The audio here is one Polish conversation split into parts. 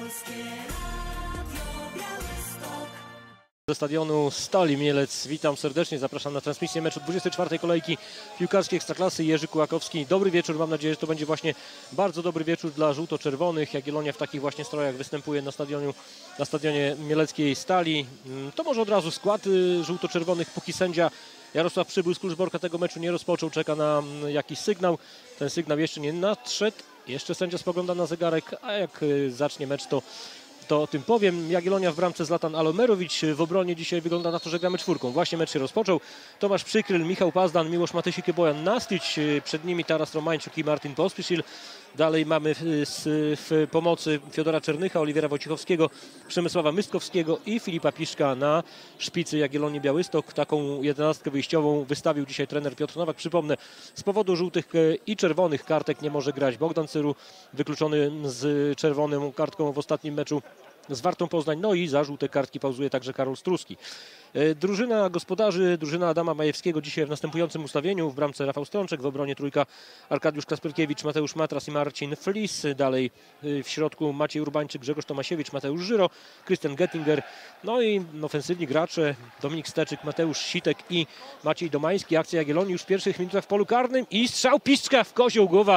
Ze stadionu Stali Mielec witam serdecznie, zapraszam na transmisję meczu 24. kolejki piłkarskiej Ekstraklasy. Jerzy Kułakowski. Dobry wieczór, mam nadzieję, że to będzie właśnie bardzo dobry wieczór dla żółto-czerwonych. Jagiellonia w takich właśnie strojach występuje na stadionie mieleckiej Stali. To może od razu skład żółto-czerwonych, póki sędzia Jarosław Przybył z Kluczborka tego meczu nie rozpoczął, czeka na jakiś sygnał. Ten sygnał jeszcze nie nadszedł, jeszcze sędzia spogląda na zegarek, a jak zacznie mecz, to o tym powiem. Jagiellonia w bramce Zlatan Alomerowicz, w obronie dzisiaj wygląda na to, że gramy czwórką. Właśnie mecz się rozpoczął. Tomasz Przykryl, Michał Pazdan, Miłosz Matysik i Bojan Nastić. Przed nimi Taras Romańczuk i Martin Pospisil. Dalej mamy w pomocy Fiodora Czernycha, Oliwiera Wojciechowskiego, Przemysława Mystkowskiego i Filipa Piszka na szpicy Jagiellonii Białystok. Taką 11 wyjściową wystawił dzisiaj trener Piotr Nowak. Przypomnę, z powodu żółtych i czerwonych kartek nie może grać Bogdan Cyru, wykluczony z czerwoną kartką w ostatnim meczu z Wartą Poznań. No i za żółte kartki pauzuje także Karol Struski. Drużyna gospodarzy, drużyna Adama Majewskiego dzisiaj w następującym ustawieniu. W bramce Rafał Strączek, w obronie trójka Arkadiusz Kasperkiewicz, Mateusz Matras i Marcin Flis. Dalej w środku Maciej Urbańczyk, Grzegorz Tomasiewicz, Mateusz Żyro, Krystian Gettinger. No i ofensywni gracze Dominik Steczyk, Mateusz Sitek i Maciej Domański. Akcja Jagiellonii już w pierwszych minutach w polu karnym i strzał Piszczka w kozioł głowa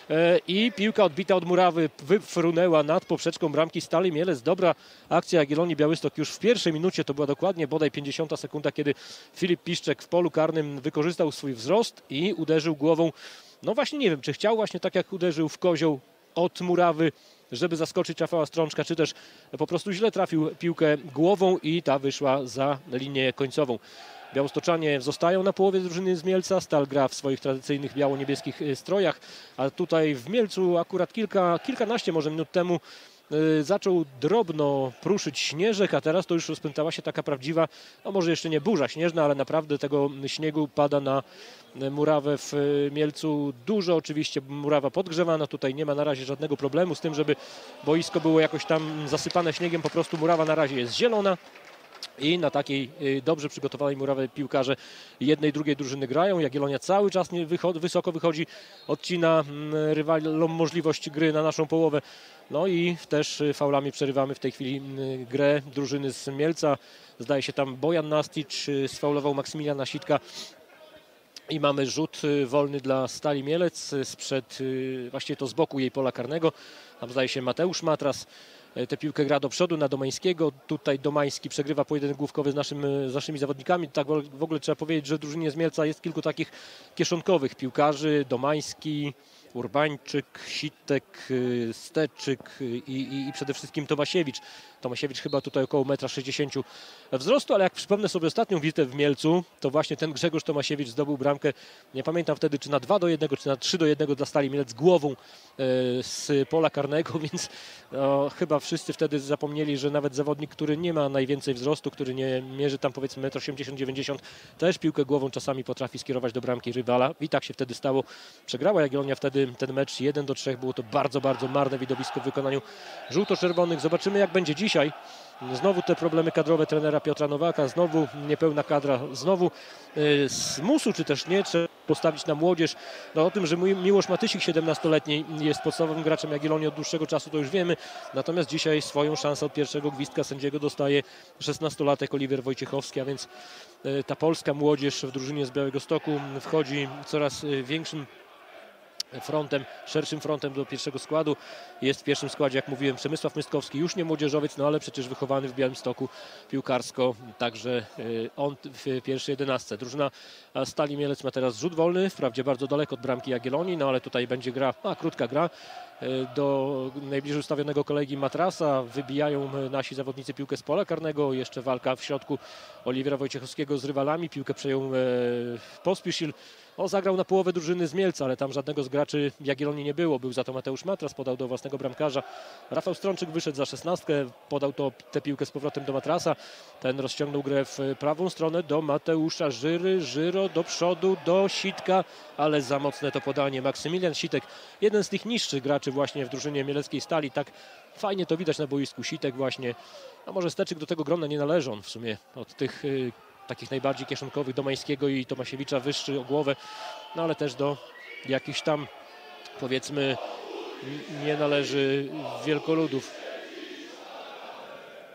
i piłka odbita od murawy wyfrunęła nad poprzeczką bramki Stali Mielec. Dobra akcja Jagiellonii Białystok już w pierwszej minucie, to była dokładnie bodaj 50 sekunda, kiedy Filip Piszczek w polu karnym wykorzystał swój wzrost i uderzył głową. No właśnie nie wiem, czy chciał właśnie tak jak uderzył w kozioł od murawy, żeby zaskoczyć Rafała Strączka, czy też po prostu źle trafił piłkę głową i ta wyszła za linię końcową. Białostoczanie zostają na połowie drużyny z Mielca. Stal gra w swoich tradycyjnych biało-niebieskich strojach, a tutaj w Mielcu akurat kilkanaście może minut temu zaczął drobno pruszyć śnieżek, a teraz to już rozpętała się taka prawdziwa, no może jeszcze nie burza śnieżna, ale naprawdę tego śniegu pada na murawę w Mielcu dużo. Oczywiście murawa podgrzewana, tutaj nie ma na razie żadnego problemu z tym, żeby boisko było jakoś tam zasypane śniegiem, po prostu murawa na razie jest zielona. I na takiej dobrze przygotowanej murawie piłkarze jednej i drugiej drużyny grają. Jagiellonia cały czas wysoko wychodzi, odcina rywalom możliwość gry na naszą połowę. No i też faulami przerywamy w tej chwili grę drużyny z Mielca. Zdaje się tam Bojan Nastić sfaulował Maksymiliana Sitka. I mamy rzut wolny dla Stali Mielec sprzed, właściwie to z boku jej pola karnego. Tam zdaje się Mateusz Matras. Tę piłkę gra do przodu na Domańskiego. Tutaj Domański przegrywa pojedynek główkowy z naszymi zawodnikami. Tak w ogóle trzeba powiedzieć, że w drużynie z Mielca jest kilku takich kieszonkowych piłkarzy. Domański, Urbańczyk, Sitek, Steczyk i przede wszystkim Tomasiewicz. Tomasiewicz chyba tutaj około 1,60 m wzrostu, ale jak przypomnę sobie ostatnią wizytę w Mielcu, to właśnie ten Grzegorz Tomasiewicz zdobył bramkę, nie pamiętam wtedy czy na 2-1, czy na 3-1 dla Stali Mielec głową z pola karnego, więc chyba wszyscy wtedy zapomnieli, że nawet zawodnik, który nie ma najwięcej wzrostu, który nie mierzy tam powiedzmy 1,80 m, też piłkę głową czasami potrafi skierować do bramki rywala i tak się wtedy stało. Przegrała Jagiellonia wtedy ten mecz 1-3. Było to bardzo, bardzo marne widowisko w wykonaniu żółto-czerwonych. Zobaczymy jak będzie dzisiaj. Znowu te problemy kadrowe trenera Piotra Nowaka, znowu niepełna kadra, znowu smusu czy też nie, trzeba postawić na młodzież. No, o tym, że Miłosz Matysik 17-letni jest podstawowym graczem Jagiellonii od dłuższego czasu, to już wiemy. Natomiast dzisiaj swoją szansę od pierwszego gwizdka sędziego dostaje 16-latek Oliwier Wojciechowski, a więc ta polska młodzież w drużynie z Białegostoku wchodzi coraz większym frontem, szerszym frontem do pierwszego składu. Jest w pierwszym składzie, jak mówiłem, Przemysław Mystkowski, już nie młodzieżowiec, no ale przecież wychowany w Białymstoku piłkarsko, także on w pierwszej 11. Drużyna Stali Mielec ma teraz rzut wolny, wprawdzie bardzo daleko od bramki Jagiellonii, no ale tutaj będzie gra, krótka gra do najbliżej ustawionego kolegi Matrasa. Wybijają nasi zawodnicy piłkę z pola karnego, jeszcze walka w środku Oliwiera Wojciechowskiego z rywalami, piłkę przejął Pospisil. Zagrał na połowę drużyny z Mielca, ale tam żadnego z graczy Jagiellonii nie było. Był za to Mateusz Matras, podał do własnego bramkarza. Rafał Strączyk wyszedł za 16, podał tę piłkę z powrotem do Matrasa. Ten rozciągnął grę w prawą stronę do Mateusza Żyro do przodu, do Sitka, ale za mocne to podanie. Maksymilian Sitek, jeden z tych niższych graczy właśnie w drużynie mieleckiej Stali. Tak fajnie to widać na boisku. Sitek właśnie, a może Steczyk do tego grona nie należy, on w sumie od tych takich najbardziej kieszonkowych Domańskiego i Tomasiewicza wyższy o głowę, no ale też do jakichś tam powiedzmy nie należy wielkoludów.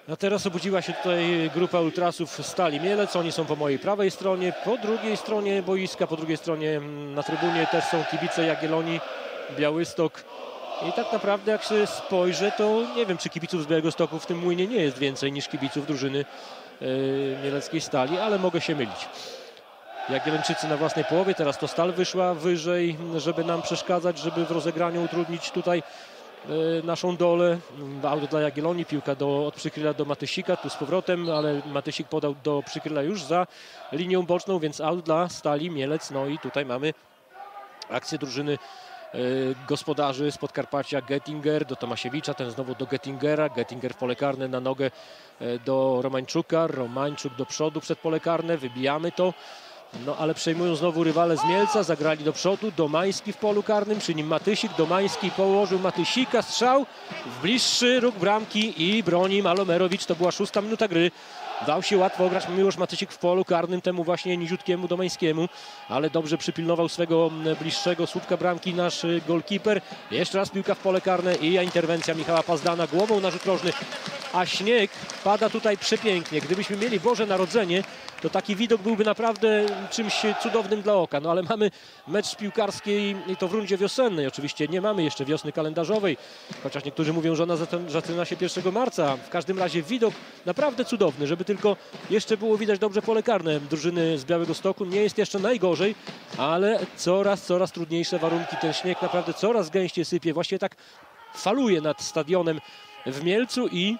A teraz obudziła się tutaj grupa ultrasów Stali Mielec. Oni są po mojej prawej stronie, po drugiej stronie boiska, po drugiej stronie na trybunie też są kibice Jagiellonii, Białystok. I tak naprawdę jak się spojrzę, to nie wiem, czy kibiców z Białegostoku w tym młynie nie jest więcej niż kibiców drużyny mieleckiej Stali, ale mogę się mylić. Jagiellończycy na własnej połowie, teraz to Stal wyszła wyżej, żeby nam przeszkadzać, żeby w rozegraniu utrudnić tutaj naszą dolę. Aut dla Jagiellonii, piłka od Przykryla do Matysika, tu z powrotem, ale Matysik podał do Przykryla już za linią boczną, więc aut dla Stali Mielec. No i tutaj mamy akcję drużyny gospodarzy z Podkarpacia. Gettinger do Tomasiewicza, ten znowu do Gettingera, Gettinger w pole karne na nogę do Romańczuka, Romańczuk do przodu przed pole karne, wybijamy to. No ale przejmują znowu rywale z Mielca, zagrali do przodu, Domański w polu karnym, przy nim Matysik, Domański położył Matysika, strzał w bliższy róg bramki i broni Malomerowicz, to była 6. minuta gry. Dał się łatwo ograć Miłosz Matysik w polu karnym temu właśnie niziutkiemu Domańskiemu, ale dobrze przypilnował swego bliższego słupka bramki nasz golkiper. Jeszcze raz piłka w pole karne i interwencja Michała Pazdana głową na rzut rożny, a śnieg pada tutaj przepięknie. Gdybyśmy mieli Boże Narodzenie, to taki widok byłby naprawdę czymś cudownym dla oka. No ale mamy mecz piłkarski i to w rundzie wiosennej. Oczywiście nie mamy jeszcze wiosny kalendarzowej, chociaż niektórzy mówią, że ona zaczyna się 1 marca. W każdym razie widok naprawdę cudowny, żeby tylko jeszcze było widać dobrze pole karne drużyny z Białegostoku. Nie jest jeszcze najgorzej, ale coraz trudniejsze warunki. Ten śnieg naprawdę coraz gęściej sypie. Właściwie tak faluje nad stadionem w Mielcu i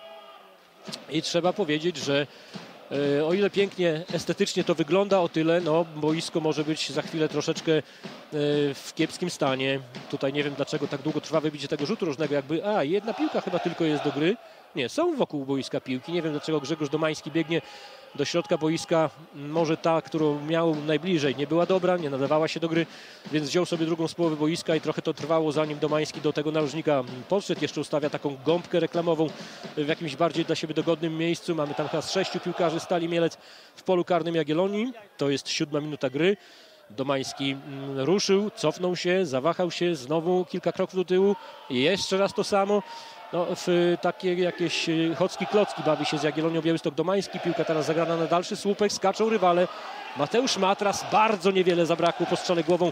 trzeba powiedzieć, że o ile pięknie, estetycznie to wygląda, o tyle no, boisko może być za chwilę troszeczkę w kiepskim stanie. Tutaj nie wiem, dlaczego tak długo trwa wybicie tego rzutu rożnego, jakby jedna piłka chyba tylko jest do gry. Nie, są wokół boiska piłki. Nie wiem, dlaczego Grzegorz Domański biegnie do środka boiska. Może ta, którą miał najbliżej, nie była dobra, nie nadawała się do gry, więc wziął sobie drugą z połowy boiska i trochę to trwało, zanim Domański do tego narożnika podszedł. Jeszcze ustawia taką gąbkę reklamową w jakimś bardziej dla siebie dogodnym miejscu. Mamy tam chyba 6 piłkarzy Stali Mielec w polu karnym Jagiellonii. To jest 7. minuta gry. Domański ruszył, cofnął się, zawahał się, znowu kilka kroków do tyłu i jeszcze raz to samo. No, w takie jakieś chocki klocki bawi się z Jagiellonią Białystok Domański. Piłka teraz zagrana na dalszy słupek, skaczą rywale. Mateusz Matras, bardzo niewiele zabrakło po strzale głową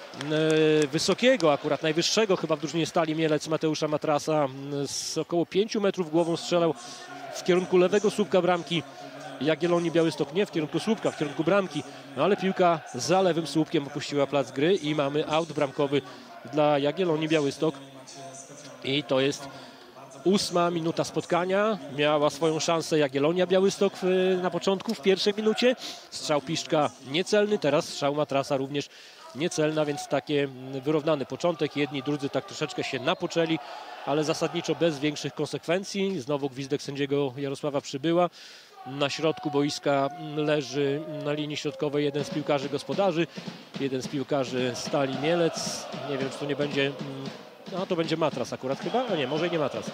wysokiego, akurat najwyższego chyba w drużynie Stali Mielec Mateusza Matrasa. Z około 5 metrów głową strzelał w kierunku lewego słupka bramki Jagiellonii Białystok, nie w kierunku słupka, w kierunku bramki. No ale piłka za lewym słupkiem opuściła plac gry i mamy aut bramkowy dla Jagiellonii Białystok. I to jest 8. minuta spotkania. Miała swoją szansę Jagiellonia Białystok na początku, w pierwszej minucie. Strzał Piszczka niecelny, teraz strzał Matrasa również niecelna, więc taki wyrównany początek. Jedni, drudzy tak troszeczkę się napoczęli, ale zasadniczo bez większych konsekwencji. Znowu gwizdek sędziego Jarosława Przybyła. Na środku boiska leży na linii środkowej jeden z piłkarzy gospodarzy, jeden z piłkarzy Stali Mielec. Nie wiem, czy to nie będzie... No to będzie Matras akurat chyba, a nie, może i nie Matras.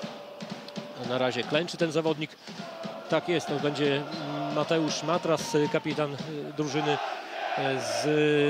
Na razie klęczy ten zawodnik. Tak jest, to będzie Mateusz Matras, kapitan drużyny z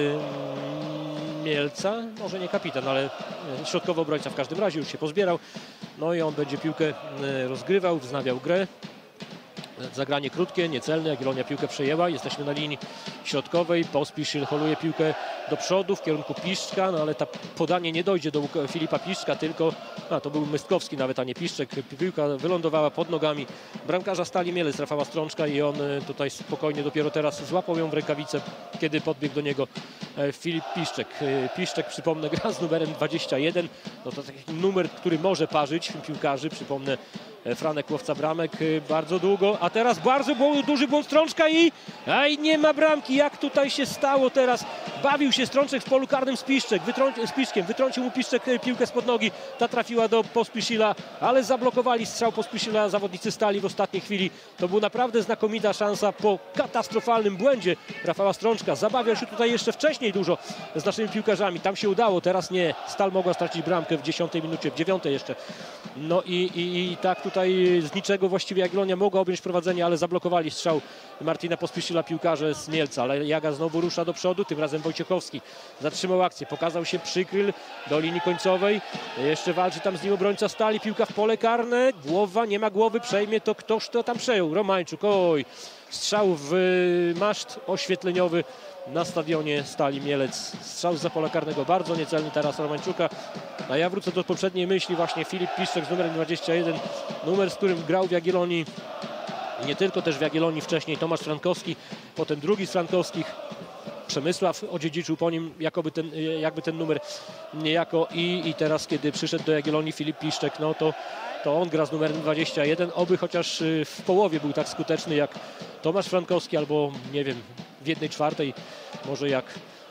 Mielca. Może nie kapitan, ale środkowy obrońca w każdym razie już się pozbierał. No i on będzie piłkę rozgrywał, wznawiał grę. Zagranie krótkie, niecelne, Jagiellonia piłkę przejęła, jesteśmy na linii środkowej, Pospiszil holuje piłkę do przodu w kierunku Piszczka, no ale ta podanie nie dojdzie do Filipa Piszczka, tylko, to był Mystkowski nawet, a nie Piszczek. Piłka wylądowała pod nogami bramkarza Stali Mielec, Rafała Strączka i on tutaj spokojnie dopiero teraz złapał ją w rękawicę, kiedy podbiegł do niego Filip Piszczek. Piszczek, przypomnę, gra z numerem 21, no to taki numer, który może parzyć piłkarzy, przypomnę, Franek łowca bramek bardzo długo, a teraz bardzo duży błąd Strączka i nie ma bramki. Jak tutaj się stało teraz? Bawił się Strączek w polu karnym z Piszczkiem, wytrącił mu Piszczek piłkę spod nogi, ta trafiła do Pospiszila, ale zablokowali strzał Pospiszila zawodnicy Stali w ostatniej chwili. To była naprawdę znakomita szansa po katastrofalnym błędzie Rafała Strączka. Zabawiał się tutaj jeszcze wcześniej dużo z naszymi piłkarzami, tam się udało, teraz nie. Stal mogła stracić bramkę w 10 minucie, w 9 jeszcze. No i tak tutaj z niczego właściwie Jagiellonia mogła objąć prowadzenie, ale zablokowali strzał Martina Pospiszila piłkarze z Mielca. Mielca, ale Jaga znowu rusza do przodu, tym razem Wojciechowski zatrzymał akcję, pokazał się Przykryl do linii końcowej, jeszcze walczy tam z nim obrońca Stali, piłka w pole karne, głowa, nie ma głowy, przejmie to ktoś, kto tam przejął, Romańczuk, oj, strzał w maszt oświetleniowy na stadionie Stali Mielec, strzał zza pola karnego, bardzo niecelny teraz Romańczuka, a ja wrócę do poprzedniej myśli, właśnie Filip Piszczek z numerem 21, numer, z którym grał w Jagiellonii, nie tylko też w Jagiellonii wcześniej Tomasz Frankowski, potem drugi z Frankowskich, Przemysław odziedziczył po nim jakby ten numer niejako i teraz kiedy przyszedł do Jagiellonii Filip Piszczek, no to on gra z numerem 21, oby chociaż w połowie był tak skuteczny jak Tomasz Frankowski albo nie wiem, w 1/4 może jak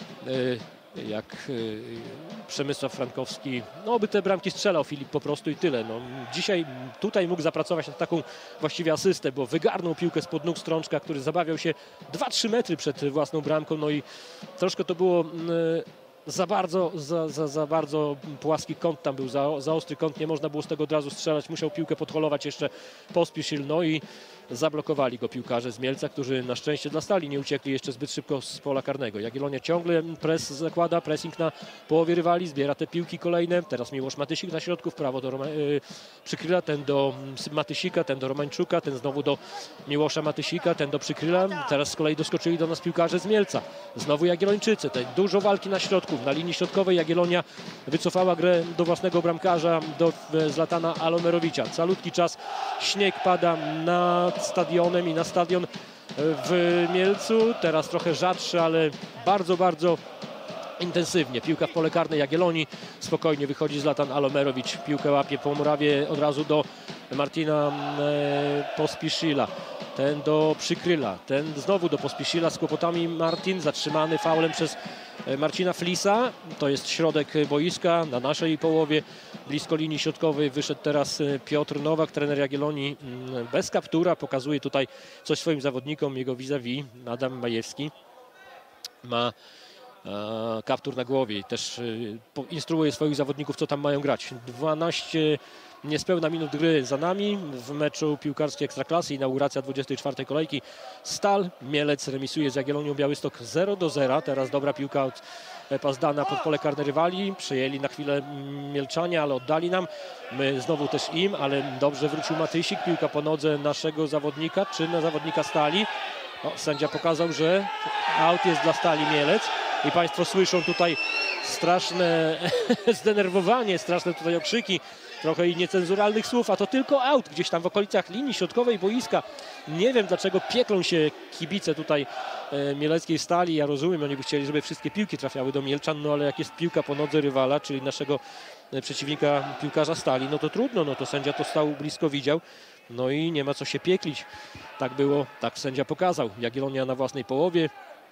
Przemysław Frankowski, no by te bramki strzelał Filip po prostu i tyle. No, dzisiaj tutaj mógł zapracować na taką właściwie asystę, bo wygarnął piłkę spod nóg Strączka, który zabawiał się 2-3 metry przed własną bramką, no i troszkę to było za bardzo płaski kąt tam był, za ostry kąt, nie można było z tego od razu strzelać, musiał piłkę podholować jeszcze Pospiszil, no i zablokowali go piłkarze z Mielca, którzy na szczęście dla Stali nie uciekli jeszcze zbyt szybko z pola karnego. Jagiellonia ciągle zakłada, pressing na połowie rywali, zbiera te piłki kolejne, teraz Miłosz Matysik na środku, w prawo do Przykryla, ten do Matysika, ten do Romańczuka, ten znowu do Miłosza Matysika, ten do Przykryla, teraz z kolei doskoczyli do nas piłkarze z Mielca, znowu Jagiellończycy, dużo walki na środku, na linii środkowej Jagiellonia wycofała grę do własnego bramkarza, do Zlatana Alomerowicza, calutki czas, śnieg pada nad stadionem i na stadion w Mielcu, teraz trochę rzadszy, ale bardzo intensywnie. Piłka w pole karne Jagiellonii, spokojnie wychodzi Zlatan Alomerowicz, piłkę łapie po murawie od razu do Martina Pospiszila, ten do Przykryla, ten znowu do Pospiszila, z kłopotami Martin, zatrzymany faulem przez Marcina Flisa, to jest środek boiska na naszej połowie, blisko linii środkowej wyszedł teraz Piotr Nowak, trener Jagiellonii, bez kaptura, pokazuje tutaj coś swoim zawodnikom, jego vis-a-vis, Adam Majewski ma kaptur na głowie i też instruuje swoich zawodników, co tam mają grać. 12 niespełna minut gry za nami w meczu piłkarskiej Ekstraklasy, inauguracja 24. kolejki. Stal Mielec remisuje z Jagiellonią Białystok 0-0. Teraz dobra piłka od Pazdana pod pole karne rywali. Przejęli na chwilę Mielczanie, ale oddali nam. My znowu też im, ale dobrze wrócił Matysik. Piłka po nodze naszego zawodnika, czy na zawodnika Stali. No, sędzia pokazał, że aut jest dla Stali Mielec. I Państwo słyszą tutaj straszne zdenerwowanie, straszne tutaj okrzyki, trochę i niecenzuralnych słów, a to tylko aut gdzieś tam w okolicach linii środkowej boiska. Nie wiem, dlaczego pieklą się kibice tutaj mieleckiej Stali. Ja rozumiem, oni by chcieli, żeby wszystkie piłki trafiały do Mielczan, no ale jak jest piłka po nodze rywala, czyli naszego przeciwnika, piłkarza Stali, no to trudno, no to sędzia to stał blisko, widział. No i nie ma co się pieklić. Tak było, tak sędzia pokazał. Jagiellonia na własnej połowie.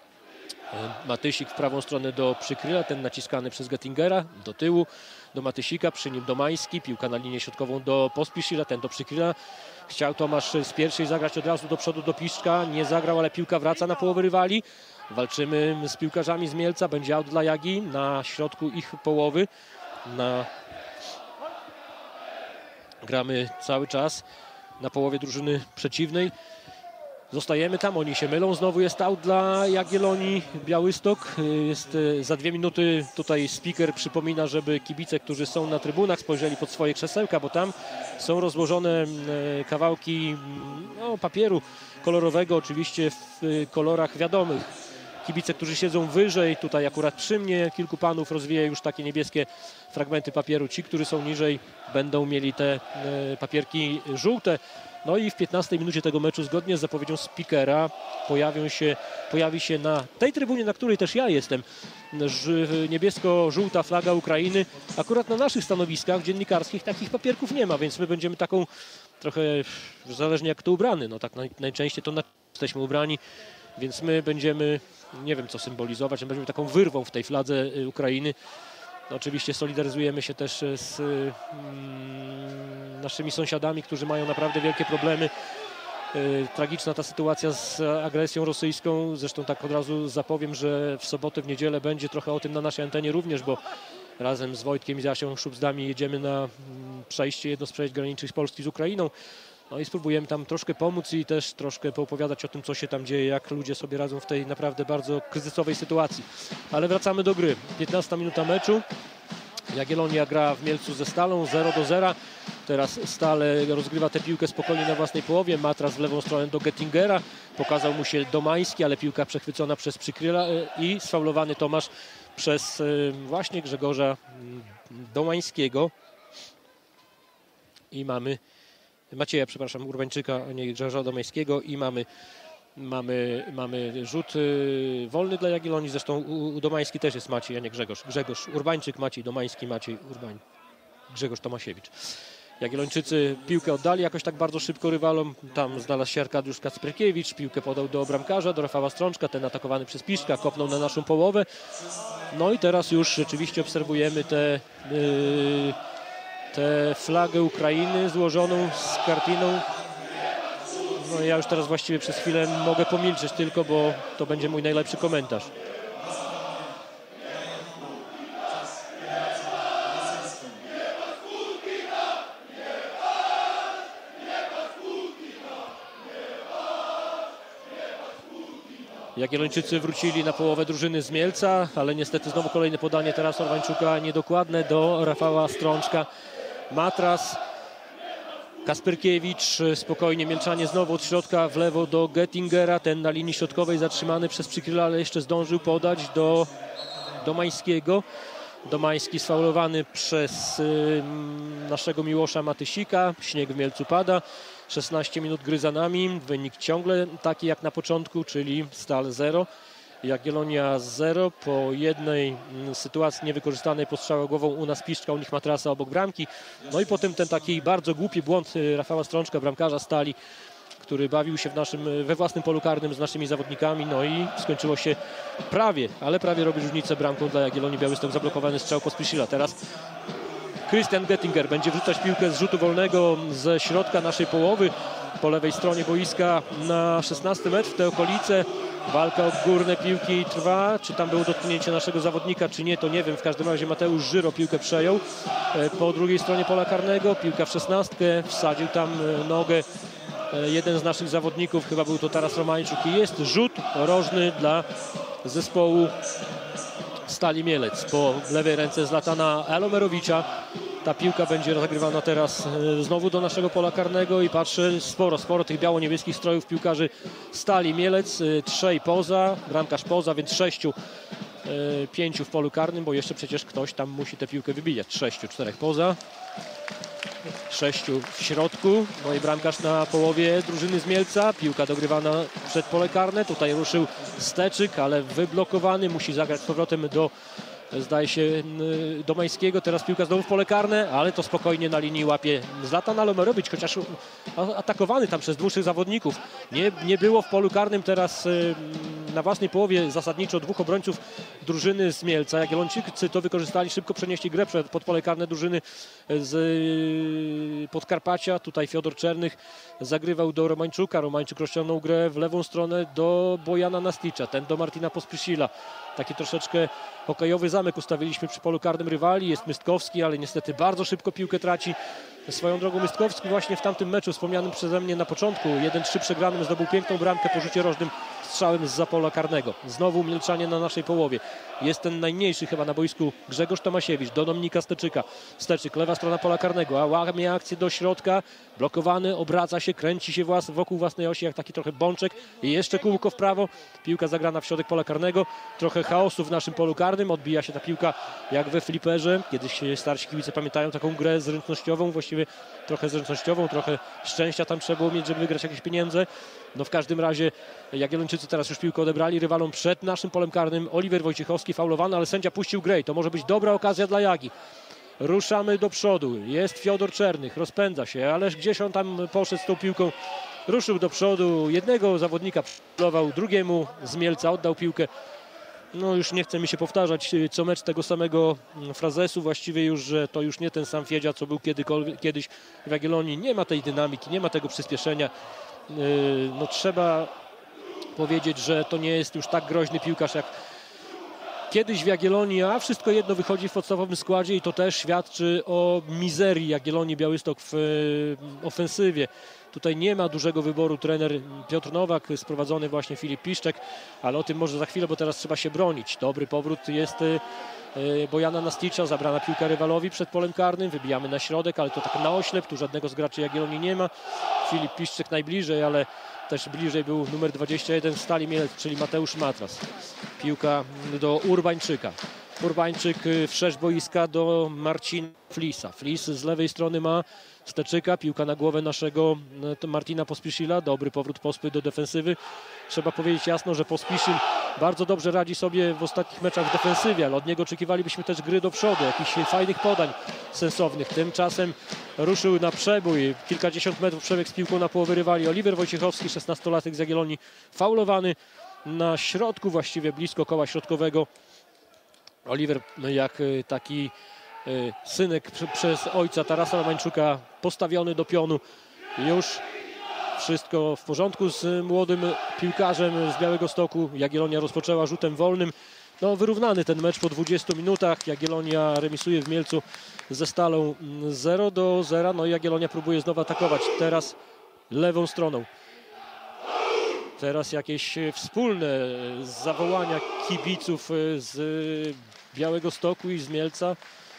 Matysik w prawą stronę do Przykryla, ten naciskany przez Gettingera, do tyłu, do Matysika, przy nim Domański, piłka na linię środkową do Pospiszila, ten do Przykryla. Chciał Tomasz z pierwszej zagrać od razu do przodu do Piszczka, nie zagrał, ale piłka wraca na połowę rywali. Walczymy z piłkarzami z Mielca, będzie aut dla Jagi na środku ich połowy. Gramy cały czas na połowie drużyny przeciwnej. Zostajemy tam, oni się mylą, znowu jest aut dla Jagiellonii Białystok. Jest za 2 minuty, tutaj speaker przypomina, żeby kibice, którzy są na trybunach, spojrzeli pod swoje krzesełka, bo tam są rozłożone kawałki papieru kolorowego, oczywiście w kolorach wiadomych. Kibice, którzy siedzą wyżej, tutaj akurat przy mnie kilku panów rozwija już takie niebieskie fragmenty papieru. Ci, którzy są niżej, będą mieli te papierki żółte. No i w 15 minucie tego meczu, zgodnie z zapowiedzią speakera, pojawi się na tej trybunie, na której też ja jestem, niebiesko-żółta flaga Ukrainy. Akurat na naszych stanowiskach dziennikarskich takich papierków nie ma, więc my będziemy taką trochę, zależnie jak kto ubrany, no tak najczęściej to jesteśmy ubrani, więc my będziemy, nie wiem co symbolizować, będziemy taką wyrwą w tej fladze Ukrainy. No, oczywiście solidaryzujemy się też z naszymi sąsiadami, którzy mają naprawdę wielkie problemy. Tragiczna ta sytuacja z agresją rosyjską. Zresztą tak od razu zapowiem, że w sobotę, w niedzielę będzie trochę o tym na naszej antenie również, bo razem z Wojtkiem i Zasią Szubzdami jedziemy na jedno z przejść granicznych Polski z Ukrainą. No i spróbujemy tam troszkę pomóc i też troszkę poopowiadać o tym, co się tam dzieje, jak ludzie sobie radzą w tej naprawdę bardzo kryzysowej sytuacji. Ale wracamy do gry. 15 minuta meczu. Jagiellonia gra w Mielcu ze Stalą 0-0. Teraz Stale rozgrywa tę piłkę spokojnie na własnej połowie. Matras w lewą stronę do Gettingera. Pokazał mu się Domański, ale piłka przechwycona przez Przykryla i sfaulowany Tomasz przez właśnie Grzegorza Domańskiego. I mamy Macieja, przepraszam, Urbańczyka, a nie Grzegorza Domańskiego i mamy rzut wolny dla Jagiellonii. Zresztą u Domański też jest Maciej, a nie Grzegorz. Grzegorz Urbańczyk, Maciej Domański, Maciej Urbań, Grzegorz Tomasiewicz. Jagiellończycy piłkę oddali jakoś tak bardzo szybko rywalom. Tam znalazł się Arkadiusz Kacperkiewicz, piłkę podał do bramkarza, do Rafała Strączka, ten atakowany przez Piszka, kopnął na naszą połowę. No i teraz już rzeczywiście obserwujemy tę flagę Ukrainy złożoną z kartiną. No ja już teraz właściwie przez chwilę mogę pomilczeć tylko, bo to będzie mój najlepszy komentarz. Jagiellończycy wrócili na połowę drużyny z Mielca, ale niestety znowu kolejne podanie teraz Orwańczuka niedokładne do Rafała Strączka. Matras, Kasperkiewicz, spokojnie, Mielczanie znowu od środka w lewo do Gettingera, ten na linii środkowej zatrzymany przez Przykryla, ale jeszcze zdążył podać do Domańskiego. Domański sfaulowany przez naszego Miłosza Matysika, śnieg w Mielcu pada. 16 minut gry za nami, wynik ciągle taki jak na początku, czyli Stal 0. Jagiellonia 0 po jednej sytuacji niewykorzystanej po strzałę głową u nas Piszczka, u nich Matrasa obok bramki. No i potem ten taki bardzo głupi błąd Rafała Strączka, bramkarza Stali, który bawił się we własnym polu karnym z naszymi zawodnikami. No i skończyło się prawie robi różnicę bramką dla Jagiellonii Białystok, zablokowany strzał Pospieszyla. Teraz Christian Gettinger będzie wrzucać piłkę z rzutu wolnego ze środka naszej połowy po lewej stronie boiska na 16 metr w te okolice. Walka o górne piłki trwa. Czy tam było dotknięcie naszego zawodnika, czy nie, to nie wiem. W każdym razie Mateusz Żyro piłkę przejął po drugiej stronie pola karnego. Piłka w 16. Wsadził tam nogę jeden z naszych zawodników. Chyba był to Taras Romańczuk i jest rzut rożny dla zespołu Stali Mielec. Po lewej ręce Zlatana Alomerowicza. Ta piłka będzie rozgrywana teraz znowu do naszego pola karnego i patrzę, sporo tych biało-niebieskich strojów piłkarzy Stali Mielec. 3 poza, bramkarz poza, więc 6, 5 w polu karnym, bo jeszcze przecież ktoś tam musi tę piłkę wybijać. 6, 4 poza, 6 w środku. No i bramkarz na połowie drużyny z Mielca. Piłka dogrywana przed pole karne. Tutaj ruszył Steczyk, ale wyblokowany. Musi zagrać z powrotem do, zdaje się, Domańskiego. Teraz piłka znowu w pole karne, ale to spokojnie na linii łapie Zlatan Alomerowicz, chociaż atakowany tam przez dłuższych zawodników. Nie było w polu karnym teraz na własnej połowie zasadniczo 2 obrońców drużyny z Mielca. Jagiellończycy to wykorzystali, szybko przenieśli grę pod pole karne drużyny z Podkarpacia. Tutaj Fiodor Czernych zagrywał do Romańczuka. Romańczuk rozciągnął grę w lewą stronę do Bojana Nasticza, ten do Martina Pospieszyla. Taki troszeczkę hokejowy zamek ustawiliśmy przy polu karnym rywali. Jest Mystkowski, ale niestety bardzo szybko piłkę traci. Swoją drogą Mystkowski właśnie w tamtym meczu wspomnianym przeze mnie na początku 1-3 przegranym zdobył piękną bramkę po rzucie rożnym strzałem zza pola karnego. Znowu Mielczanie na naszej połowie. Jest ten najmniejszy chyba na boisku Grzegorz Tomasiewicz do Dominika Steczyka. Steczyk, lewa strona pola karnego, a łamie akcję do środka. Blokowany, obraca się, kręci się wokół własnej osi jak taki trochę bączek. I jeszcze kółko w prawo. Piłka zagrana w środek pola karnego. Trochę chaosu w naszym polu karnym. Odbija się ta piłka jak we fliperze. Kiedyś starsi kibice pamiętają taką grę zręcznościową, właściwie trochę zręcznościową, trochę szczęścia tam trzeba było mieć, żeby wygrać jakieś pieniądze. No w każdym razie Jagiellończycy teraz już piłkę odebrali rywalom przed naszym polem karnym. Oliver Wojciechowski faulowany, ale sędzia puścił grę. To może być dobra okazja dla Jagi. Ruszamy do przodu. Jest Fiodor Czernych, rozpędza się, ależ gdzieś on tam poszedł z tą piłką. Ruszył do przodu, jednego zawodnika przylował, drugiemu z Mielca oddał piłkę. No już nie chce mi się powtarzać co mecz tego samego frazesu, właściwie już, że to już nie ten sam Fiedzia, co był kiedyś w Jagiellonii. Nie ma tej dynamiki, nie ma tego przyspieszenia. No trzeba powiedzieć, że to nie jest już tak groźny piłkarz jak kiedyś w Jagiellonii, a wszystko jedno wychodzi w podstawowym składzie i to też świadczy o mizerii Jagiellonii Białystok w ofensywie. Tutaj nie ma dużego wyboru trener Piotr Nowak, sprowadzony właśnie Filip Piszczek, ale o tym może za chwilę, bo teraz trzeba się bronić. Dobry powrót jest Bojana Nasticza, zabrana piłka rywalowi przed polem karnym, wybijamy na środek, ale to tak na oślep, tu żadnego z graczy Jagiellonii nie ma. Filip Piszczek najbliżej, ale też bliżej był numer 21 Stali Mielec, czyli Mateusz Matras. Piłka do Urbańczyka. Urbańczyk wszerz boiska do Marcina Flisa. Flis z lewej strony ma Steczyka, piłka na głowę naszego Martina Pospiszila. Dobry powrót Pospy do defensywy. Trzeba powiedzieć jasno, że Pospiszil bardzo dobrze radzi sobie w ostatnich meczach w defensywie, ale od niego oczekiwalibyśmy też gry do przodu, jakichś fajnych podań sensownych. Tymczasem ruszył na przebój, kilkadziesiąt metrów przebieg z piłką na połowę rywali. Oliver Wojciechowski, 16-latek z Jagiellonii, faulowany na środku, właściwie blisko koła środkowego. Oliver jak taki synek przez ojca Tarasa Romańczuka postawiony do pionu. Już wszystko w porządku z młodym piłkarzem z Białegostoku. Jagiellonia rozpoczęła rzutem wolnym. No, wyrównany ten mecz po 20 minutach. Jagiellonia remisuje w Mielcu ze Stalą 0-0. No i Jagiellonia próbuje znowu atakować. Teraz lewą stroną. Teraz jakieś wspólne zawołania kibiców z Białegostoku i z Mielca.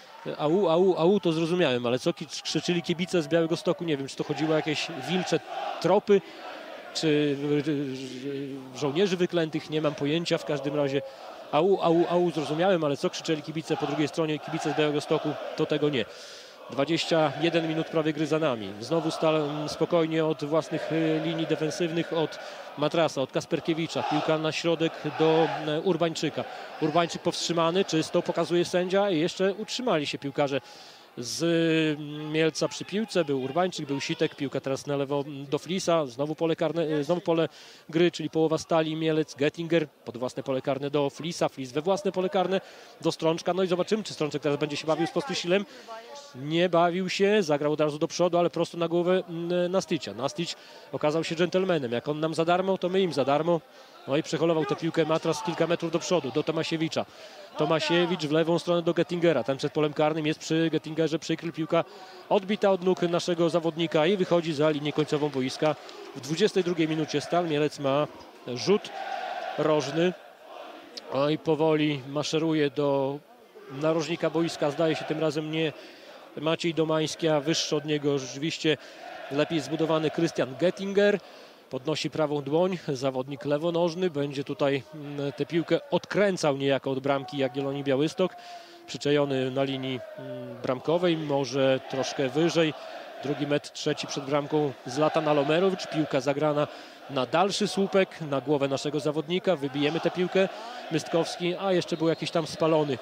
Au, to zrozumiałem, ale co krzyczyli kibice z Białegostoku, nie wiem, czy to chodziło o jakieś wilcze tropy, czy żołnierzy wyklętych, nie mam pojęcia, w każdym razie au, zrozumiałem, ale co krzyczeli kibice po drugiej stronie, kibice z Białegostoku, to tego nie. 21 minut prawie gry za nami. Znowu spokojnie od własnych linii defensywnych, od Matrasa, od Kasperkiewicza. Piłka na środek do Urbańczyka. Urbańczyk powstrzymany, czysto pokazuje sędzia i jeszcze utrzymali się piłkarze z Mielca przy piłce. Był Urbańczyk, był Sitek, piłka teraz na lewo do Flisa. Znowu pole karne, znowu pole gry, czyli połowa Stali, Mielec, Gettinger pod własne pole karne do Flisa. Flis we własne pole karne do Strączka. No i zobaczymy, czy Strączek teraz będzie się bawił z Pospisilem. Nie bawił się, zagrał od razu do przodu, ale prosto na głowę Nasticza. Nastic okazał się dżentelmenem. Jak on nam za darmo, to my im za darmo. No i przeholował tę piłkę Matras kilka metrów do przodu, do Tomasiewicza. Tomasiewicz w lewą stronę do Gettingera. Ten przed polem karnym jest przy Gettingerze, przykrył, piłka odbita od nóg naszego zawodnika i wychodzi za linię końcową boiska. W 22 minucie Stal Mielec ma rzut rożny. No i powoli maszeruje do narożnika boiska. Zdaje się tym razem nie Maciej Domański, a wyższy od niego rzeczywiście lepiej zbudowany Christian Gettinger. Podnosi prawą dłoń, zawodnik lewonożny, będzie tutaj tę piłkę odkręcał niejako od bramki Jagiellonii Białystok. Przyczajony na linii bramkowej, może troszkę wyżej. Drugi metr, trzeci przed bramką Zlatan Alomerowicz. Piłka zagrana na dalszy słupek, na głowę naszego zawodnika. Wybijemy tę piłkę. Mystkowski, a jeszcze był jakiś tam spalony.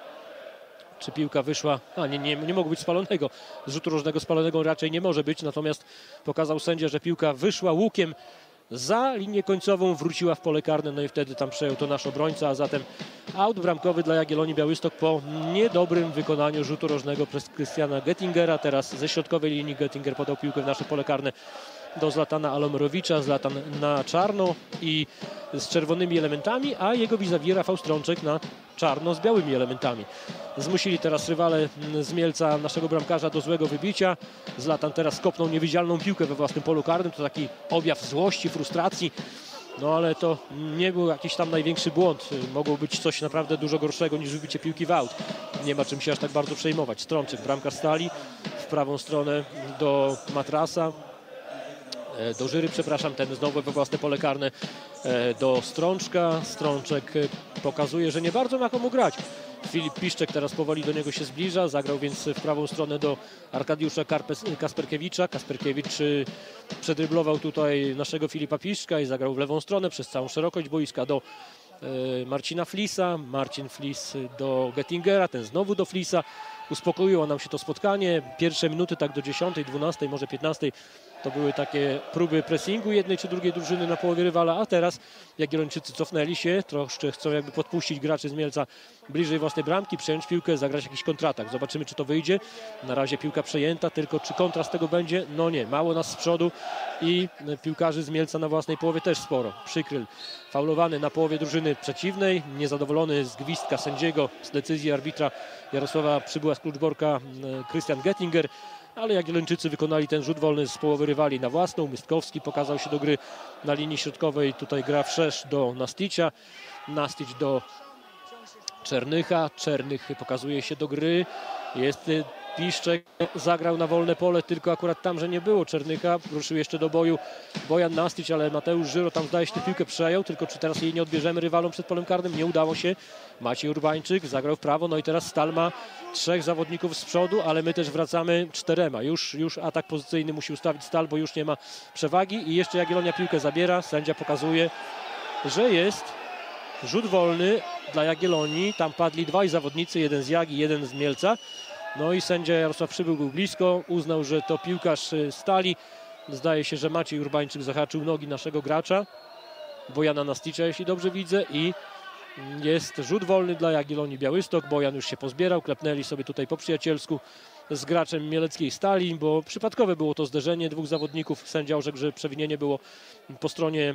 Czy piłka wyszła? Nie mogło być spalonego. Z rzutu rożnego spalonego raczej nie może być. Natomiast pokazał sędzia, że piłka wyszła łukiem za linię końcową, wróciła w pole karne. No i wtedy tam przejął to nasz obrońca. A zatem aut bramkowy dla Jagiellonii Białystok po niedobrym wykonaniu rzutu rożnego przez Christiana Gettingera. Teraz ze środkowej linii Gettinger podał piłkę w nasze pole karne do Zlatana Alomerowicza. Zlatan na czarno i z czerwonymi elementami, a jego vis-a-vis Rafał Strączek na czarno z białymi elementami. Zmusili teraz rywale z Mielca naszego bramkarza do złego wybicia. Zlatan teraz kopnął niewidzialną piłkę we własnym polu karnym. To taki objaw złości, frustracji. No ale to nie był jakiś tam największy błąd. Mogło być coś naprawdę dużo gorszego niż wybicie piłki w aut. Nie ma czym się aż tak bardzo przejmować. Strączek, bramkarz Stali, w prawą stronę do Matrasa. Do Żyry, przepraszam, ten znowu we własne pole karne do Strączka. Strączek pokazuje, że nie bardzo ma komu grać. Filip Piszczek teraz powoli do niego się zbliża, zagrał więc w prawą stronę do Arkadiusza Kasperkiewicza. Kasperkiewicz przedryblował tutaj naszego Filipa Piszczka i zagrał w lewą stronę przez całą szerokość boiska do Marcina Flisa. Marcin Flis do Gettingera, ten znowu do Flisa. Uspokoiło nam się to spotkanie. Pierwsze minuty tak do 10, 12, może 15 to były takie próby pressingu jednej czy drugiej drużyny na połowie rywala, a teraz Jagiellończycy cofnęli się, troszkę chcą jakby podpuścić graczy z Mielca bliżej własnej bramki, przejąć piłkę, zagrać jakiś kontratak. Zobaczymy, czy to wyjdzie. Na razie piłka przejęta, tylko czy kontra z tego będzie? No nie, mało nas z przodu i piłkarzy z Mielca na własnej połowie też sporo. Przykryl faulowany na połowie drużyny przeciwnej, niezadowolony z gwizdka sędziego, z decyzji arbitra Jarosława Przybyła z Kluczborka Christian Gettinger. ale Jagiellończycy wykonali ten rzut wolny z połowy rywali na własną. Mystkowski pokazał się do gry na linii środkowej, tutaj gra wszerz do Nasticia, Nastic do Czernycha, Czernych pokazuje się do gry, jest Piszczek, zagrał na wolne pole, tylko akurat tam, że nie było Czernycha, ruszył jeszcze do boju Bojan Nastic, ale Mateusz Żyro tam zdaje się tę piłkę przejął, tylko czy teraz jej nie odbierzemy rywalom przed polem karnym? Nie udało się. Maciej Urbańczyk zagrał w prawo, no i teraz Stal ma 3 zawodników z przodu, ale my też wracamy 4. Już atak pozycyjny musi ustawić Stal, bo już nie ma przewagi i jeszcze Jagiellonia piłkę zabiera, sędzia pokazuje, że jest rzut wolny dla Jagiellonii, tam padli 2 zawodnicy, jeden z Jagi, jeden z Mielca. No i sędzia Jarosław Przybył był blisko, uznał, że to piłkarz Stali. Zdaje się, że Maciej Urbańczyk zahaczył nogi naszego gracza, Bojana Nasticza, jeśli dobrze widzę, i jest rzut wolny dla Jagiellonii Białystok. Bojan już się pozbierał, klepnęli sobie tutaj po przyjacielsku z graczem mieleckiej Stali, bo przypadkowe było to zderzenie 2 zawodników. Sędzia orzekł, że przewinienie było po stronie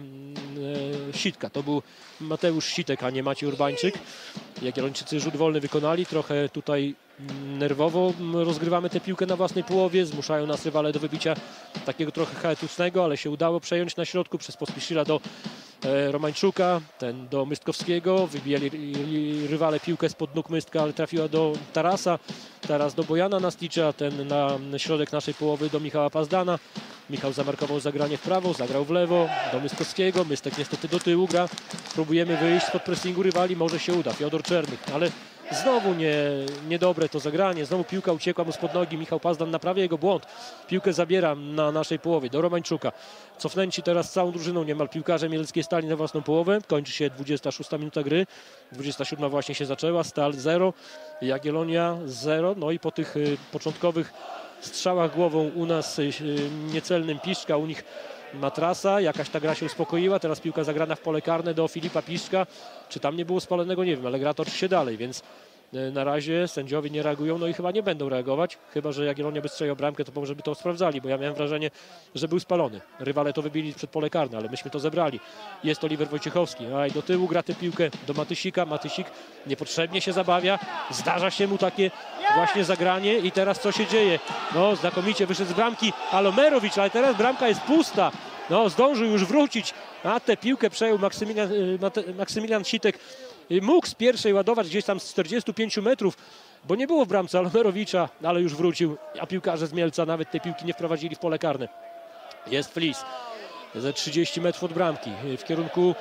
Sitka. To był Mateusz Sitek, a nie Maciej Urbańczyk. Jagiellończycy rzut wolny wykonali, trochę tutaj nerwowo rozgrywamy tę piłkę na własnej połowie, zmuszają nas rywale do wybicia takiego trochę chaotycznego, ale się udało przejąć na środku przez Pospiszila do Romańczuka, ten do Mystkowskiego, wybijali rywale piłkę spod nóg Mystka, ale trafiła do Tarasa, Taras do Bojana Nasticza, ten na środek naszej połowy do Michała Pazdana. Michał zamarkował zagranie w prawo, zagrał w lewo do Mystkowskiego, Mystek niestety do tyłu gra, próbujemy wyjść spod pressingu rywali, może się uda, Fiodor Czernych, ale znowu niedobre to zagranie, znowu piłka uciekła mu spod nogi, Michał Pazdan naprawia jego błąd, piłkę zabiera na naszej połowie do Romańczuka, cofnęci teraz całą drużyną niemal piłkarze mieleckiej Stali na własną połowę, kończy się 26 minuta gry, 27 właśnie się zaczęła, Stal 0, Jagiellonia 0, no i po tych początkowych strzałach głową u nas niecelnym Piszczka, u nich Matrasa, jakaś ta gra się uspokoiła, teraz piłka zagrana w pole karne do Filipa Piszczka, czy tam nie było spalonego, nie wiem, ale gra toczy się dalej, więc na razie sędziowie nie reagują, no i chyba nie będą reagować, chyba że Jagiellonia by strzeliła bramkę, to może by to sprawdzali, bo ja miałem wrażenie, że był spalony. Rywale to wybili przed pole karne, ale myśmy to zebrali. Jest Oliver Wojciechowski, a i do tyłu gra tę piłkę do Matysika, Matysik niepotrzebnie się zabawia, zdarza się mu takie właśnie zagranie i teraz co się dzieje? No znakomicie wyszedł z bramki Alomerowicz, ale teraz bramka jest pusta. No zdążył już wrócić, a tę piłkę przejął Maksymilian Sitek. Mógł z pierwszej ładować gdzieś tam z 45 metrów, bo nie było w bramce Alomerowicza, ale już wrócił, a piłkarze z Mielca nawet tej piłki nie wprowadzili w pole karne. Jest Flis ze 30 metrów od bramki w kierunku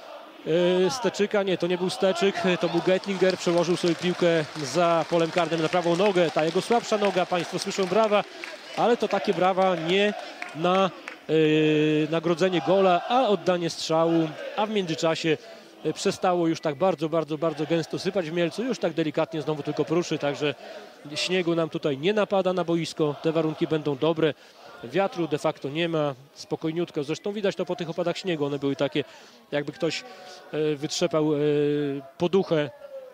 Steczyka, nie, to nie był Steczyk, to był Gettinger, przełożył sobie piłkę za polem karnym na prawą nogę, ta jego słabsza noga, państwo słyszą brawa, ale to takie brawa nie na nagrodzenie gola, a oddanie strzału, a w międzyczasie przestało już tak bardzo gęsto sypać w Mielcu, już tak delikatnie znowu tylko pruszy, także śniegu nam tutaj nie napada na boisko, te warunki będą dobre, wiatru de facto nie ma, spokojniutko, zresztą widać to po tych opadach śniegu, one były takie, jakby ktoś wytrzepał poduchę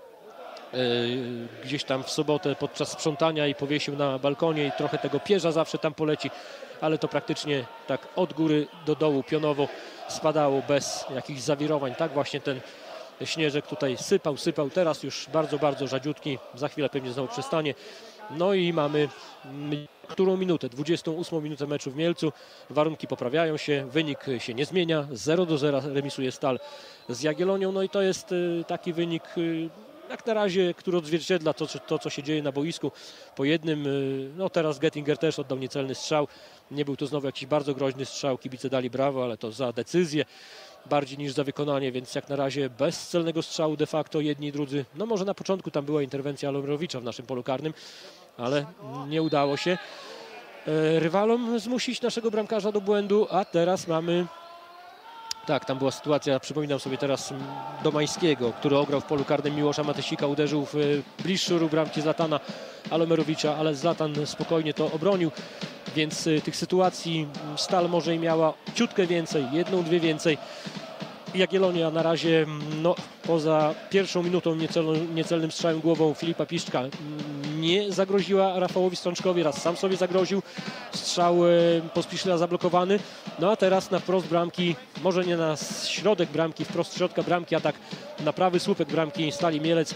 gdzieś tam w sobotę podczas sprzątania i powiesił na balkonie i trochę tego pierza zawsze tam poleci, ale to praktycznie tak od góry do dołu pionowo spadało bez jakichś zawirowań. Tak właśnie ten śnieżek tutaj sypał, teraz już bardzo rzadziutki, za chwilę pewnie znowu przestanie. No i mamy którą minutę, 28 minutę meczu w Mielcu, warunki poprawiają się, wynik się nie zmienia, 0-0 remisuje Stal z Jagiellonią, no i to jest taki wynik jak na razie, który odzwierciedla to, co się dzieje na boisku. Po jednym, no teraz Gettinger też oddał niecelny strzał. Nie był to znowu jakiś bardzo groźny strzał, kibice dali brawo, ale to za decyzję bardziej niż za wykonanie, więc jak na razie bez celnego strzału de facto jedni i drudzy. No może na początku tam była interwencja Alomerowicza w naszym polu karnym, ale nie udało się rywalom zmusić naszego bramkarza do błędu, a teraz mamy... Tak, tam była sytuacja, przypominam sobie teraz Domańskiego, który ograł w polu karnym Miłosza Matysika, uderzył w bliższy ruch bramki Zlatana Alomerowicza, ale Zlatan spokojnie to obronił, więc tych sytuacji Stal może i miała ciutkę więcej, 1-2 więcej. Jagiellonia na razie, no, poza pierwszą minutą niecelnym strzałem głową Filipa Piszczka nie zagroziła Rafałowi Strączkowi, raz sam sobie zagroził, strzał Pospiszla zablokowany, no a teraz na wprost bramki, może nie na środek bramki, wprost środka bramki, a tak na prawy słupek bramki Stali Mielec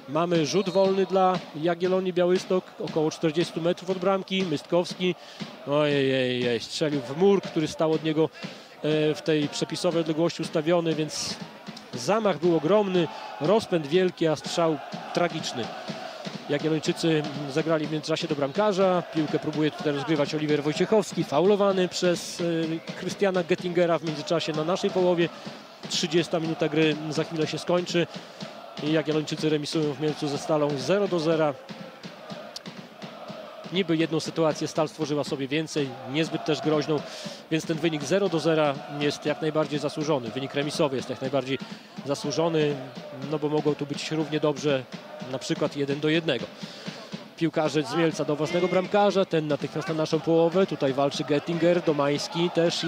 Mamy rzut wolny dla Jagiellonii Białystok, około 40 metrów od bramki. Mystkowski, ojej, strzelił w mur, który stał od niego w tej przepisowej odległości ustawiony, więc zamach był ogromny, rozpęd wielki, a strzał tragiczny. Jagiellończycy zagrali w międzyczasie do bramkarza. Piłkę próbuje tutaj rozgrywać Oliver Wojciechowski, faulowany przez Christiana Gettingera w międzyczasie na naszej połowie. 30 minuta gry za chwilę się skończy i Jagiellończycy remisują w Mielcu ze Stalą 0-0. Niby jedną sytuację Stal stworzyła sobie więcej, niezbyt też groźną, więc ten wynik 0-0 jest jak najbardziej zasłużony. Wynik remisowy jest jak najbardziej zasłużony, no bo mogło tu być równie dobrze na przykład 1-1. Piłkarze z Mielca do własnego bramkarza, ten natychmiast na naszą połowę, tutaj walczy Gettinger, Domański też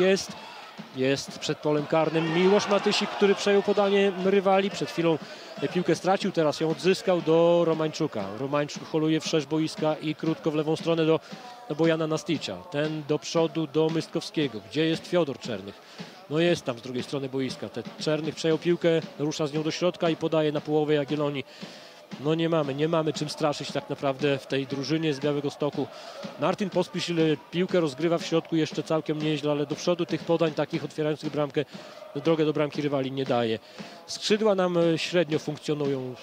jest przed polem karnym Miłosz Matysik, który przejął podanie rywali. Przed chwilą piłkę stracił, teraz ją odzyskał do Romańczuka. Romańczuk holuje wszerz boiska i krótko w lewą stronę do Bojana Nasticza. Ten do przodu do Mystkowskiego. Gdzie jest Fiodor Czernych? No jest tam z drugiej strony boiska. Czernych przejął piłkę, rusza z nią do środka i podaje na połowę Jagiellonii. No nie mamy czym straszyć tak naprawdę w tej drużynie z Białegostoku. Martin Pospisil piłkę rozgrywa w środku jeszcze całkiem nieźle, ale do przodu tych podań takich otwierających bramkę, drogę do bramki rywali nie daje. Skrzydła nam średnio funkcjonują.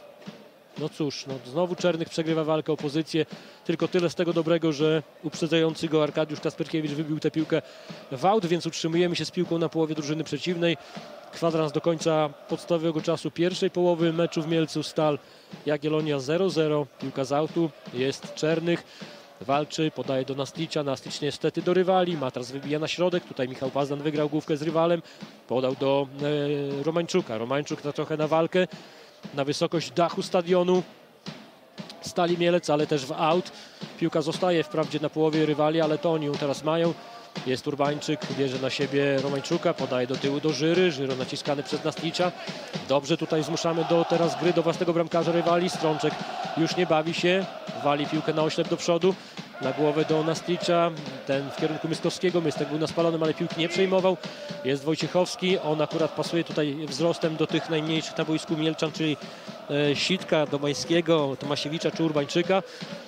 No cóż, znowu Czernych przegrywa walkę o pozycję. Tylko tyle z tego dobrego, że uprzedzający go Arkadiusz Kasperkiewicz wybił tę piłkę w aut, więc utrzymujemy się z piłką na połowie drużyny przeciwnej. Kwadrans do końca podstawowego czasu pierwszej połowy meczu w Mielcu. Stal Jagiellonia 0-0. Piłka z autu. Jest Czernych. Walczy, podaje do Nasticza. Nasticz niestety do rywali. Matras wybija na środek. Tutaj Michał Pazdan wygrał główkę z rywalem. Podał do Romańczuka. Romańczuk trochę na walkę. Na wysokość dachu stadionu Stali Mielec, ale też w aut. Piłka zostaje wprawdzie na połowie rywali, ale to oni ją teraz mają. Jest Urbańczyk, bierze na siebie Romańczuka, podaje do tyłu do Żyry. Żyro naciskany przez Nasticza. Dobrze tutaj zmuszamy do teraz gry do własnego bramkarza rywali. Strączek już nie bawi się, wali piłkę na oślep do przodu. Na głowę do Nasticza, ten w kierunku Mystkowskiego. Mystek był na spalonym, ale piłki nie przejmował. Jest Wojciechowski, on akurat pasuje tutaj wzrostem do tych najmniejszych na boisku Mielczan, czyli Sitka, Domańskiego, Tomasiewicza czy Urbańczyka.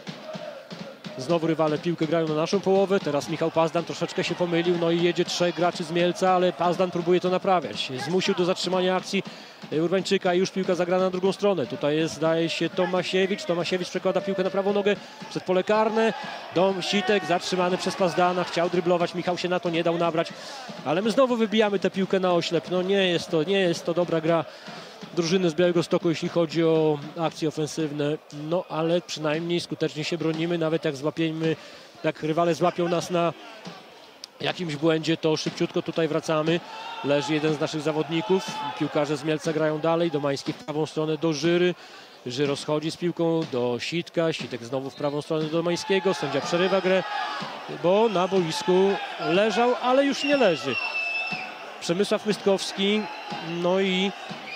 Znowu rywale piłkę grają na naszą połowę. Teraz Michał Pazdan troszeczkę się pomylił. No i jedzie 3 graczy z Mielca, ale Pazdan próbuje to naprawiać. Zmusił do zatrzymania akcji Urbańczyka i już piłka zagrana na drugą stronę. Tutaj jest, zdaje się, Tomasiewicz. Tomasiewicz przekłada piłkę na prawą nogę przed pole karne. Sitek zatrzymany przez Pazdana. Chciał dryblować. Michał się na to nie dał nabrać. Ale my znowu wybijamy tę piłkę na oślep. No nie jest to dobra gra drużyny z Białegostoku, jeśli chodzi o akcje ofensywne, no ale przynajmniej skutecznie się bronimy, nawet jak rywale złapią nas na jakimś błędzie, to szybciutko tutaj wracamy. Leży jeden z naszych zawodników, piłkarze z Mielca grają dalej, Domański w prawą stronę do Żyry, Żyro schodzi z piłką do Sitka, Sitek znowu w prawą stronę do Domańskiego, sędzia przerywa grę, bo na boisku leżał, ale już nie leży Przemysław Mystkowski, no i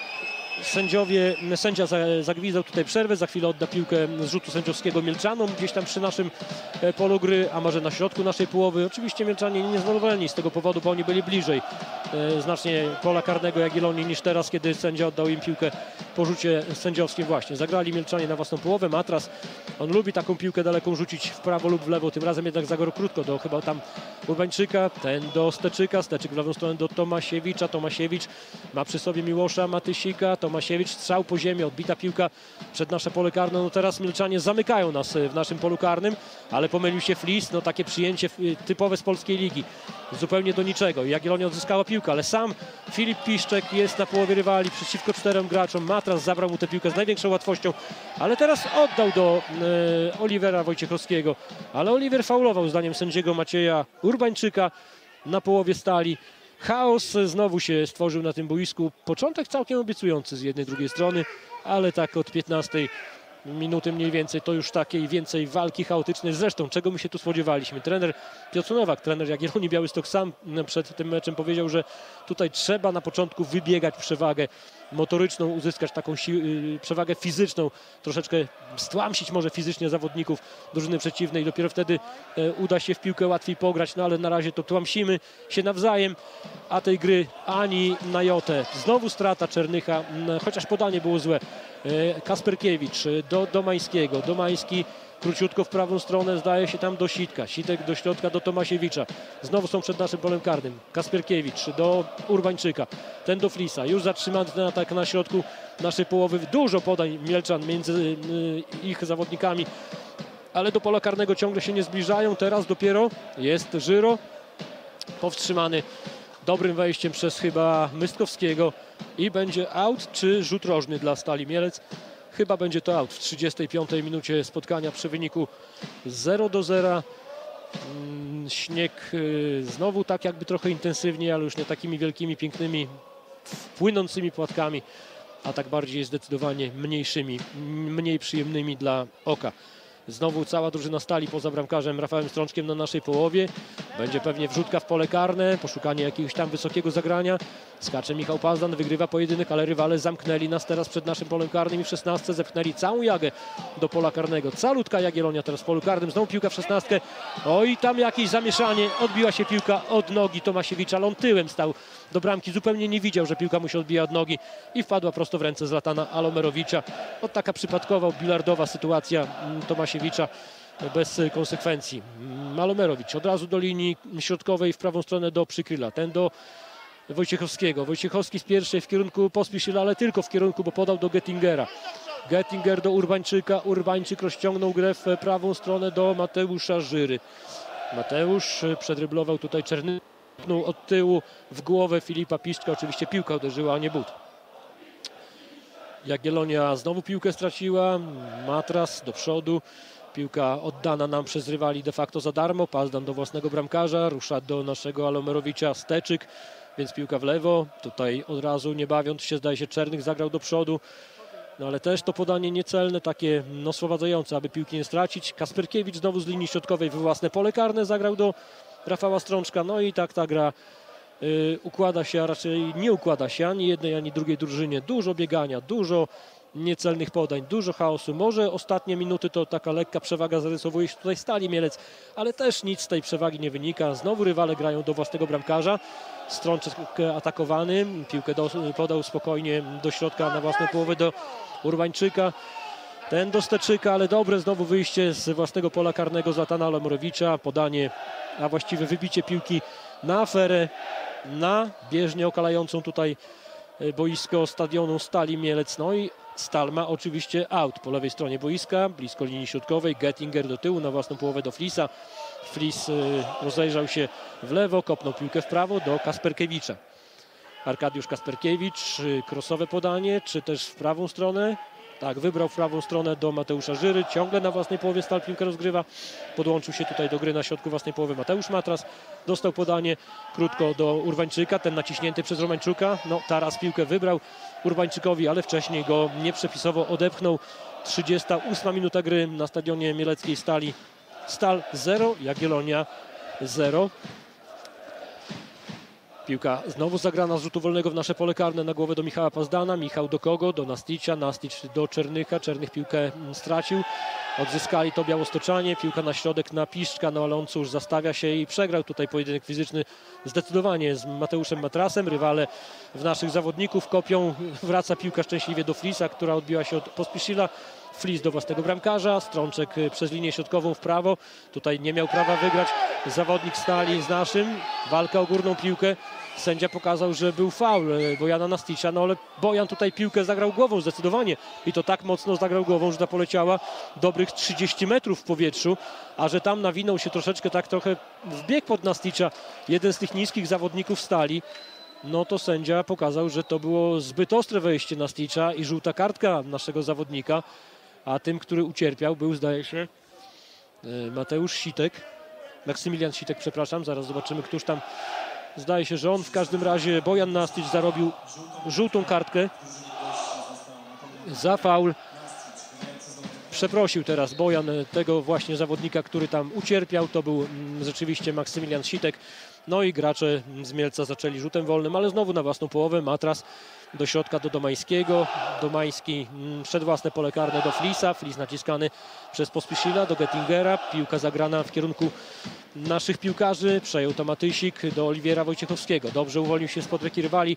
sędzia zagwizdał tutaj przerwę, za chwilę odda piłkę z rzutu sędziowskiego Mielczanom, gdzieś tam przy naszym polu gry, a może na środku naszej połowy. Oczywiście Mielczanie niezadowoleni z tego powodu, bo oni byli bliżej znacznie pola karnego Jagiellonii niż teraz, kiedy sędzia oddał im piłkę po rzucie sędziowskim właśnie. Zagrali Mielczanie na własną połowę. Matras, on lubi taką piłkę daleką rzucić w prawo lub w lewo, tym razem jednak za krótko do chyba tam Urbańczyka, ten do Steczyka, Steczyk w lewą stronę do Tomasiewicza, Tomasiewicz ma przy sobie Miłosza Matysika, Tomasiewicz strzał po ziemi, odbita piłka przed nasze pole karne. No teraz Mielczanie zamykają nas w naszym polu karnym, ale pomylił się Flis, no takie przyjęcie typowe z polskiej ligi, zupełnie do niczego. Jagiellonia odzyskała piłkę, ale sam Filip Piszczek jest na połowie rywali przeciwko 4 graczom. Matras zabrał mu tę piłkę z największą łatwością, ale teraz oddał do Olivera Wojciechowskiego, ale Oliver faulował zdaniem sędziego Macieja Urbańczyka na połowie Stali. Chaos znowu się stworzył na tym boisku. Początek całkiem obiecujący z jednej, drugiej strony, ale tak od 15 minuty mniej więcej to już takiej więcej walki chaotycznej. Zresztą czego my się tu spodziewaliśmy? Trener Piotr Nowak, trener Jagiellonii Białystok, sam przed tym meczem powiedział, że tutaj trzeba na początku wybiegać przewagę motoryczną, uzyskać taką przewagę fizyczną, troszeczkę stłamsić może fizycznie zawodników drużyny przeciwnej. Dopiero wtedy uda się w piłkę łatwiej pograć, no ale na razie to tłamsimy się nawzajem, a tej gry ani na jotę. Znowu strata Czernycha, chociaż podanie było złe, Kasperkiewicz do Domańskiego. Domański króciutko w prawą stronę, zdaje się tam do Sitka. Sitek do środka do Tomasiewicza. Znowu są przed naszym polem karnym. Kasperkiewicz do Urbańczyka. Ten do Flisa. Już zatrzymany ten atak na środku naszej połowy. Dużo podań mielczan między ich zawodnikami. Ale do pola karnego ciągle się nie zbliżają. Teraz dopiero jest Żyro. Powstrzymany dobrym wejściem przez chyba Mystkowskiego. I będzie aut czy rzut rożny dla Stali Mielec. Chyba będzie to aut w 35 minucie spotkania przy wyniku 0-0. Śnieg znowu tak jakby trochę intensywnie, ale już nie takimi wielkimi, pięknymi, płynącymi płatkami, a tak bardziej zdecydowanie mniejszymi, mniej przyjemnymi dla oka. Znowu cała drużyna Stali poza bramkarzem Rafałem Strączkiem na naszej połowie. Będzie pewnie wrzutka w pole karne, poszukanie jakiegoś tam wysokiego zagrania. Skacze Michał Pazdan, wygrywa pojedynek, ale rywale zamknęli nas teraz przed naszym polem karnym i w 16 zepchnęli całą Jagę do pola karnego. Calutka Jagiellonia teraz w polu karnym, znowu piłka w 16. Oj, tam jakieś zamieszanie, odbiła się piłka od nogi Tomasiewicza, ale on tyłem stał do bramki, zupełnie nie widział, że piłka mu się odbija od nogi i wpadła prosto w ręce Zlatana Alomerowicza. Taka przypadkowa, bilardowa sytuacja Tomasiewicza bez konsekwencji. Alomerowicz od razu do linii środkowej w prawą stronę do Przykryla, ten do Wojciechowskiego. Wojciechowski z pierwszej w kierunku Pospieszyla, ale tylko w kierunku, bo podał do Gettingera. Gettinger do Urbańczyka. Urbańczyk rozciągnął grę w prawą stronę do Mateusza Żyry. Mateusz przedryblował tutaj Czerny. Od tyłu w głowę Filipa Piszczka. Oczywiście piłka uderzyła, a nie but. Jagiellonia znowu piłkę straciła. Matras do przodu. Piłka oddana nam przez rywali de facto za darmo. Pazdan do własnego bramkarza. Rusza do naszego Alomerowicza Steczyk. Więc piłka w lewo. Tutaj od razu nie bawiąc się, zdaje się, Czernych zagrał do przodu. No ale też to podanie niecelne, takie sprowadzające, aby piłki nie stracić. Kasperkiewicz znowu z linii środkowej we własne pole karne zagrał do Rafała Strączka. No i tak ta gra układa się, a raczej nie układa się ani jednej, ani drugiej drużynie. Dużo biegania, dużo niecelnych podań, dużo chaosu. Może ostatnie minuty to taka lekka przewaga zarysowuje się tutaj Stali Mielec, ale też nic z tej przewagi nie wynika. Znowu rywale grają do własnego bramkarza. Strączek atakowany, piłkę podał spokojnie do środka na własną połowę do Urbańczyka. Ten do Steczyka, ale dobre znowu wyjście z własnego pola karnego Zlatana Alomerowicza. Podanie, a właściwie wybicie piłki na aferę, na bieżnię okalającą tutaj boisko stadionu Stali Mielec. No i Stal ma oczywiście aut po lewej stronie boiska, blisko linii środkowej. Gettinger do tyłu na własną połowę do Flisa. Flis rozejrzał się w lewo, kopnął piłkę w prawo do Kasperkiewicza. Arkadiusz Kasperkiewicz, krosowe podanie, czy też w prawą stronę. Tak, wybrał w prawą stronę do Mateusza Żyry. Ciągle na własnej połowie Stal piłkę rozgrywa. Podłączył się tutaj do gry na środku własnej połowy Mateusz Matras. Dostał podanie krótko do Urbańczyka, ten naciśnięty przez Romańczuka. No, teraz piłkę wybrał Urbańczykowi, ale wcześniej go nieprzepisowo odepchnął. 38 minuta gry na stadionie mieleckiej Stali. Stal 0, Jagiellonia 0. Piłka znowu zagrana z rzutu wolnego w nasze pole karne na głowę do Michała Pazdana. Michał do kogo? Do Nasticza. Nasticz do Czernycha. Czernych piłkę stracił. Odzyskali to białostoczanie. Piłka na środek na Piszczka. No ale on cóż, zastawia się i przegrał tutaj pojedynek fizyczny zdecydowanie z Mateuszem Matrasem. Rywale w naszych zawodników kopią. Wraca piłka szczęśliwie do Flisa, która odbiła się od Pospieszyla. Flis do własnego bramkarza, Strączek przez linię środkową w prawo. Tutaj nie miał prawa wygrać zawodnik Stali z naszym. Walka o górną piłkę. Sędzia pokazał, że był faul Bojana Nasticza, no ale Bojan tutaj piłkę zagrał głową zdecydowanie. I to tak mocno zagrał głową, że ta poleciała dobrych 30 metrów w powietrzu. A że tam nawinął się troszeczkę, tak trochę wbiegł pod Nasticza jeden z tych niskich zawodników Stali. No to sędzia pokazał, że to było zbyt ostre wejście Nasticza i żółta kartka naszego zawodnika. A tym, który ucierpiał, był, zdaje się, Mateusz Sitek. Maksymilian Sitek, przepraszam, zaraz zobaczymy, któż tam. Zdaje się, że on w każdym razie, Bojan Nasticz zarobił żółtą kartkę za faul. Przeprosił teraz Bojan tego właśnie zawodnika, który tam ucierpiał. To był rzeczywiście Maksymilian Sitek. No i gracze z Mielca zaczęli rzutem wolnym, ale znowu na własną połowę. Matras do środka do Domańskiego. Domański przed własne pole karne do Flisa. Flis naciskany przez Pospieszyla do Gettingera. Piłka zagrana w kierunku naszych piłkarzy. Przejął to Matysik do Oliwiera Wojciechowskiego. Dobrze uwolnił się spod ręki rywali.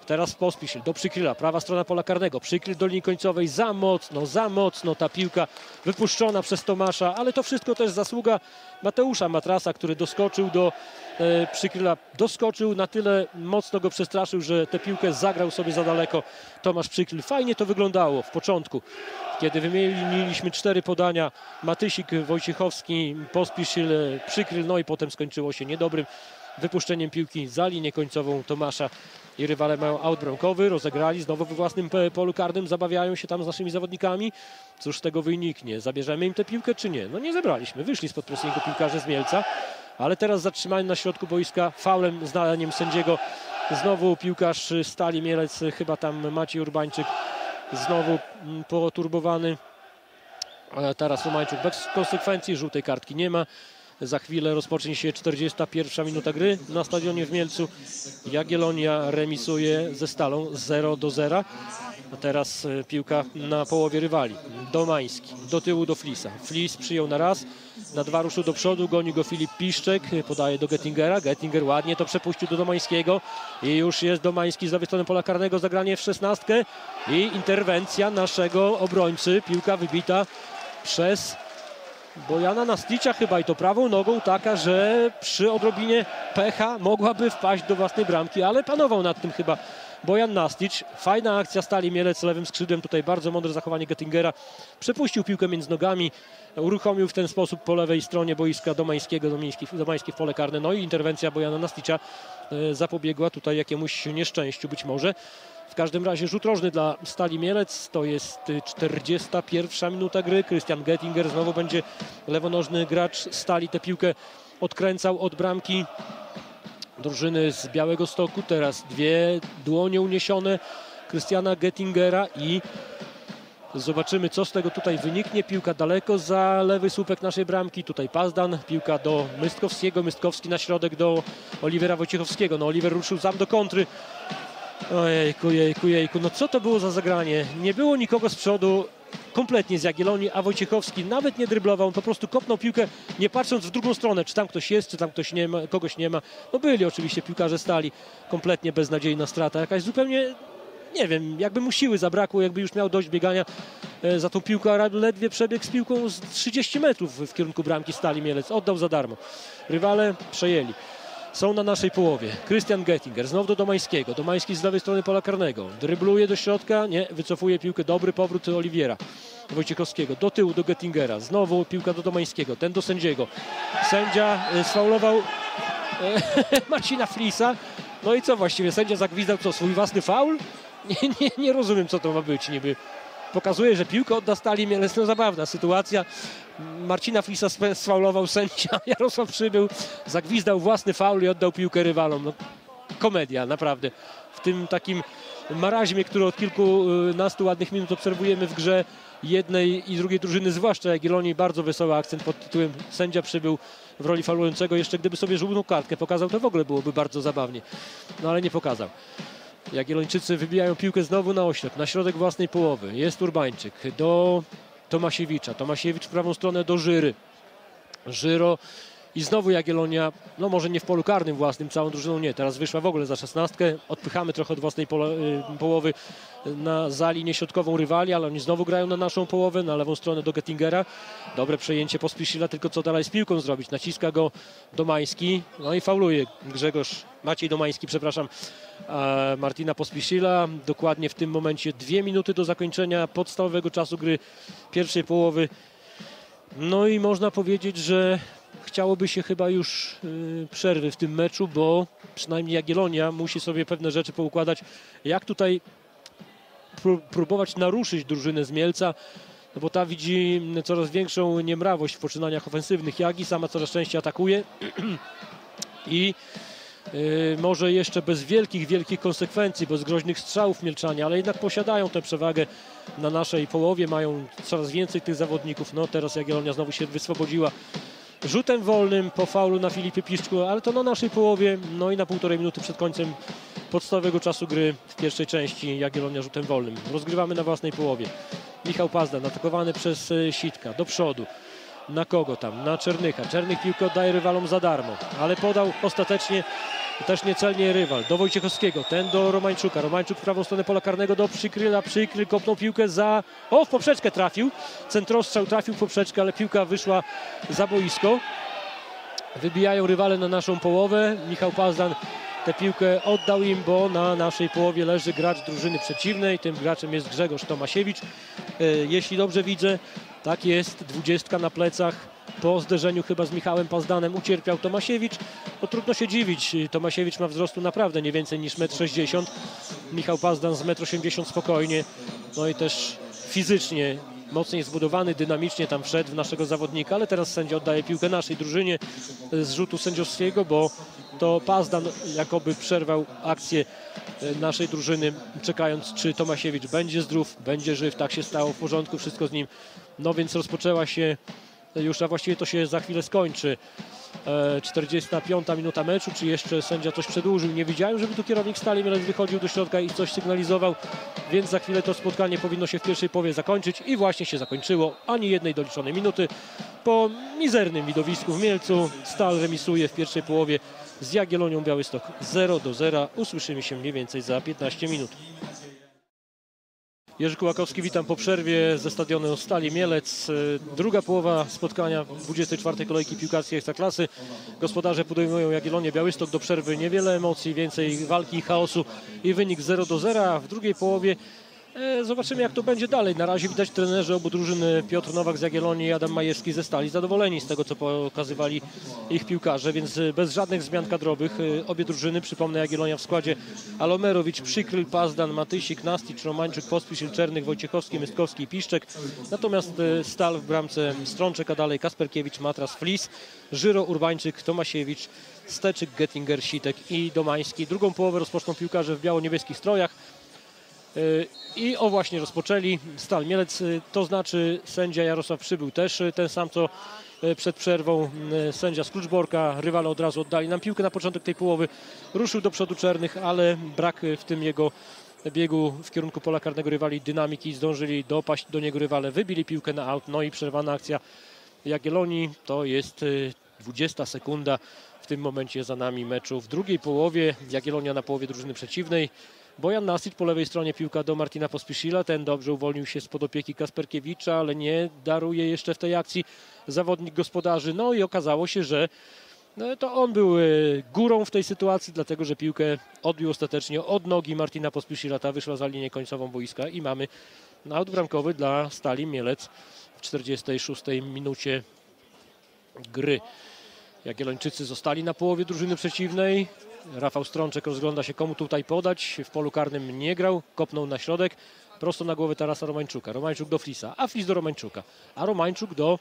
Teraz Pospisil do Przykryla, prawa strona pola karnego. Przykryl do linii końcowej, za mocno ta piłka wypuszczona przez Tomasza, ale to wszystko też zasługa Mateusza Matrasa, który doskoczył do Przykryla. Doskoczył, na tyle mocno go przestraszył, że tę piłkę zagrał sobie za daleko Tomasz Przykryl. Fajnie to wyglądało w początku, kiedy wymieniliśmy 4 podania. Matysik, Wojciechowski, Pospisil, Przykryl, no i potem skończyło się niedobrym wypuszczeniem piłki za linię końcową Tomasza i rywale mają aut bramkowy, rozegrali znowu we własnym polu karnym, zabawiają się tam z naszymi zawodnikami. Cóż z tego wyniknie? Zabierzemy im tę piłkę czy nie? No nie zebraliśmy, wyszli spod pressingu piłkarze z Mielca, ale teraz zatrzymanie na środku boiska, faulem zdaniem sędziego. Znowu piłkarz Stali Mielec, chyba tam Maciej Urbańczyk, znowu poturbowany. Teraz Romańczuk bez konsekwencji, żółtej kartki nie ma. Za chwilę rozpocznie się 41 minuta gry na stadionie w Mielcu. Jagiellonia remisuje ze Stalą 0-0. A teraz piłka na połowie rywali. Domański do tyłu do Flisa. Flis przyjął na raz, na 2 ruszył do przodu, goni go Filip Piszczek, podaje do Gettingera. Gettinger ładnie to przepuścił do Domańskiego i już jest Domański z lewej strony pola karnego, zagranie w 16 i interwencja naszego obrońcy. Piłka wybita przez Bojana Nasticza chyba i to prawą nogą, taka, że przy odrobinie pecha mogłaby wpaść do własnej bramki, ale panował nad tym chyba Bojan Nastic. Fajna akcja Stali Mielec lewym skrzydłem, tutaj bardzo mądre zachowanie Gettingera. Przepuścił piłkę między nogami, uruchomił w ten sposób po lewej stronie boiska Domańskiego, Domański w pole karne, no i interwencja Bojana Nasticza zapobiegła tutaj jakiemuś nieszczęściu być może. W każdym razie rzut rożny dla Stali Mielec, to jest 41 minuta gry. Krystian Gettinger znowu będzie lewonożny gracz Stali, tę piłkę odkręcał od bramki drużyny z Białegostoku. Teraz 2 dłonie uniesione Krystiana Gettingera i zobaczymy, co z tego tutaj wyniknie. Piłka daleko za lewy słupek naszej bramki. Tutaj Pazdan, piłka do Mystkowskiego. Mystkowski na środek do Oliwera Wojciechowskiego. No Oliver ruszył sam do kontry. Ojejku, no co to było za zagranie? Nie było nikogo z przodu, kompletnie z Jagiellonii, a Wojciechowski nawet nie dryblował, on po prostu kopnął piłkę, nie patrząc w drugą stronę, czy tam ktoś jest, czy tam ktoś nie ma, kogoś nie ma. No byli oczywiście piłkarze Stali, kompletnie beznadziejna strata, jakaś zupełnie, nie wiem, jakby mu siły zabrakło, jakby już miał dość biegania za tą piłkę, a ledwie przebiegł z piłką z 30 metrów w kierunku bramki Stali Mielec, oddał za darmo. Rywale przejęli. Są na naszej połowie. Krystian Gettinger, znowu do Domańskiego. Domański z lewej strony pola karnego. Drybluje do środka, nie, wycofuje piłkę. Dobry powrót Oliwiera Wojciechowskiego. Do tyłu do Gettingera. Znowu piłka do Domańskiego. Ten do sędziego. Sędzia sfaulował Marcina Flisa. No i co właściwie? Sędzia zagwizdał co? Swój własny faul? Nie rozumiem, co to ma być niby. Pokazuje, że piłkę odda Stali Mielec. No zabawna sytuacja. Marcina Flisa sfaulował sędzia. Jarosław Przybył zagwizdał własny faul i oddał piłkę rywalom. No, komedia, naprawdę. W tym takim maraźmie, który od kilkunastu ładnych minut obserwujemy w grze jednej i drugiej drużyny, zwłaszcza Jagiellonii, bardzo wesoły akcent pod tytułem sędzia Przybył w roli faulującego. Jeszcze gdyby sobie żółtą kartkę pokazał, to w ogóle byłoby bardzo zabawnie. No ale nie pokazał. Jagiellończycy wybijają piłkę znowu na oślep, na środek własnej połowy. Jest Urbańczyk do Tomasiewicza. Tomasiewicz w prawą stronę do Żyry. Żyro i znowu Jagiellonia, no może nie w polu karnym własnym, całą drużyną nie. Teraz wyszła w ogóle za 16. Odpychamy trochę od własnej połowy za linię środkową rywali, ale oni znowu grają na naszą połowę, na lewą stronę do Gettingera. Dobre przejęcie Pospiszila, tylko co dalej z piłką zrobić? Naciska go Domański, no i fauluje Maciej Domański, przepraszam, Martina Pospiszila. Dokładnie w tym momencie 2 minuty do zakończenia podstawowego czasu gry pierwszej połowy. No i można powiedzieć, że chciałoby się chyba już przerwy w tym meczu, bo przynajmniej Jagiellonia musi sobie pewne rzeczy poukładać. Jak tutaj próbować naruszyć drużynę z Mielca, no bo ta widzi coraz większą niemrawość w poczynaniach ofensywnych Jagi, sama coraz częściej atakuje i może jeszcze bez wielkich konsekwencji, bez groźnych strzałów Mielczanie, ale jednak posiadają tę przewagę na naszej połowie, mają coraz więcej tych zawodników. No teraz Jagiellonia znowu się wyswobodziła rzutem wolnym po faulu na Filipie Piszczku, ale to na naszej połowie, no i na 1,5 minuty przed końcem podstawowego czasu gry w pierwszej części Jagiellonia rzutem wolnym. Rozgrywamy na własnej połowie. Michał Pazdan atakowany przez Sitka, do przodu. Na kogo tam? Na Czernycha. Czernych piłkę oddaje rywalom za darmo, ale podał ostatecznie Też niecelnie rywal, do Wojciechowskiego, ten do Romańczuka, Romańczuk w prawą stronę pola karnego do Przykryla, Przykryl kopnął piłkę za... w poprzeczkę trafił, centrostrzał trafił w poprzeczkę, ale piłka wyszła za boisko. Wybijają rywale na naszą połowę, Michał Pazdan tę piłkę oddał im, bo na naszej połowie leży gracz drużyny przeciwnej, tym graczem jest Grzegorz Tomasiewicz. Jeśli dobrze widzę, tak jest, 20 na plecach. Po zderzeniu chyba z Michałem Pazdanem ucierpiał Tomasiewicz. No, trudno się dziwić, Tomasiewicz ma wzrostu naprawdę nie więcej niż 1,60 m. Michał Pazdan z 1,80 m spokojnie. No i też fizycznie mocniej zbudowany, dynamicznie tam wszedł w naszego zawodnika, ale teraz sędzia oddaje piłkę naszej drużynie z rzutu sędziowskiego, bo to Pazdan jakoby przerwał akcję naszej drużyny, czekając, czy Tomasiewicz będzie zdrów, będzie żyw. Tak się stało, w porządku, wszystko z nim. No więc rozpoczęła się już, a właściwie to się za chwilę skończy. 45 minuta meczu, czy jeszcze sędzia coś przedłużył? Nie widziałem, żeby tu kierownik Stali Mielec wychodził do środka i coś sygnalizował, więc za chwilę to spotkanie powinno się w pierwszej połowie zakończyć i właśnie się zakończyło. Ani jednej doliczonej minuty. Po mizernym widowisku w Mielcu Stal remisuje w pierwszej połowie z Jagiellonią Białystok 0-0. Usłyszymy się mniej więcej za 15 minut. Jerzy Kułakowski, witam po przerwie ze stadionu Stali Mielec. Druga połowa spotkania 24. kolejki piłkarskiej Ekstraklasy. Gospodarze podejmują Jagiellonię Białystok. Do przerwy niewiele emocji, więcej walki i chaosu i wynik 0-0. W drugiej połowie zobaczymy, jak to będzie dalej. Na razie widać trenerzy obu drużyn, Piotr Nowak z Jagiellonii i Adam Majewski ze Stali, zadowoleni z tego, co pokazywali ich piłkarze, więc bez żadnych zmian kadrowych. Obie drużyny, przypomnę, Jagiellonia w składzie Alomerowicz, Przykryl, Pazdan, Matysik, Nastić, Romańczuk, Pospisil, Czernych, Wojciechowski, Mystkowski i Piszczek. Natomiast Stal w bramce Strączek, a dalej Kasperkiewicz, Matras, Flis, Żyro, Urbańczyk, Tomasiewicz, Steczyk, Gettinger, Sitek i Domański. Drugą połowę rozpoczną piłkarze w biało-niebieskich strojach. I właśnie rozpoczęli Stal Mielec, to znaczy sędzia Jarosław Przybył też ten sam co przed przerwą, sędzia z Kluczborka. Rywale od razu oddali nam piłkę na początek tej połowy. Ruszył do przodu Czernych, ale brak w tym jego biegu w kierunku pola karnego rywali dynamiki. Zdążyli dopaść do niego rywale, wybili piłkę na aut, no i przerwana akcja Jagiellonii. To jest 20 sekunda w tym momencie za nami meczu. W drugiej połowie Jagiellonia na połowie drużyny przeciwnej. Bojan Nastić po lewej stronie, piłka do Martina Pospiszila. Ten dobrze uwolnił się spod opieki Kasperkiewicza, ale nie daruje jeszcze w tej akcji zawodnik gospodarzy. No i okazało się, że to on był górą w tej sytuacji, dlatego że piłkę odbił ostatecznie od nogi Martina Pospiszila. Ta wyszła za linię końcową boiska i mamy aut bramkowy dla Stali Mielec w 46 minucie gry. Jagiellończycy zostali na połowie drużyny przeciwnej. Rafał Strączek rozgląda się, komu tutaj podać. W polu karnym nie grał, kopnął na środek, prosto na głowę Tarasa Romańczuka. Romańczuk do Flisa, a Flis do Romańczuka, a Romańczuk do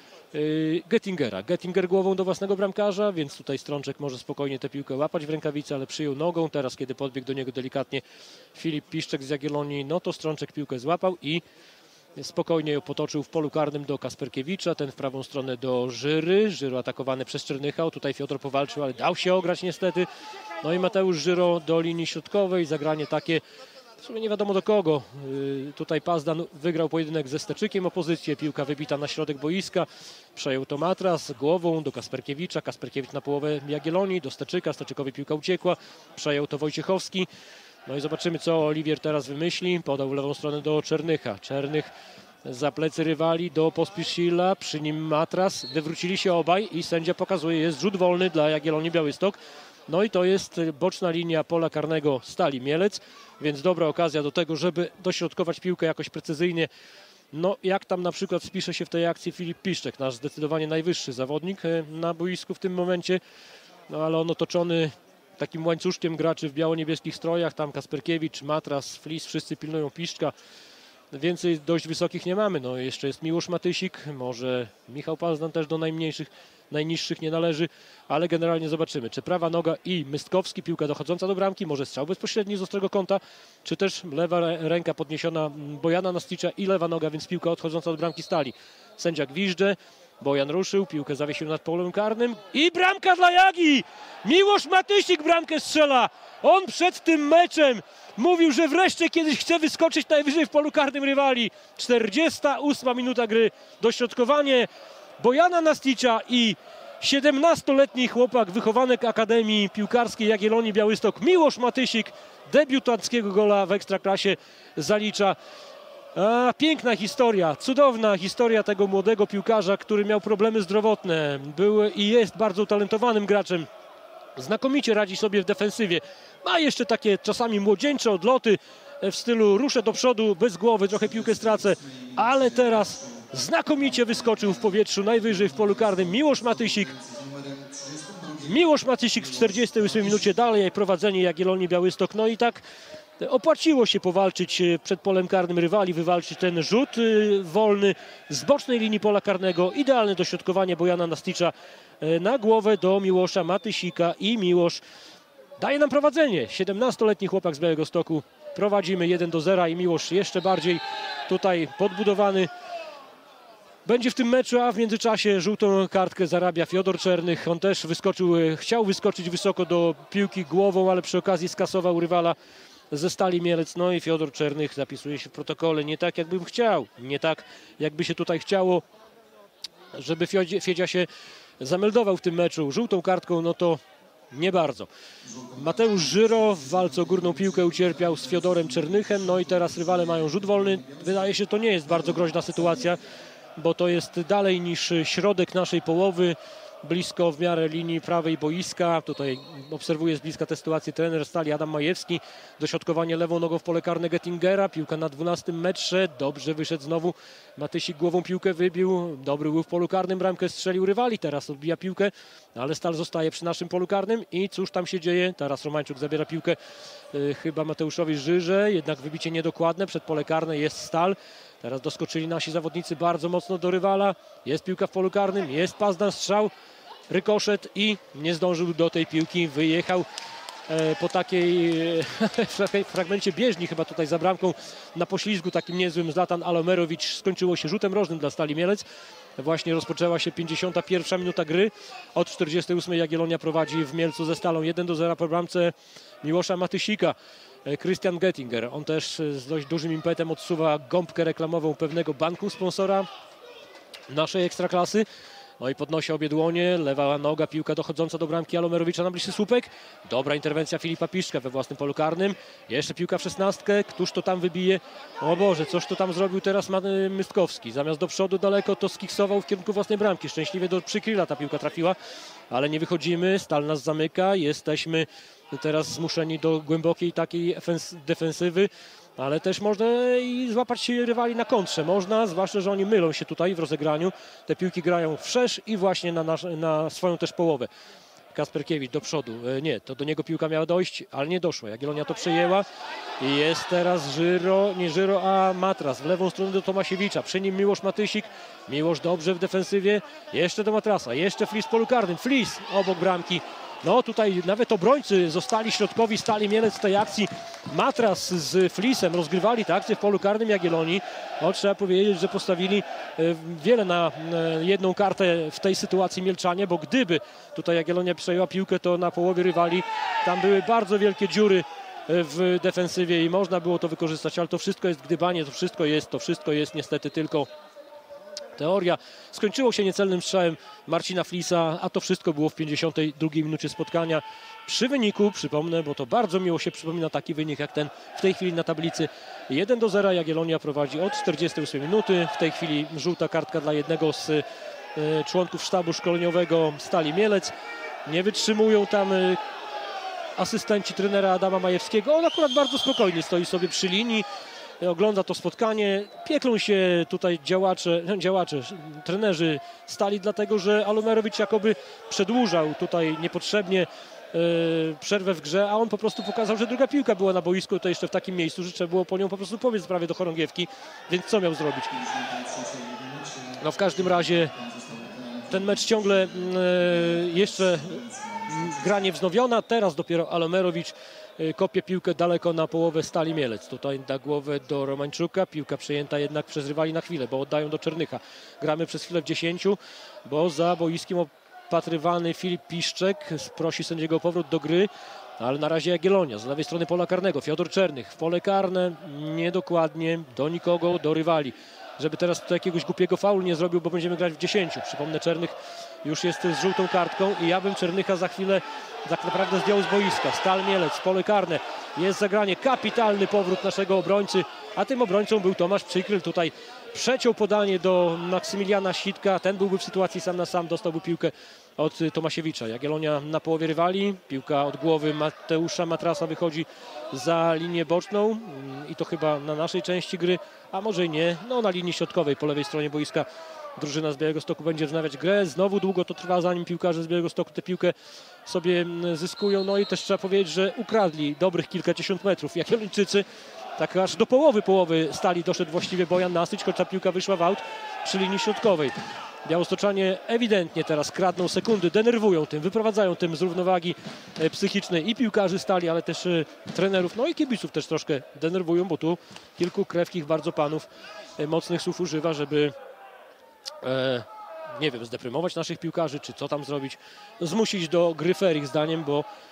Gettingera. Gettinger głową do własnego bramkarza, więc tutaj Strączek może spokojnie tę piłkę łapać w rękawicy, ale przyjął nogą. Teraz, kiedy podbiegł do niego delikatnie Filip Piszczek z Jagiellonii, no to Strączek piłkę złapał i spokojnie ją potoczył w polu karnym do Kasperkiewicza, ten w prawą stronę do Żyry. Żyro atakowany przez Czernychał, tutaj Fiodor powalczył, ale dał się ograć niestety. No i Mateusz Żyro do linii środkowej, zagranie takie w sumie nie wiadomo do kogo. Tutaj Pazdan wygrał pojedynek ze Steczykiem o pozycję, piłka wybita na środek boiska, przejął to Matras głową do Kasperkiewicza, Kasperkiewicz na połowę Jagiellonii, do Steczyka, Steczykowi piłka uciekła, przejął to Wojciechowski. No i zobaczymy, co Oliwier teraz wymyśli. Podał w lewą stronę do Czernycha. Czernych za plecy rywali do Pospiszila, przy nim Matras. Wywrócili się obaj i sędzia pokazuje, jest rzut wolny dla Jagiellonii Białystok. No i to jest boczna linia pola karnego Stali Mielec, więc dobra okazja do tego, żeby dośrodkować piłkę jakoś precyzyjnie. No jak tam na przykład spisze się w tej akcji Filip Piszczek, nasz zdecydowanie najwyższy zawodnik na boisku w tym momencie. No ale on otoczony takim łańcuszkiem graczy w biało-niebieskich strojach, tam Kasperkiewicz, Matras, Flis, wszyscy pilnują Piszczka. Więcej dość wysokich nie mamy, no jeszcze jest Miłosz Matysik, może Michał Pazdan też do najniższych nie należy, ale generalnie zobaczymy, czy prawa noga i Mystkowski, piłka dochodząca do bramki, może strzał bezpośredni z ostrego kąta, czy też lewa ręka podniesiona Bojana Nasticza i lewa noga, więc piłka odchodząca do bramki Stali. Sędzia gwiżdże, Bojan ruszył, piłkę zawiesił nad polem karnym i bramka dla Jagi! Miłosz Matysik bramkę strzela! On przed tym meczem mówił, że wreszcie kiedyś chce wyskoczyć najwyżej w polu karnym rywali. 48 minuta gry, dośrodkowanie Bojana Nasticza i 17-letni chłopak, wychowanek Akademii Piłkarskiej Jagiellonii Białystok, Miłosz Matysik, debiutanckiego gola w Ekstraklasie zalicza. Piękna historia, cudowna historia tego młodego piłkarza, który miał problemy zdrowotne. Był i jest bardzo utalentowanym graczem. Znakomicie radzi sobie w defensywie. Ma jeszcze takie czasami młodzieńcze odloty w stylu ruszę do przodu, bez głowy, trochę piłkę stracę, ale teraz znakomicie wyskoczył w powietrzu, najwyżej w polu karnym Miłosz Matysik. Miłosz Matysik w 48 minucie dalej prowadzenie Jagiellonii Białystok. No i tak opłaciło się powalczyć przed polem karnym rywali, wywalczyć ten rzut wolny z bocznej linii pola karnego. Idealne dośrodkowanie Bojana Nasticza na głowę do Miłosza Matysika i Miłosz daje nam prowadzenie. 17-letni chłopak z Białegostoku. Prowadzimy 1-0 i Miłosz jeszcze bardziej tutaj podbudowany będzie w tym meczu, a w międzyczasie żółtą kartkę zarabia Fiodor Czernych. On też chciał wyskoczyć wysoko do piłki głową, ale przy okazji skasował rywala ze Stali Mielec. No i Fiodor Czernych zapisuje się w protokole nie tak, jakbym chciał. Nie tak, jakby się tutaj chciało, żeby Fiedzia się zameldował w tym meczu. Żółtą kartką, no to nie bardzo. Mateusz Żyro w walce o górną piłkę ucierpiał z Fiodorem Czernychem. No i teraz rywale mają rzut wolny. Wydaje się, to nie jest bardzo groźna sytuacja, bo to jest dalej niż środek naszej połowy, blisko w miarę linii prawej boiska. Tutaj obserwuje z bliska tę sytuację trener Stali Adam Majewski. Dośrodkowanie lewą nogą w pole karne Gettingera. Piłka na 12 metrze. Dobrze wyszedł znowu. Matysik głową piłkę wybił. Dobry był w polu karnym. Bramkę strzelił rywali. Teraz odbija piłkę, ale Stal zostaje przy naszym polu karnym. I cóż tam się dzieje? Teraz Romańczuk zabiera piłkę chyba Mateuszowi Żyrze. Jednak wybicie niedokładne. Przed pole karne jest Stal. Teraz doskoczyli nasi zawodnicy bardzo mocno do rywala. Jest piłka w polu karnym, jest pas na strzał, rykoszet i nie zdążył do tej piłki. Wyjechał po takiej fragmencie bieżni chyba tutaj za bramką na poślizgu takim niezłym Zlatan Alomerowicz. Skończyło się rzutem rożnym dla Stali Mielec. Właśnie rozpoczęła się 51 minuta gry. Od 48 Jagiellonia prowadzi w Mielcu ze Stalą 1-0 po bramce Miłosza Matysika. Christian Gettinger, on też z dość dużym impetem odsuwa gąbkę reklamową pewnego banku sponsora naszej Ekstraklasy. No i podnosi obie dłonie, lewa noga, piłka dochodząca do bramki Alomerowicza na bliższy słupek. Dobra interwencja Filipa Piszczka we własnym polu karnym. Jeszcze piłka w 16, któż to tam wybije? O Boże, coś to tam zrobił teraz Mystkowski. Zamiast do przodu daleko to skiksował w kierunku własnej bramki. Szczęśliwie do Przykryla ta piłka trafiła, ale nie wychodzimy. Stal nas zamyka, jesteśmy teraz zmuszeni do głębokiej takiej defensywy. Ale też można i złapać się rywali na kontrze. Można, zwłaszcza, że oni mylą się tutaj w rozegraniu. Te piłki grają wszerz i właśnie na swoją też połowę. Kasperkiewicz do przodu. Nie, to do niego piłka miała dojść, ale nie doszła. Jagiellonia to przejęła. I jest teraz Żyro, a Matras w lewą stronę do Tomasiewicza. Przy nim Miłosz Matysik. Miłosz dobrze w defensywie. Jeszcze do Matrasa. Jeszcze Flis w polu karnym. Flis obok bramki. No tutaj nawet obrońcy zostali środkowi Stali Mielec w tej akcji. Matras z Flisem rozgrywali tę akcję w polu karnym Jagiellonii. No, trzeba powiedzieć, że postawili wiele na jedną kartę w tej sytuacji Mielczanie, bo gdyby tutaj Jagiellonia przejęła piłkę, to na połowie rywali tam były bardzo wielkie dziury w defensywie i można było to wykorzystać, ale to wszystko jest gdybanie, to wszystko jest niestety tylko teoria. Skończyło się niecelnym strzałem Marcina Flisa, a to wszystko było w 52 minucie spotkania. Przy wyniku, przypomnę, bo to bardzo miło się przypomina taki wynik jak ten w tej chwili na tablicy. 1-0 Jagiellonia prowadzi od 48 minuty. W tej chwili żółta kartka dla jednego z członków sztabu szkoleniowego Stali Mielec. Nie wytrzymują tam asystenci trenera Adama Majewskiego. On akurat bardzo spokojnie stoi sobie przy linii. Ogląda to spotkanie. Pieklą się tutaj działacze, trenerzy Stali, dlatego że Alomerowicz jakoby przedłużał tutaj niepotrzebnie przerwę w grze, a on po prostu pokazał, że druga piłka była na boisku, to jeszcze w takim miejscu, że trzeba było po nią po prostu pobiec prawie do chorągiewki, więc co miał zrobić? No w każdym razie ten mecz ciągle jeszcze gra niewznowiona, teraz dopiero Alomerowicz kopie piłkę daleko na połowę Stali Mielec. Tutaj da głowę do Romańczuka. Piłka przejęta jednak przez rywali na chwilę, bo oddają do Czernycha. Gramy przez chwilę w 10, bo za boiskiem opatrywany Filip Piszczek prosi sędziego o powrót do gry, ale na razie Jagiellonia z lewej strony pola karnego. Fiodor Czernych w pole karne, niedokładnie, do nikogo, do rywali. żeby teraz tutaj jakiegoś głupiego faulu nie zrobił, bo będziemy grać w 10. Przypomnę, Czernych już jest z żółtą kartką i ja bym Czernycha za chwilę tak naprawdę zdjął z boiska. Stal Mielec, pole karne, jest zagranie, kapitalny powrót naszego obrońcy, a tym obrońcą był Tomasz Przykryl. Tutaj przeciął podanie do Maksymiliana Sitka, ten byłby w sytuacji sam na sam, dostałby piłkę od Tomasiewicza. Jagiellonia na połowie rywali, piłka od głowy Mateusza Matrasa wychodzi za linię boczną i to chyba na naszej części gry, a może i nie, no na linii środkowej po lewej stronie boiska. Drużyna z Białegostoku będzie wznawiać grę. Znowu długo to trwa, zanim piłkarze z Białegostoku tę piłkę sobie zyskują. No i też trzeba powiedzieć, że ukradli dobrych kilkadziesiąt metrów. Jagiellończycy, tak aż do połowy Stali doszedł właściwie Bojan Nasyć, choć ta piłka wyszła w aut przy linii środkowej. Białostoczanie ewidentnie teraz kradną sekundy, denerwują tym, wyprowadzają tym z równowagi psychicznej i piłkarzy Stali, ale też trenerów, no i kibiców też troszkę denerwują, bo tu kilku krewkich bardzo panów mocnych słów używa, żeby nie wiem, zdeprymować naszych piłkarzy, czy co tam zrobić, zmusić do gry fair ich zdaniem,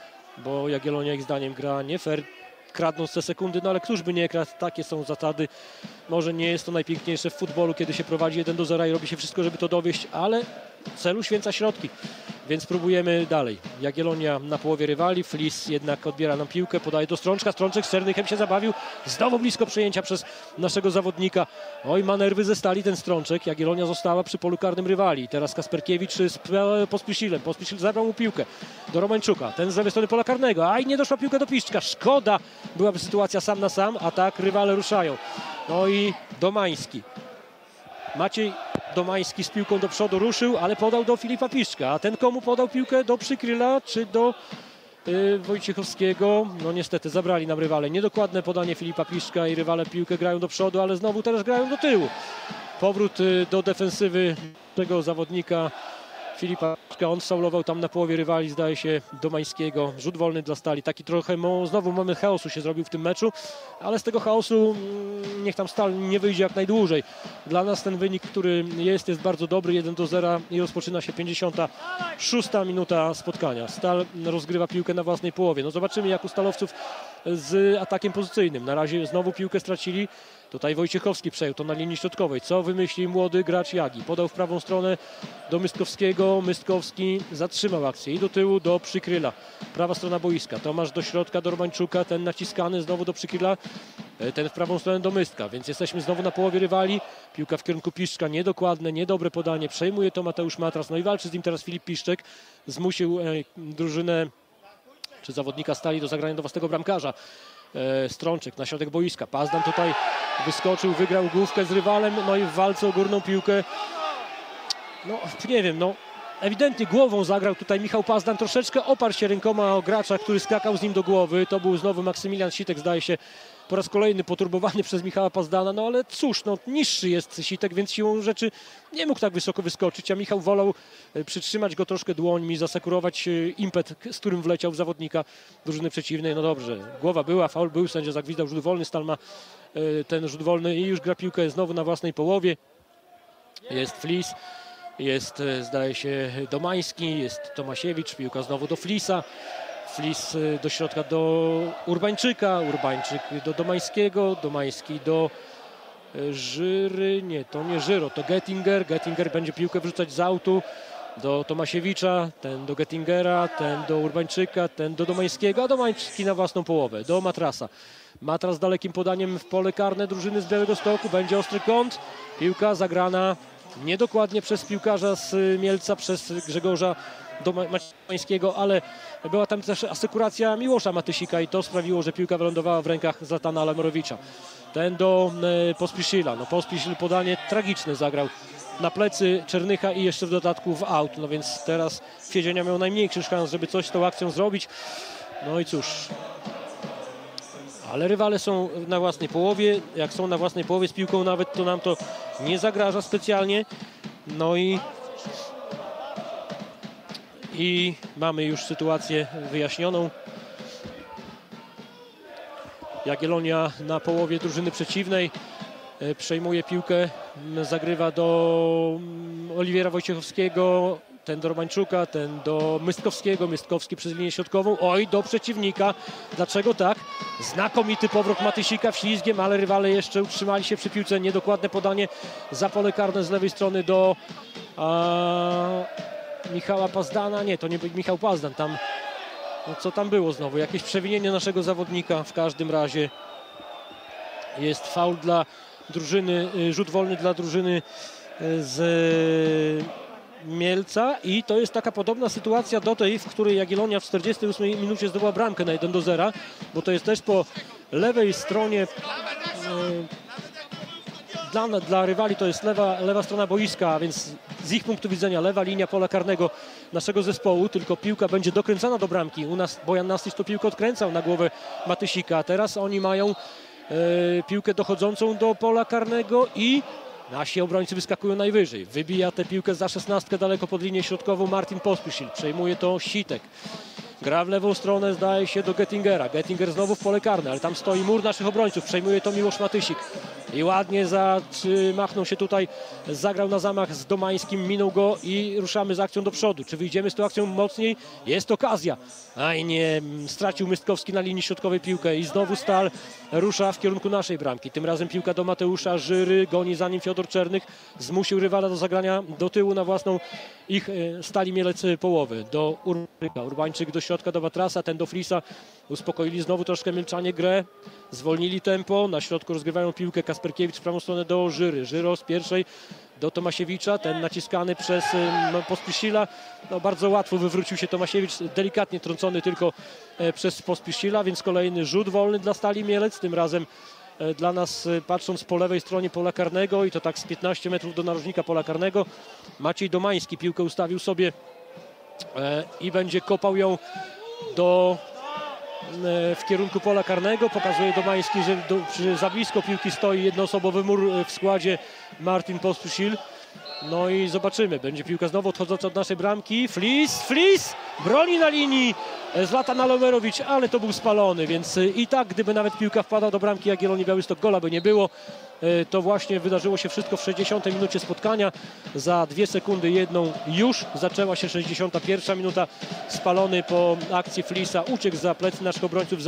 bo Jagiellonia ich zdaniem gra nie fair, kradnąc te sekundy, no ale któż by nie kradł, takie są zasady. Może nie jest to najpiękniejsze w futbolu, kiedy się prowadzi 1-0 i robi się wszystko, żeby to dowieść, ale celu święca środki, więc próbujemy dalej. Jagiellonia na połowie rywali, Flis jednak odbiera nam piłkę, podaje do Strączka, Strączek z Czernychem się zabawił, znowu blisko przejęcia przez naszego zawodnika. Oj, ma nerwy ze Stali ten Strączek, Jagiellonia została przy polu karnym rywali. Teraz Kasperkiewicz z Pospiszilem, Pospiszil zabrał mu piłkę do Romańczuka, ten z lewej strony pola karnego, aj nie doszła piłka do Piszczka, szkoda, byłaby sytuacja sam na sam, a tak rywale ruszają. No i Domański. Maciej Domański z piłką do przodu ruszył, ale podał do Filipa Piszczka. A ten komu podał piłkę? Do Przykryla czy do Wojciechowskiego? No niestety zabrali nam rywale. Niedokładne podanie Filipa Piszczka i rywale piłkę grają do przodu, ale znowu teraz grają do tyłu. Powrót do defensywy tego zawodnika Filipa Piszczka. On faulował tam na połowie rywali, zdaje się, Domańskiego. Rzut wolny dla Stali. Taki trochę, znowu moment chaosu się zrobił w tym meczu, ale z tego chaosu niech tam Stal nie wyjdzie jak najdłużej. Dla nas ten wynik, który jest bardzo dobry, 1-0 i rozpoczyna się 56 minuta spotkania. Stal rozgrywa piłkę na własnej połowie. No zobaczymy, jak u stalowców z atakiem pozycyjnym. Na razie znowu piłkę stracili. Tutaj Wojciechowski przejął to na linii środkowej. Co wymyśli młody gracz Jagi? Podał w prawą stronę do Mystkowskiego. Mystkowski zatrzymał akcję i do tyłu do Przykryla. Prawa strona boiska. Tomasz do środka do Romańczuka. Ten naciskany znowu do Przykryla. Ten w prawą stronę do Mystka. Więc jesteśmy znowu na połowie rywali. Piłka w kierunku Piszczka. Niedokładne, niedobre podanie. Przejmuje to Mateusz Matras. No i walczy z nim teraz Filip Piszczek. Zmusił drużynę czy zawodnika Stali do zagrania do własnego bramkarza. Strączek na środek boiska. Pazdan tutaj wyskoczył, wygrał główkę z rywalem, no i w walce o górną piłkę, no nie wiem, no ewidentnie głową zagrał tutaj Michał Pazdan, troszeczkę oparł się rękoma o gracza, który skakał z nim do głowy. To był znowu Maksymilian Sitek, zdaje się, po raz kolejny poturbowany przez Michała Pazdana, no ale cóż, no niższy jest Sitek, więc siłą rzeczy nie mógł tak wysoko wyskoczyć, a Michał wolał przytrzymać go troszkę dłońmi, zasekurować impet, z którym wleciał w zawodnika drużyny przeciwnej. No dobrze, głowa była, faul był, sędzia zagwizdał rzut wolny, Stal ma ten rzut wolny i już gra piłkę znowu na własnej połowie. Jest Flis, jest zdaje się Domański, jest Tomasiewicz, piłka znowu do Flisa. Flis do środka do Urbańczyka, Urbańczyk do Domańskiego, Domański do Żyry, nie, to nie Żyro, to Gettinger. Gettinger będzie piłkę wrzucać z autu do Tomasiewicza, ten do Gettingera, ten do Urbańczyka, ten do Domańskiego, a Domańczyki na własną połowę, do Matrasa. Matras z dalekim podaniem w pole karne drużyny z Białegostoku, będzie ostry kąt, piłka zagrana niedokładnie przez piłkarza z Mielca, przez Grzegorza Domańskiego, ale była tam też asekuracja Miłosza Matysika i to sprawiło, że piłka wylądowała w rękach Zlatana Lamorowicza. Ten do Pospiszila. No Pospiszil podanie tragiczne zagrał na plecy Czernycha i jeszcze w dodatku w aut. No więc teraz Kwiedzienia miał najmniejszy szans, żeby coś z tą akcją zrobić. No i cóż. Ale rywale są na własnej połowie. Jak są na własnej połowie z piłką nawet, to nam to nie zagraża specjalnie. No i mamy już sytuację wyjaśnioną. Jagiellonia na połowie drużyny przeciwnej przejmuje piłkę, zagrywa do Oliwiera Wojciechowskiego. ten do Romańczuka, ten do Mystkowskiego, Mystkowski przez linię środkową, oj, do przeciwnika. Dlaczego tak? Znakomity powrót Matysika wślizgiem, ale rywale jeszcze utrzymali się przy piłce. Niedokładne podanie za pole karne z lewej strony do Michała Pazdana. Nie, to nie był Michał Pazdan. Tam, no co tam było znowu? Jakieś przewinienie naszego zawodnika. W każdym razie jest faul dla drużyny, rzut wolny dla drużyny z Mielca i to jest taka podobna sytuacja do tej, w której Jagiellonia w 48 minucie zdobyła bramkę na 1-0, bo to jest też po lewej stronie dla rywali, to jest lewa strona boiska, a więc z ich punktu widzenia lewa linia pola karnego naszego zespołu, tylko piłka będzie dokręcana do bramki. U nas Bojan Nastyś to piłkę odkręcał na głowę Matysika, a teraz oni mają piłkę dochodzącą do pola karnego i nasi obrońcy wyskakują najwyżej. Wybija tę piłkę za 16 daleko pod linię środkową Martin Pospisil. Przejmuje to Sitek. Gra w lewą stronę, zdaje się, do Gettingera. Gettinger znowu w pole karne, ale tam stoi mur naszych obrońców. Przejmuje to Miłosz Matysik. I ładnie machnął się tutaj, zagrał na zamach z Domańskim, minął go i ruszamy z akcją do przodu. Czy wyjdziemy z tą akcją mocniej? Jest okazja. Aj nie, stracił Mystkowski na linii środkowej piłkę i znowu Stal rusza w kierunku naszej bramki. Tym razem piłka do Mateusza Żyry, goni za nim Fiodor Czernych. Zmusił rywala do zagrania do tyłu na własną ich Stali Mielec połowę. Do Urbańczyka. Urbańczyk do środka, do Matrasa, ten do Flisa. Uspokoili znowu troszkę Mielczanie grę. Zwolnili tempo. Na środku rozgrywają piłkę Kasperkiewicz w prawą stronę do Żyry. Żyro z pierwszej do Tomasiewicza. Ten naciskany przez Pospiszila. No, bardzo łatwo wywrócił się Tomasiewicz. Delikatnie trącony tylko przez Pospiszila, więc kolejny rzut wolny dla Stali Mielec. Tym razem dla nas, patrząc po lewej stronie pola karnego i to tak z 15 metrów do narożnika pola karnego. Maciej Domański piłkę ustawił sobie i będzie kopał ją w kierunku pola karnego. Pokazuje Domański, że za blisko piłki stoi jednoosobowy mur w składzie Martin Pospisil. No i zobaczymy. Będzie piłka znowu odchodząca od naszej bramki. Flis broni na linii Zlatan Alomerowicz, ale to był spalony, więc i tak, gdyby nawet piłka wpadła do bramki Jagiellonii Białystok, gola by nie było. To właśnie wydarzyło się wszystko w 60 minucie spotkania. Za 2 sekundy jedną już zaczęła się 61 minuta. Spalony po akcji Flisa uciekł za plecy naszych obrońców,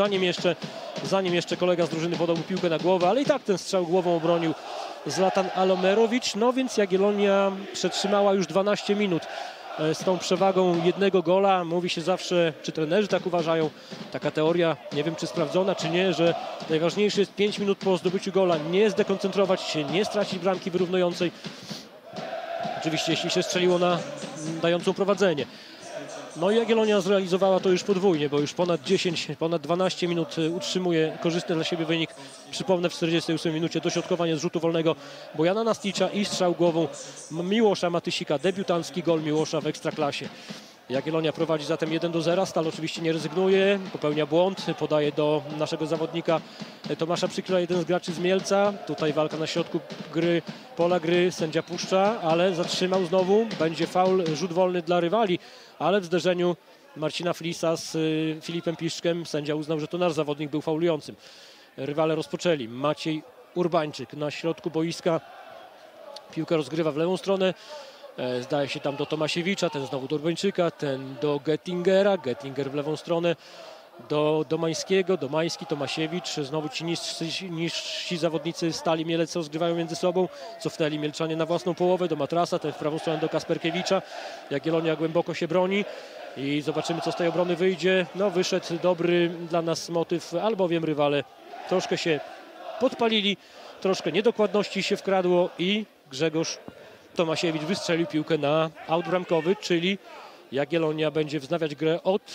zanim jeszcze kolega z drużyny podał mu piłkę na głowę, ale i tak ten strzał głową obronił Zlatan Alomerowicz. No więc Jagiellonia przetrzymała już 12 minut z tą przewagą jednego gola. Mówi się zawsze, czy trenerzy tak uważają, taka teoria, nie wiem czy sprawdzona, czy nie, że najważniejsze jest 5 minut po zdobyciu gola nie zdekoncentrować się, nie stracić bramki wyrównującej. Oczywiście jeśli się strzeliło na dającą prowadzenie. No i Jagiellonia zrealizowała to już podwójnie, bo już ponad 12 minut utrzymuje korzystny dla siebie wynik. Przypomnę, w 48 minucie dośrodkowanie z rzutu wolnego Bojana Nasticza i strzał głową Miłosza Matysika. Debiutancki gol Miłosza w Ekstraklasie. Jagiellonia prowadzi zatem 1-0. Stal oczywiście nie rezygnuje, popełnia błąd, podaje do naszego zawodnika Tomasza Przykra, jeden z graczy z Mielca. Tutaj walka na środku pola gry, sędzia puszcza, ale zatrzymał znowu. Będzie faul, rzut wolny dla rywali, ale w zderzeniu Marcina Flisa z Filipem Piszczkiem sędzia uznał, że to nasz zawodnik był faulującym. Rywale rozpoczęli. Maciej Urbańczyk na środku boiska. Piłkę rozgrywa w lewą stronę. Zdaje się tam do Tomasiewicza, ten znowu do Urbańczyka, ten do Gettingera. Gettinger w lewą stronę do Domańskiego. Domański, Tomasiewicz. Znowu ci niżsi zawodnicy Stali Mielec rozgrywają między sobą. Cofnęli Mielczanie na własną połowę do Matrasa, ten w prawą stronę do Kasperkiewicza. Jagiellonia głęboko się broni i zobaczymy, co z tej obrony wyjdzie. No, wyszedł dobry dla nas motyw, albowiem rywale troszkę się podpalili, troszkę niedokładności się wkradło i Grzegorz Tomasiewicz wystrzelił piłkę na aut bramkowy, czyli Jagiellonia będzie wznawiać grę od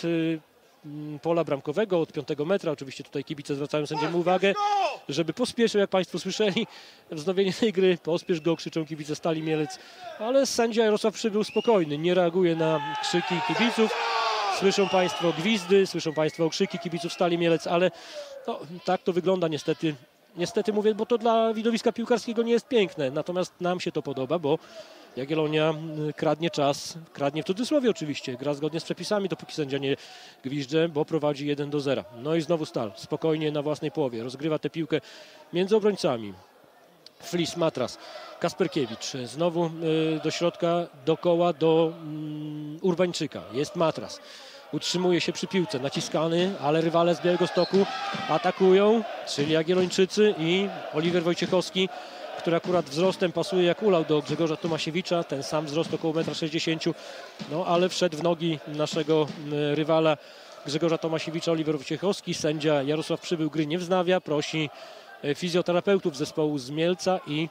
pola bramkowego, od 5 metra. Oczywiście tutaj kibice zwracają sędziemu uwagę, żeby pospieszył, jak Państwo słyszeli, wznowienie tej gry. Pospiesz go, krzyczą kibice Stali Mielec, ale sędzia Jarosław Przybył spokojny, nie reaguje na krzyki kibiców. Słyszą Państwo gwizdy, słyszą Państwo okrzyki kibiców Stali Mielec, ale no, tak to wygląda niestety. Niestety mówię, bo to dla widowiska piłkarskiego nie jest piękne, natomiast nam się to podoba, bo Jagiellonia kradnie czas, kradnie w cudzysłowie oczywiście, gra zgodnie z przepisami, dopóki sędzia nie gwizdże, bo prowadzi 1-0. No i znowu Stal, spokojnie na własnej połowie, rozgrywa tę piłkę między obrońcami. Flis, Matras. Kasperkiewicz znowu do środka, dokoła do Urbańczyka. Jest Matras. Utrzymuje się przy piłce, naciskany, ale rywale z Białegostoku atakują, czyli Jagiellończycy i Oliver Wojciechowski, który akurat wzrostem pasuje jak ulał do Grzegorza Tomasiewicza. Ten sam wzrost około 1,60 m, no ale wszedł w nogi naszego rywala Grzegorza Tomasiewicza Oliver Wojciechowski. Sędzia Jarosław Przybył gry nie wznawia, prosi fizjoterapeutów zespołu z Mielca i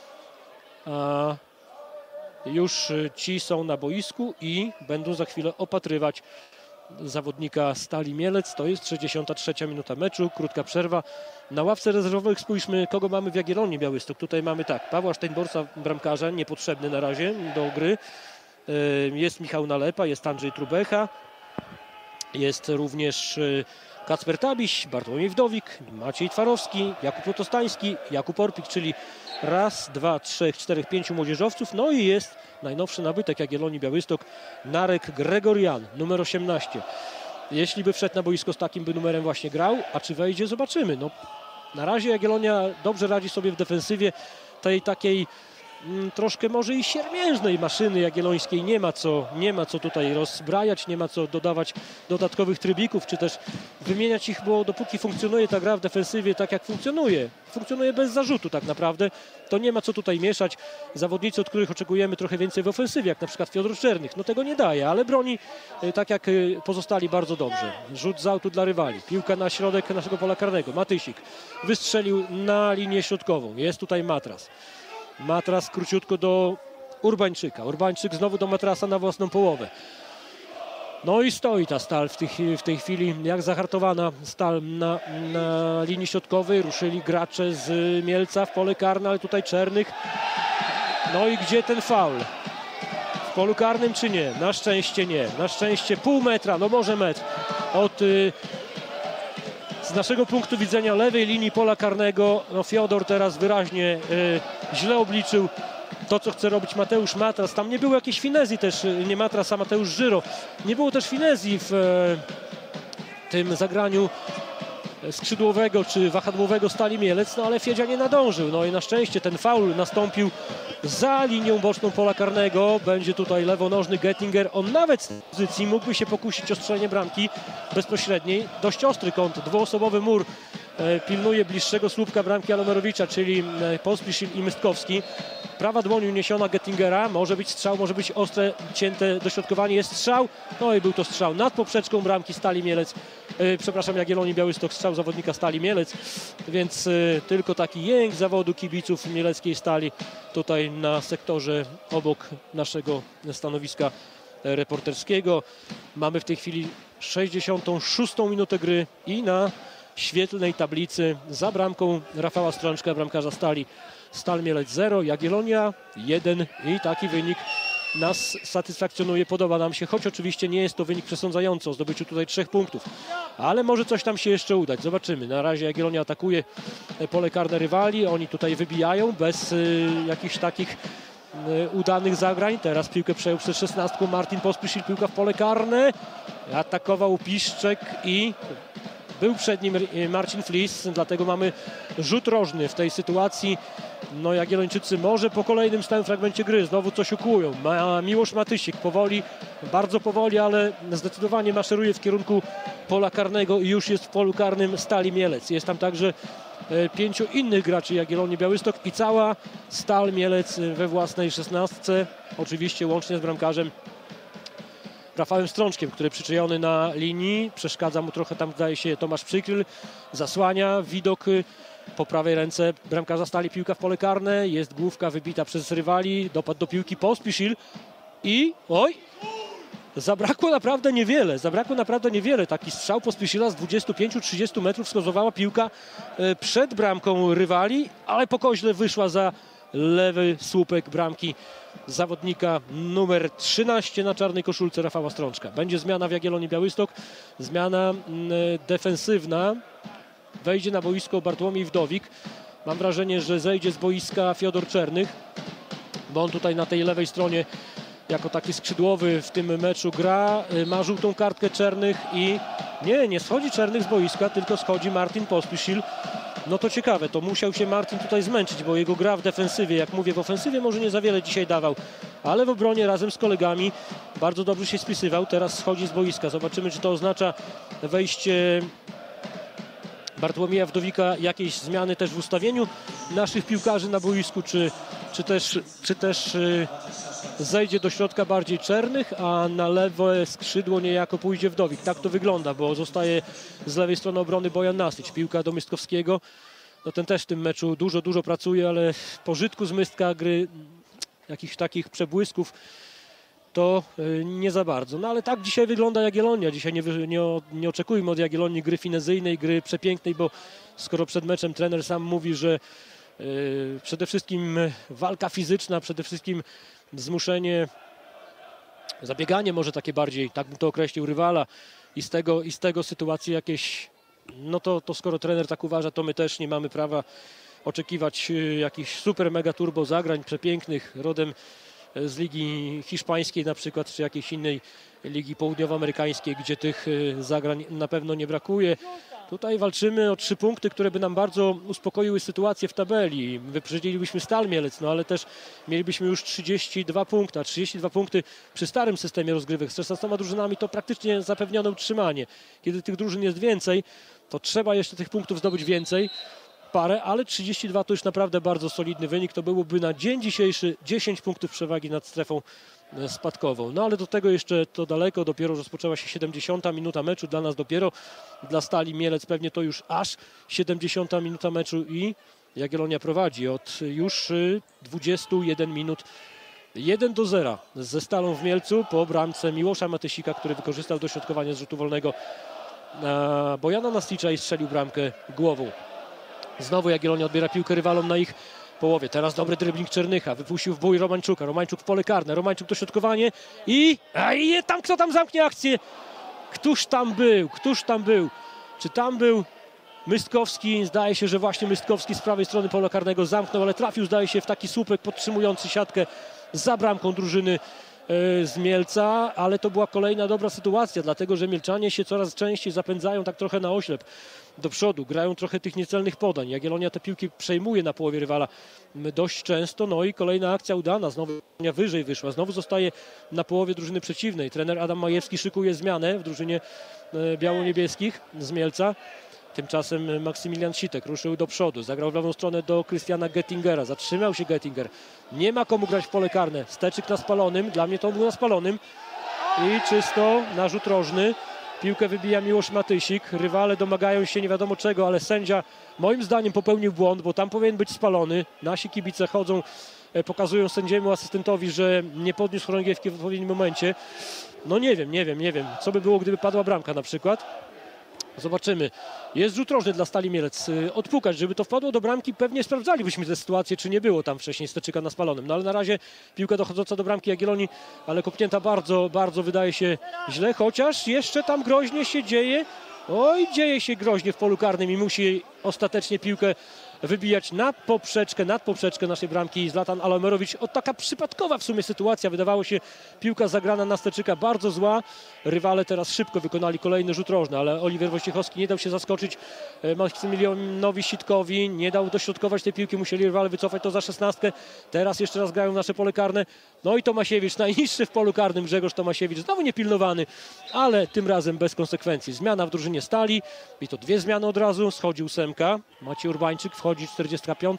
już ci są na boisku i będą za chwilę opatrywać zawodnika Stali Mielec. To jest 63. minuta meczu, krótka przerwa. Na ławce rezerwowych spójrzmy, kogo mamy w Jagiellonii Białystok. Tutaj mamy tak, Pawła Steinborsa, bramkarza, niepotrzebny na razie do gry. Jest Michał Nalepa, jest Andrzej Trubecha, jest również Kacper Tabiś, Bartłomiej Wdowik, Maciej Twarowski, Jakub Lotostański, Jakub Orpik, czyli raz, dwa, trzech, czterech, pięciu młodzieżowców. No i jest najnowszy nabytek Jagiellonii Białystok, Narek Gregorian, numer 18. Jeśli by wszedł na boisko z takim by numerem właśnie grał, a czy wejdzie, zobaczymy. No, na razie Jagiellonia dobrze radzi sobie w defensywie tej takiej troszkę może i siermiężnej maszyny jagiellońskiej. Nie ma co tutaj rozbrajać, nie ma co dodawać dodatkowych trybików, czy też wymieniać ich, bo dopóki funkcjonuje ta gra w defensywie tak jak funkcjonuje bez zarzutu tak naprawdę, to nie ma co tutaj mieszać. Zawodnicy, od których oczekujemy trochę więcej w ofensywie, jak na przykład Fiodor Czernych, no tego nie daje, ale broni tak jak pozostali bardzo dobrze. Rzut z autu dla rywali, piłka na środek naszego pola karnego, Matysik wystrzelił na linię środkową, jest tutaj Matras. Matras króciutko do Urbańczyka. Urbańczyk znowu do Matrasa na własną połowę. No i stoi ta Stal w tej chwili jak zahartowana. Stal na linii środkowej. Ruszyli gracze z Mielca w pole karne, ale tutaj Czernych. No i gdzie ten faul? W polu karnym czy nie? Na szczęście nie. Na szczęście pół metra, no może metr od z naszego punktu widzenia lewej linii pola karnego. No Fiodor teraz wyraźnie źle obliczył to, co chce robić Mateusz Matras. Tam nie było jakiejś finezji też, nie Matras, a Mateusz Żyro. Nie było też finezji w tym zagraniu skrzydłowego czy wahadłowego Stali Mielec, no ale Fiedzia nie nadążył. No i na szczęście ten faul nastąpił za linią boczną pola karnego. Będzie tutaj lewonożny Gettinger. On nawet z pozycji mógłby się pokusić o strzelenie bramki bezpośredniej. Dość ostry kąt, dwuosobowy mur pilnuje bliższego słupka bramki Alomerowicza, czyli Pospiszil i Mystkowski. Prawa dłoń uniesiona Gettingera, może być strzał, może być ostre, cięte dośrodkowanie, jest strzał. No i był to strzał nad poprzeczką bramki Stali Mielec, przepraszam, Jagiellonii Białystok, strzał zawodnika Stali Mielec, więc tylko taki jęk zawodu kibiców mieleckiej Stali tutaj na sektorze obok naszego stanowiska reporterskiego. Mamy w tej chwili 66. minutę gry i na świetlnej tablicy za bramką Rafała Strączka, bramkarza Stali, Stal Mielec 0, Jagiellonia 1 i taki wynik nas satysfakcjonuje, podoba nam się, choć oczywiście nie jest to wynik przesądzający o zdobyciu tutaj 3 punktów, ale może coś tam się jeszcze udać, zobaczymy. Na razie Jagiellonia atakuje pole karne rywali, oni tutaj wybijają bez jakichś takich udanych zagrań. Teraz piłkę przejął przez 16 Martin Pospiszil, piłka w pole karne, atakował Piszczek i był przed nim Marcin Flis, dlatego mamy rzut rożny w tej sytuacji. No Jagiellończycy może po kolejnym stałym fragmencie gry znowu coś ukłują. Miłosz Matysik powoli, bardzo powoli, ale zdecydowanie maszeruje w kierunku pola karnego i już jest w polu karnym Stali Mielec. Jest tam także 5 innych graczy Jagiellonii Białystok i cała Stal Mielec we własnej 16, oczywiście łącznie z bramkarzem Rafałem Strączkiem, który przyczajony na linii, przeszkadza mu trochę tam, zdaje się, Tomasz Przykryl, zasłania widok po prawej ręce bramkarza Stali, piłka w pole karne, jest główka wybita przez rywali, dopadł do piłki Pospiszil i oj, zabrakło naprawdę niewiele, taki strzał Pospiszila z 25-30 metrów, wskazowała piłka przed bramką rywali, ale po koźle wyszła za lewy słupek bramki zawodnika numer 13 na czarnej koszulce Rafała Strączka. Będzie zmiana w Jagiellonii Białystok, zmiana defensywna. Wejdzie na boisko Bartłomiej Wdowik. Mam wrażenie, że zejdzie z boiska Fiodor Czernych, bo on tutaj na tej lewej stronie jako taki skrzydłowy w tym meczu gra. Ma żółtą kartkę Czernych i nie schodzi Czernych z boiska, tylko schodzi Martin Pospiszil. no to ciekawe, to musiał się Martin tutaj zmęczyć, bo jego gra w defensywie, jak mówię, w ofensywie może nie za wiele dzisiaj dawał, ale w obronie razem z kolegami bardzo dobrze się spisywał. Teraz schodzi z boiska. Zobaczymy, czy to oznacza wejście Bartłomieja Wdowika, jakieś zmiany też w ustawieniu naszych piłkarzy na boisku, czy też zejdzie do środka bardziej Czernych, a na lewe skrzydło niejako pójdzie Wdowik. Tak to wygląda, bo zostaje z lewej strony obrony Bojan Nasyć. Piłka do Mystkowskiego. No ten też w tym meczu dużo pracuje, ale pożytku z Mystka, gry, jakichś takich przebłysków to nie za bardzo. No ale tak dzisiaj wygląda Jagiellonia. Dzisiaj nie oczekujmy od Jagiellonii gry finezyjnej, gry przepięknej, bo skoro przed meczem trener sam mówi, że przede wszystkim walka fizyczna, przede wszystkim zmuszenie, zabieganie może takie bardziej, tak bym to określił, rywala i z tego sytuacji jakieś, no to skoro trener tak uważa, to my też nie mamy prawa oczekiwać jakichś super mega turbo zagrań przepięknych rodem z Ligi Hiszpańskiej na przykład, czy jakiejś innej Ligi Południowoamerykańskiej, gdzie tych zagrań na pewno nie brakuje. Tutaj walczymy o 3 punkty, które by nam bardzo uspokoiły sytuację w tabeli. Wyprzedzilibyśmy Stal Mielec, no ale też mielibyśmy już 32 punkty, a 32 punkty przy starym systemie rozgrywek z 16 drużynami to praktycznie zapewnione utrzymanie. Kiedy tych drużyn jest więcej, to trzeba jeszcze tych punktów zdobyć więcej. Parę, ale 32 to już naprawdę bardzo solidny wynik. To byłoby na dzień dzisiejszy 10 punktów przewagi nad strefą spadkową. No ale do tego jeszcze to daleko, dopiero rozpoczęła się 70 minuta meczu, dla nas dopiero, dla Stali Mielec pewnie to już aż 70 minuta meczu i Jagiellonia prowadzi od już 21 minut 1-0 ze Stalą w Mielcu po bramce Miłosza Matysika, który wykorzystał dośrodkowanie z rzutu wolnego Bojana Nasticza i strzelił bramkę głową. Znowu Jagiellonia odbiera piłkę rywalom na ich połowie. Teraz dobry dribbling Czernycha. Wypuścił w bój Romańczuka. Romańczuk w pole karne. Romańczuk dośrodkowanie i kto tam zamknie akcję? Któż tam był? Czy tam był Mystkowski? Zdaje się, że właśnie Mystkowski z prawej strony pola karnego zamknął, ale trafił, zdaje się, w taki słupek podtrzymujący siatkę za bramką drużyny z Mielca, ale to była kolejna dobra sytuacja, dlatego że Mielczanie się coraz częściej zapędzają tak trochę na oślep do przodu, grają trochę tych niecelnych podań. Jagiellonia te piłki przejmuje na połowie rywala dość często, no i kolejna akcja udana, znowu wyżej wyszła, znowu zostaje na połowie drużyny przeciwnej. Trener Adam Majewski szykuje zmianę w drużynie biało-niebieskich z Mielca. Tymczasem Maksymilian Sitek ruszył do przodu, zagrał w lewą stronę do Krystiana Gettingera, zatrzymał się Gettinger, nie ma komu grać w pole karne, Steczyk na spalonym, dla mnie to był na spalonym i czysto na rzut rożny, piłkę wybija Miłosz Matysik, rywale domagają się nie wiadomo czego, ale sędzia moim zdaniem popełnił błąd, bo tam powinien być spalony, nasi kibice chodzą, pokazują sędziemu asystentowi, że nie podniósł chorągiewki w odpowiednim momencie, no nie wiem, co by było, gdyby padła bramka na przykład. Zobaczymy. Jest rzut rożny dla Stali Mielec. Odpukać, żeby to wpadło do bramki, pewnie sprawdzalibyśmy tę sytuację, czy nie było tam wcześniej Steczyka na spalonym. No ale na razie piłka dochodząca do bramki Jagiellonii, ale kopnięta bardzo wydaje się źle, chociaż jeszcze tam groźnie się dzieje. Oj, dzieje się groźnie w polu karnym i musi ostatecznie piłkę wybijać nad poprzeczkę naszej bramki Zlatan Alomerowicz. Taka przypadkowa w sumie sytuacja. Wydawało się piłka zagrana na Steczyka bardzo zła. Rywale teraz szybko wykonali kolejny rzut rożny, ale Oliwier Wojciechowski nie dał się zaskoczyć Maksymilianowi Sitkowi. Nie dał dośrodkować tej piłki. Musieli rywale wycofać to za 16. Teraz jeszcze raz grają nasze pole karne. No i Tomasiewicz, najniższy w polu karnym Grzegorz Tomasiewicz. Znowu niepilnowany, ale tym razem bez konsekwencji. Zmiana w drużynie Stali i to 2 zmiany od razu. Schodzi 8. Maciej Urbańczyk, wchodzi 45.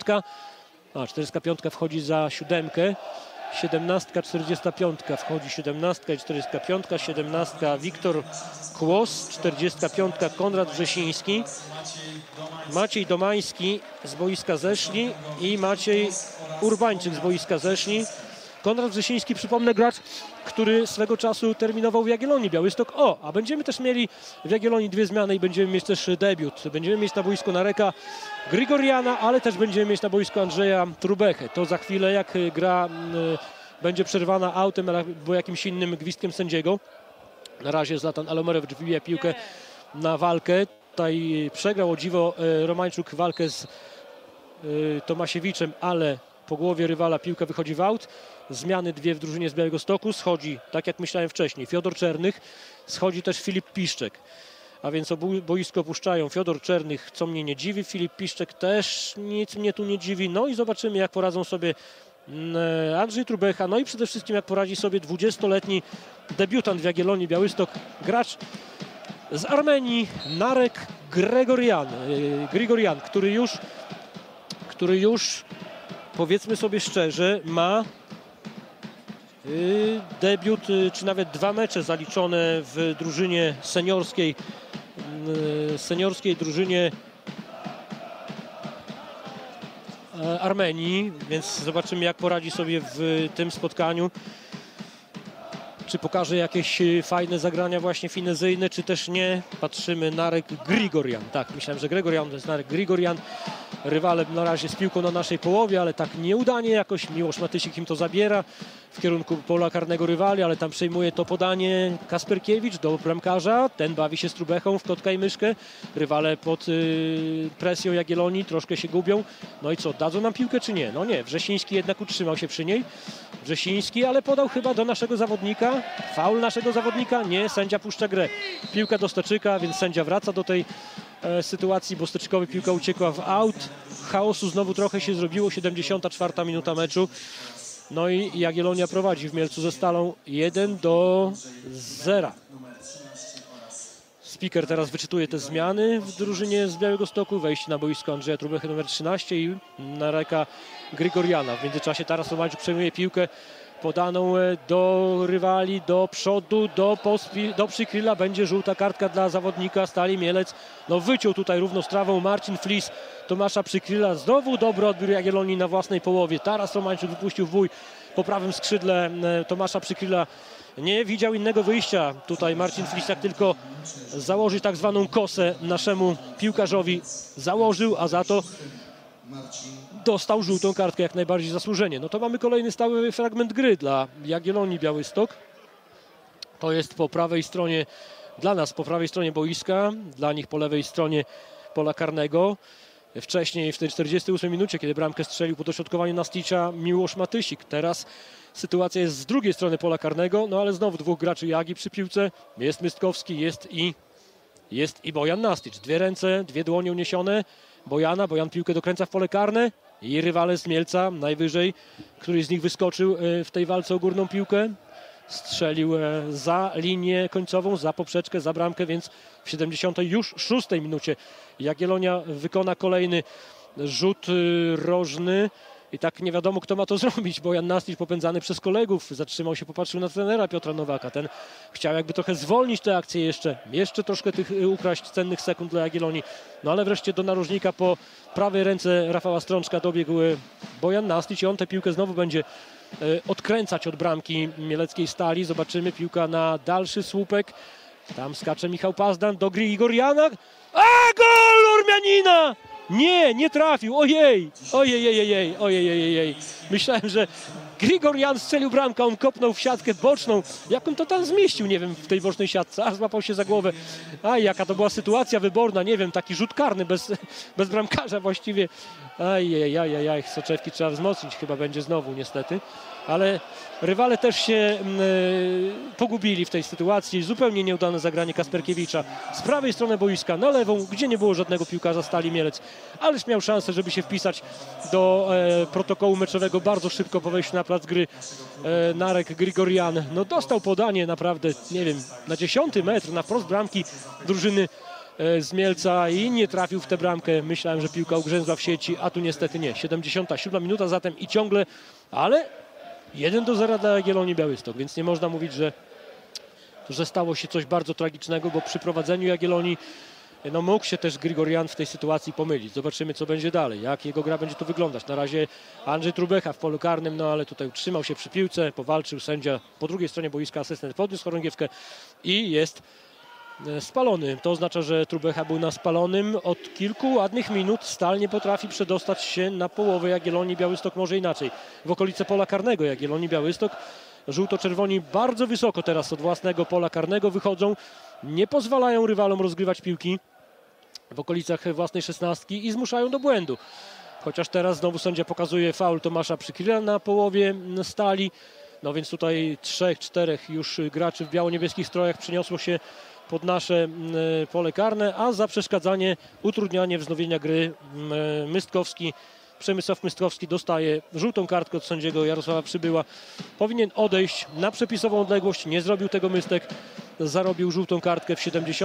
45 wchodzi za 7. 17, 45 wchodzi 17 i 45. 17 Wiktor Kłos, 45 Konrad Wrzesiński. Maciej Domański z boiska zeszli i Maciej Urbańczyk z boiska zeszli. Konrad Wrzesiński, przypomnę, gracz, który swego czasu terminował w Jagiellonii Białystok. A będziemy też mieli w Jagiellonii 2 zmiany i będziemy mieć też debiut. Będziemy mieć na boisku Nareka Grigoriana, ale też będziemy mieć na boisku Andrzeja Trubechę. To za chwilę, jak gra będzie przerwana autem albo jakimś innym gwizdkiem sędziego. Na razie Zlatan Alomerowicz wybija piłkę na walkę. Tutaj przegrał o dziwo Romańczuk walkę z Tomasiewiczem, ale po głowie rywala piłka wychodzi w aut. Zmiany 2 w drużynie z Białegostoku. Schodzi, tak jak myślałem wcześniej, Fiodor Czernych. Schodzi też Filip Piszczek. a więc boisko opuszczają Fiodor Czernych, co mnie nie dziwi, Filip Piszczek też, nic mnie tu nie dziwi. No i zobaczymy, jak poradzą sobie Andrzej Trubecha, no i przede wszystkim jak poradzi sobie 20-letni debiutant w Jagiellonii Białystok, gracz z Armenii, Narek Grigorian, który już powiedzmy sobie szczerze ma debiut, czy nawet 2 mecze zaliczone w drużynie seniorskiej drużynie Armenii, więc zobaczymy, jak poradzi sobie w tym spotkaniu. Czy pokaże jakieś fajne zagrania właśnie finezyjne, czy też nie. Patrzymy, Narek Grigorian. Tak, myślałem, że Gregorian to jest Narek Grigorian. Rywale na razie z piłką na naszej połowie, ale tak nieudanie jakoś. Miłosz Matysik im to zabiera w kierunku pola karnego rywali, ale tam przejmuje to podanie Kasperkiewicz do bramkarza. Ten bawi się z Trubechą w kotka i myszkę. Rywale pod presją Jagiellonii troszkę się gubią. No i co, dadzą nam piłkę czy nie? No nie, Wrzesiński jednak utrzymał się przy niej. Wrzesiński, ale podał chyba do naszego zawodnika. Faul naszego zawodnika? Nie, sędzia puszcza grę. Piłka do Steczyka, więc sędzia wraca do tej sytuacji, bo Steczkowi piłka uciekła w aut. Chaosu znowu trochę się zrobiło, 74 minuta meczu. No i Jagiellonia prowadzi w Mielcu ze Stalą 1-0. Speaker teraz wyczytuje te zmiany w drużynie z Białegostoku. Wejście na boisko Andrzeja Trubechy numer 13 i Nareka Grigoriana. W międzyczasie Taras Romańczuk przejmuje piłkę podaną do rywali, do przodu, do Przykryla. Będzie żółta kartka dla zawodnika Stali Mielec. No wyciął tutaj równo z trawą Marcin Flis Tomasza Przykryla. Znowu dobry odbiór Jagiellonii na własnej połowie. Taras Romańczuk wypuścił wój po prawym skrzydle Tomasza Przykryla. Nie widział innego wyjścia tutaj Marcin Flis, jak tylko założyć tak zwaną kosę naszemu piłkarzowi. Założył, a za to dostał żółtą kartkę jak najbardziej zasłużenie. No to mamy kolejny stały fragment gry dla Jagiellonii Białystok. To jest po prawej stronie, dla nas po prawej stronie boiska, dla nich po lewej stronie pola karnego. Wcześniej w tej 48 minucie, kiedy bramkę strzelił po dośrodkowaniu Nasticza Miłosz Matysik. Teraz sytuacja jest z drugiej strony pola karnego, no ale znowu 2 graczy Jagi przy piłce. Jest Mystkowski, jest i Bojan Nasticz. 2 ręce, 2 dłonie uniesione. Bojan piłkę dokręca w pole karne i rywale z Mielca najwyżej, któryś z nich wyskoczył w tej walce o górną piłkę. Strzelił za linię końcową, za poprzeczkę, za bramkę, więc w 76 minucie Jagiellonia wykona kolejny rzut rożny. I tak nie wiadomo, kto ma to zrobić. Bojan Nasticz, popędzany przez kolegów, zatrzymał się, popatrzył na trenera Piotra Nowaka. Ten chciał jakby trochę zwolnić tę akcję jeszcze troszkę tych ukraść cennych sekund dla Jagiellonii. No ale wreszcie do narożnika po prawej ręce Rafała Strączka dobiegł Bojan Nasticz i on tę piłkę znowu będzie odkręcać od bramki mieleckiej Stali. Zobaczymy, piłka na dalszy słupek. Tam skacze Michał Pazdan do Grigoriana. A gol Ormianina! Nie trafił, ojej. Myślałem, że Grigorian strzelił bramkę, on kopnął w siatkę boczną. Jak on to tam zmieścił, nie wiem, w tej bocznej siatce, a złapał się za głowę. Aj, jaka to była sytuacja wyborna, nie wiem, taki rzut karny bez bramkarza właściwie. Ajajajajaj, soczewki trzeba wzmocnić, chyba będzie znowu niestety. Ale rywale też się pogubili w tej sytuacji. Zupełnie nieudane zagranie Kasperkiewicza z prawej strony boiska na lewą, gdzie nie było żadnego piłkarza Stali Mielec. Ależ miał szansę, żeby się wpisać do protokołu meczowego bardzo szybko po wejściu na plac gry Narek Grigorian. No dostał podanie naprawdę, nie wiem, na 10 metr, na wprost bramki drużyny z Mielca i nie trafił w tę bramkę. Myślałem, że piłka ugrzęzła w sieci, a tu niestety nie. 77 minuta zatem i ciągle, ale 1-0 dla Jagiellonii Białystok, więc nie można mówić, że stało się coś bardzo tragicznego, bo przy prowadzeniu Jagiellonii no mógł się też Grigorian w tej sytuacji pomylić. Zobaczymy, co będzie dalej, jak jego gra będzie tu wyglądać. Na razie Andrzej Trubecha w polu karnym, no ale tutaj utrzymał się przy piłce, powalczył sędzia po drugiej stronie boiska, asystent podniósł chorągiewkę i jest spalony. To oznacza, że Trubecha był na spalonym. Od kilku ładnych minut Stal nie potrafi przedostać się na połowę Jagiellonii Białystok, może inaczej. W okolice pola karnego Jagiellonii Białystok. Żółto-czerwoni bardzo wysoko teraz od własnego pola karnego wychodzą. Nie pozwalają rywalom rozgrywać piłki w okolicach własnej 16 i zmuszają do błędu. Chociaż teraz znowu sędzia pokazuje faul Tomasza Przykryla na połowie Stali. No więc tutaj 3-4 już graczy w biało-niebieskich strojach przeniosło się pod nasze pole karne, a za przeszkadzanie, utrudnianie wznowienia gry Przemysław Mystkowski dostaje żółtą kartkę od sędziego Jarosława Przybyła. Powinien odejść na przepisową odległość, nie zrobił tego Mystek, zarobił żółtą kartkę w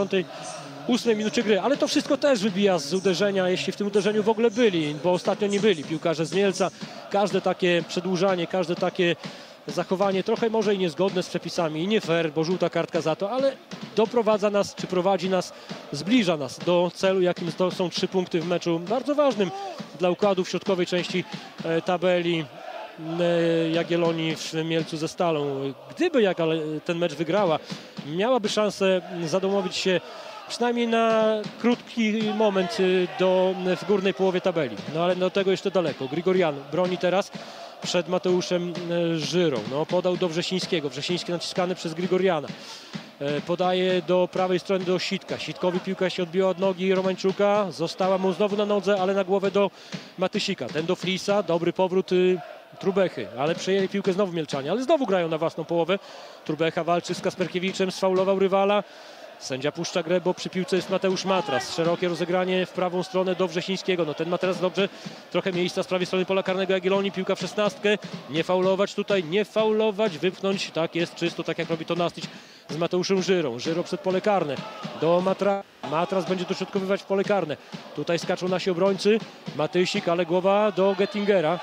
78 minucie gry, ale to wszystko też wybija z uderzenia, jeśli w tym uderzeniu w ogóle byli, bo ostatnio nie byli piłkarze z Mielca. Każde takie przedłużanie, każde takie zachowanie trochę może i niezgodne z przepisami i nie fair, bo żółta kartka za to, ale doprowadza nas, czy prowadzi nas, zbliża nas do celu, jakim to są 3 punkty w meczu bardzo ważnym dla układu w środkowej części tabeli Jagiellonii w Mielcu ze Stalą. Gdyby ten mecz wygrała, miałaby szansę zadomowić się przynajmniej na krótki moment w górnej połowie tabeli. No ale do tego jeszcze daleko. Grigorian broni teraz przed Mateuszem Żyrą. No, podał do Wrzesińskiego. Wrzesiński naciskany przez Grigoriana. Podaje do prawej strony do Sitka. Sitkowi piłka się odbiła od nogi Romańczuka. Została mu znowu na nodze, ale na głowę do Matysika. Ten do Flisa. Dobry powrót Trubechy, ale przejęli piłkę znowu Mielczanie, ale znowu grają na własną połowę. Trubecha walczy z Kasperkiewiczem, sfaulował rywala. Sędzia puszcza grę, bo przy piłce jest Mateusz Matras. Szerokie rozegranie w prawą stronę do Wrzesińskiego. No ten ma teraz dobrze trochę miejsca z prawej strony pola karnego Jagiellonii. Piłka w 16. Nie faulować tutaj, nie faulować, wypchnąć. Tak jest czysto, tak jak robi to Nastić z Mateuszem Żyrą. Żyro przed pole karne do Matra. Matras będzie dośrodkowywać w pole karne. Tutaj skaczą nasi obrońcy. Matysik, ale głowa do Gettingera.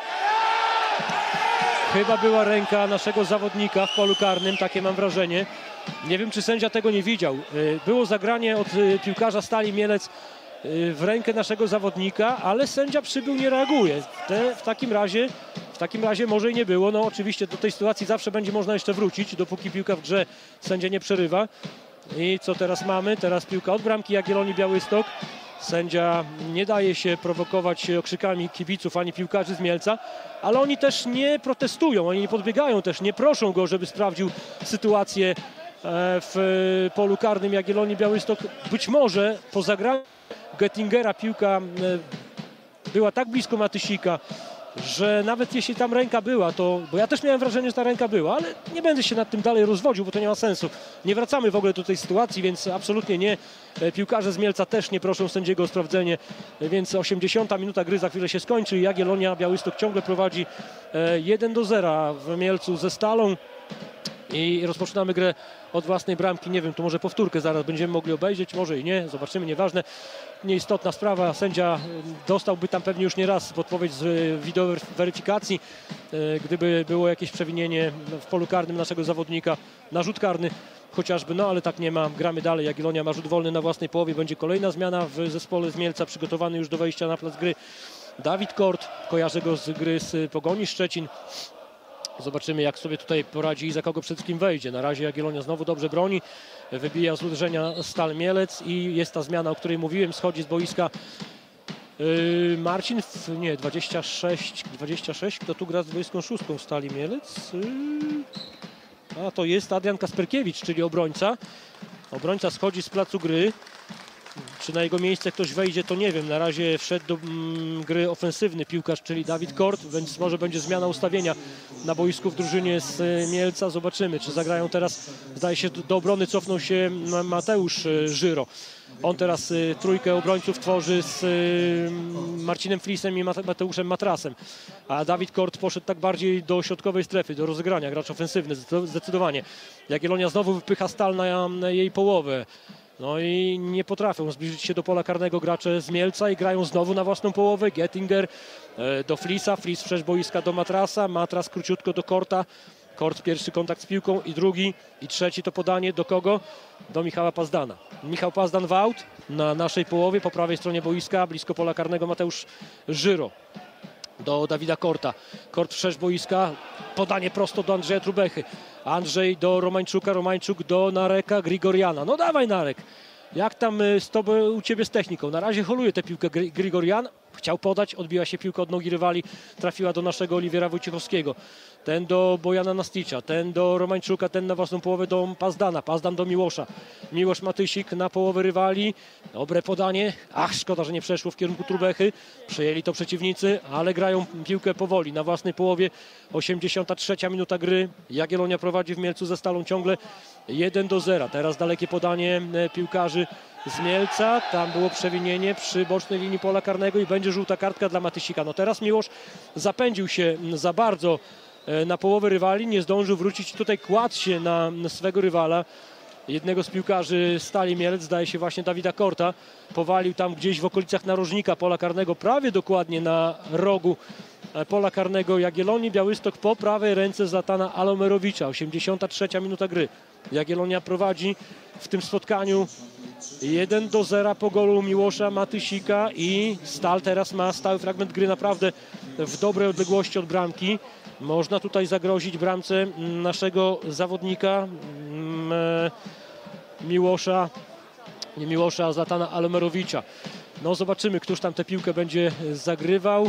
Chyba była ręka naszego zawodnika w polu karnym, takie mam wrażenie. Nie wiem, czy sędzia tego nie widział. Było zagranie od piłkarza Stali Mielec w rękę naszego zawodnika, ale sędzia Przybył nie reaguje. W takim razie może i nie było. No oczywiście do tej sytuacji zawsze będzie można jeszcze wrócić, dopóki piłka w grze sędzia nie przerywa. I co teraz mamy? Teraz piłka od bramki Jagiellonii Białystok. Sędzia nie daje się prowokować okrzykami kibiców ani piłkarzy z Mielca, ale oni też nie protestują, oni nie podbiegają też, nie proszą go, żeby sprawdził sytuację w polu karnym Jagiellonii Białystok. Być może po zagraniu Gettingera piłka była tak blisko Matysika, że nawet jeśli tam ręka była, to, bo ja też miałem wrażenie, że ta ręka była, ale nie będę się nad tym dalej rozwodził, bo to nie ma sensu. Nie wracamy w ogóle do tej sytuacji, więc absolutnie nie. Piłkarze z Mielca też nie proszą sędziego o sprawdzenie, więc 80 minuta gry za chwilę się skończy. Jagiellonia Białystok ciągle prowadzi 1-0 w Mielcu ze Stalą. I rozpoczynamy grę od własnej bramki. Nie wiem, to może powtórkę zaraz będziemy mogli obejrzeć, może i nie, zobaczymy, nieważne. Nieistotna sprawa, sędzia dostałby tam pewnie już nie raz podpowiedź z wideoweryfikacji, gdyby było jakieś przewinienie w polu karnym naszego zawodnika, na rzut karny chociażby, no ale tak nie ma, gramy dalej. Jagiellonia ma rzut wolny na własnej połowie, będzie kolejna zmiana w zespole z Mielca, przygotowany już do wejścia na plac gry Dawid Kort, kojarzę go z gry z Pogoni Szczecin. Zobaczymy, jak sobie tutaj poradzi i za kogo przed kim wejdzie. Na razie Jagiellonia znowu dobrze broni. Wybija z uderzenia Stal Mielec i jest ta zmiana, o której mówiłem. Schodzi z boiska Marcin, 26. Kto tu gra z 26 w Stali Mielec? A to jest Adrian Kasperkiewicz, czyli obrońca. Obrońca schodzi z placu gry. Czy na jego miejsce ktoś wejdzie, to nie wiem. Na razie wszedł do gry ofensywny piłkarz, czyli Dawid Kort, więc może będzie zmiana ustawienia na boisku w drużynie z Mielca. Zobaczymy, czy zagrają teraz. Zdaje się, do obrony cofnął się Mateusz Żyro. On teraz trójkę obrońców tworzy z Marcinem Flisem i Mateuszem Matrasem. A Dawid Kort poszedł tak bardziej do środkowej strefy, do rozegrania. Gracz ofensywny, zdecydowanie. Jagiellonia znowu wypycha Stal na jej połowę. No i nie potrafią zbliżyć się do pola karnego gracze z Mielca i grają znowu na własną połowę. Gettinger do Flisa, Flis wszerz boiska do Matrasa, Matras króciutko do Korta. Kort pierwszy kontakt z piłką i drugi i trzeci to podanie do kogo? Do Michała Pazdana. Michał Pazdan w aut na naszej połowie, po prawej stronie boiska, blisko pola karnego Mateusz Żyro. Do Dawida Korta. Kort wszerz boiska, podanie prosto do Andrzeja Trubechy. Andrzej do Romańczuka, Romańczuk do Nareka Grigoriana. No dawaj Narek, jak tam u Ciebie z techniką? Na razie holuje tę piłkę Grigorian. Chciał podać, odbiła się piłka od nogi rywali, trafiła do naszego Oliwiera Wojciechowskiego. Ten do Bojana Nasticza, ten do Romańczuka, ten na własną połowę do Pazdana. Pazdan do Miłosza. Miłosz Matysik na połowę rywali. Dobre podanie. Ach, szkoda, że nie przeszło w kierunku Trubechy. Przejęli to przeciwnicy, ale grają piłkę powoli. Na własnej połowie 83 minuta gry. Jagiellonia prowadzi w Mielcu ze Stalą ciągle 1-0. Teraz dalekie podanie piłkarzy z Mielca. Tam było przewinienie przy bocznej linii pola karnego i będzie żółta kartka dla Matysika. No teraz Miłosz zapędził się za bardzo na połowę rywali, nie zdążył wrócić. Tutaj kładł się na swego rywala, jednego z piłkarzy Stali Mielec, zdaje się właśnie Dawida Korta. Powalił tam gdzieś w okolicach narożnika pola karnego, prawie dokładnie na rogu pola karnego Jagiellonii. Białystok po prawej ręce Zlatana Alomerowicza. 83 minuta gry. Jagiellonia prowadzi w tym spotkaniu 1-0 po golu Miłosza Matysika i Stal teraz ma stały fragment gry naprawdę w dobrej odległości od bramki. Można tutaj zagrozić bramce naszego zawodnika Miłosza Zlatana Alomerowicza. No zobaczymy, któż tam tę piłkę będzie zagrywał.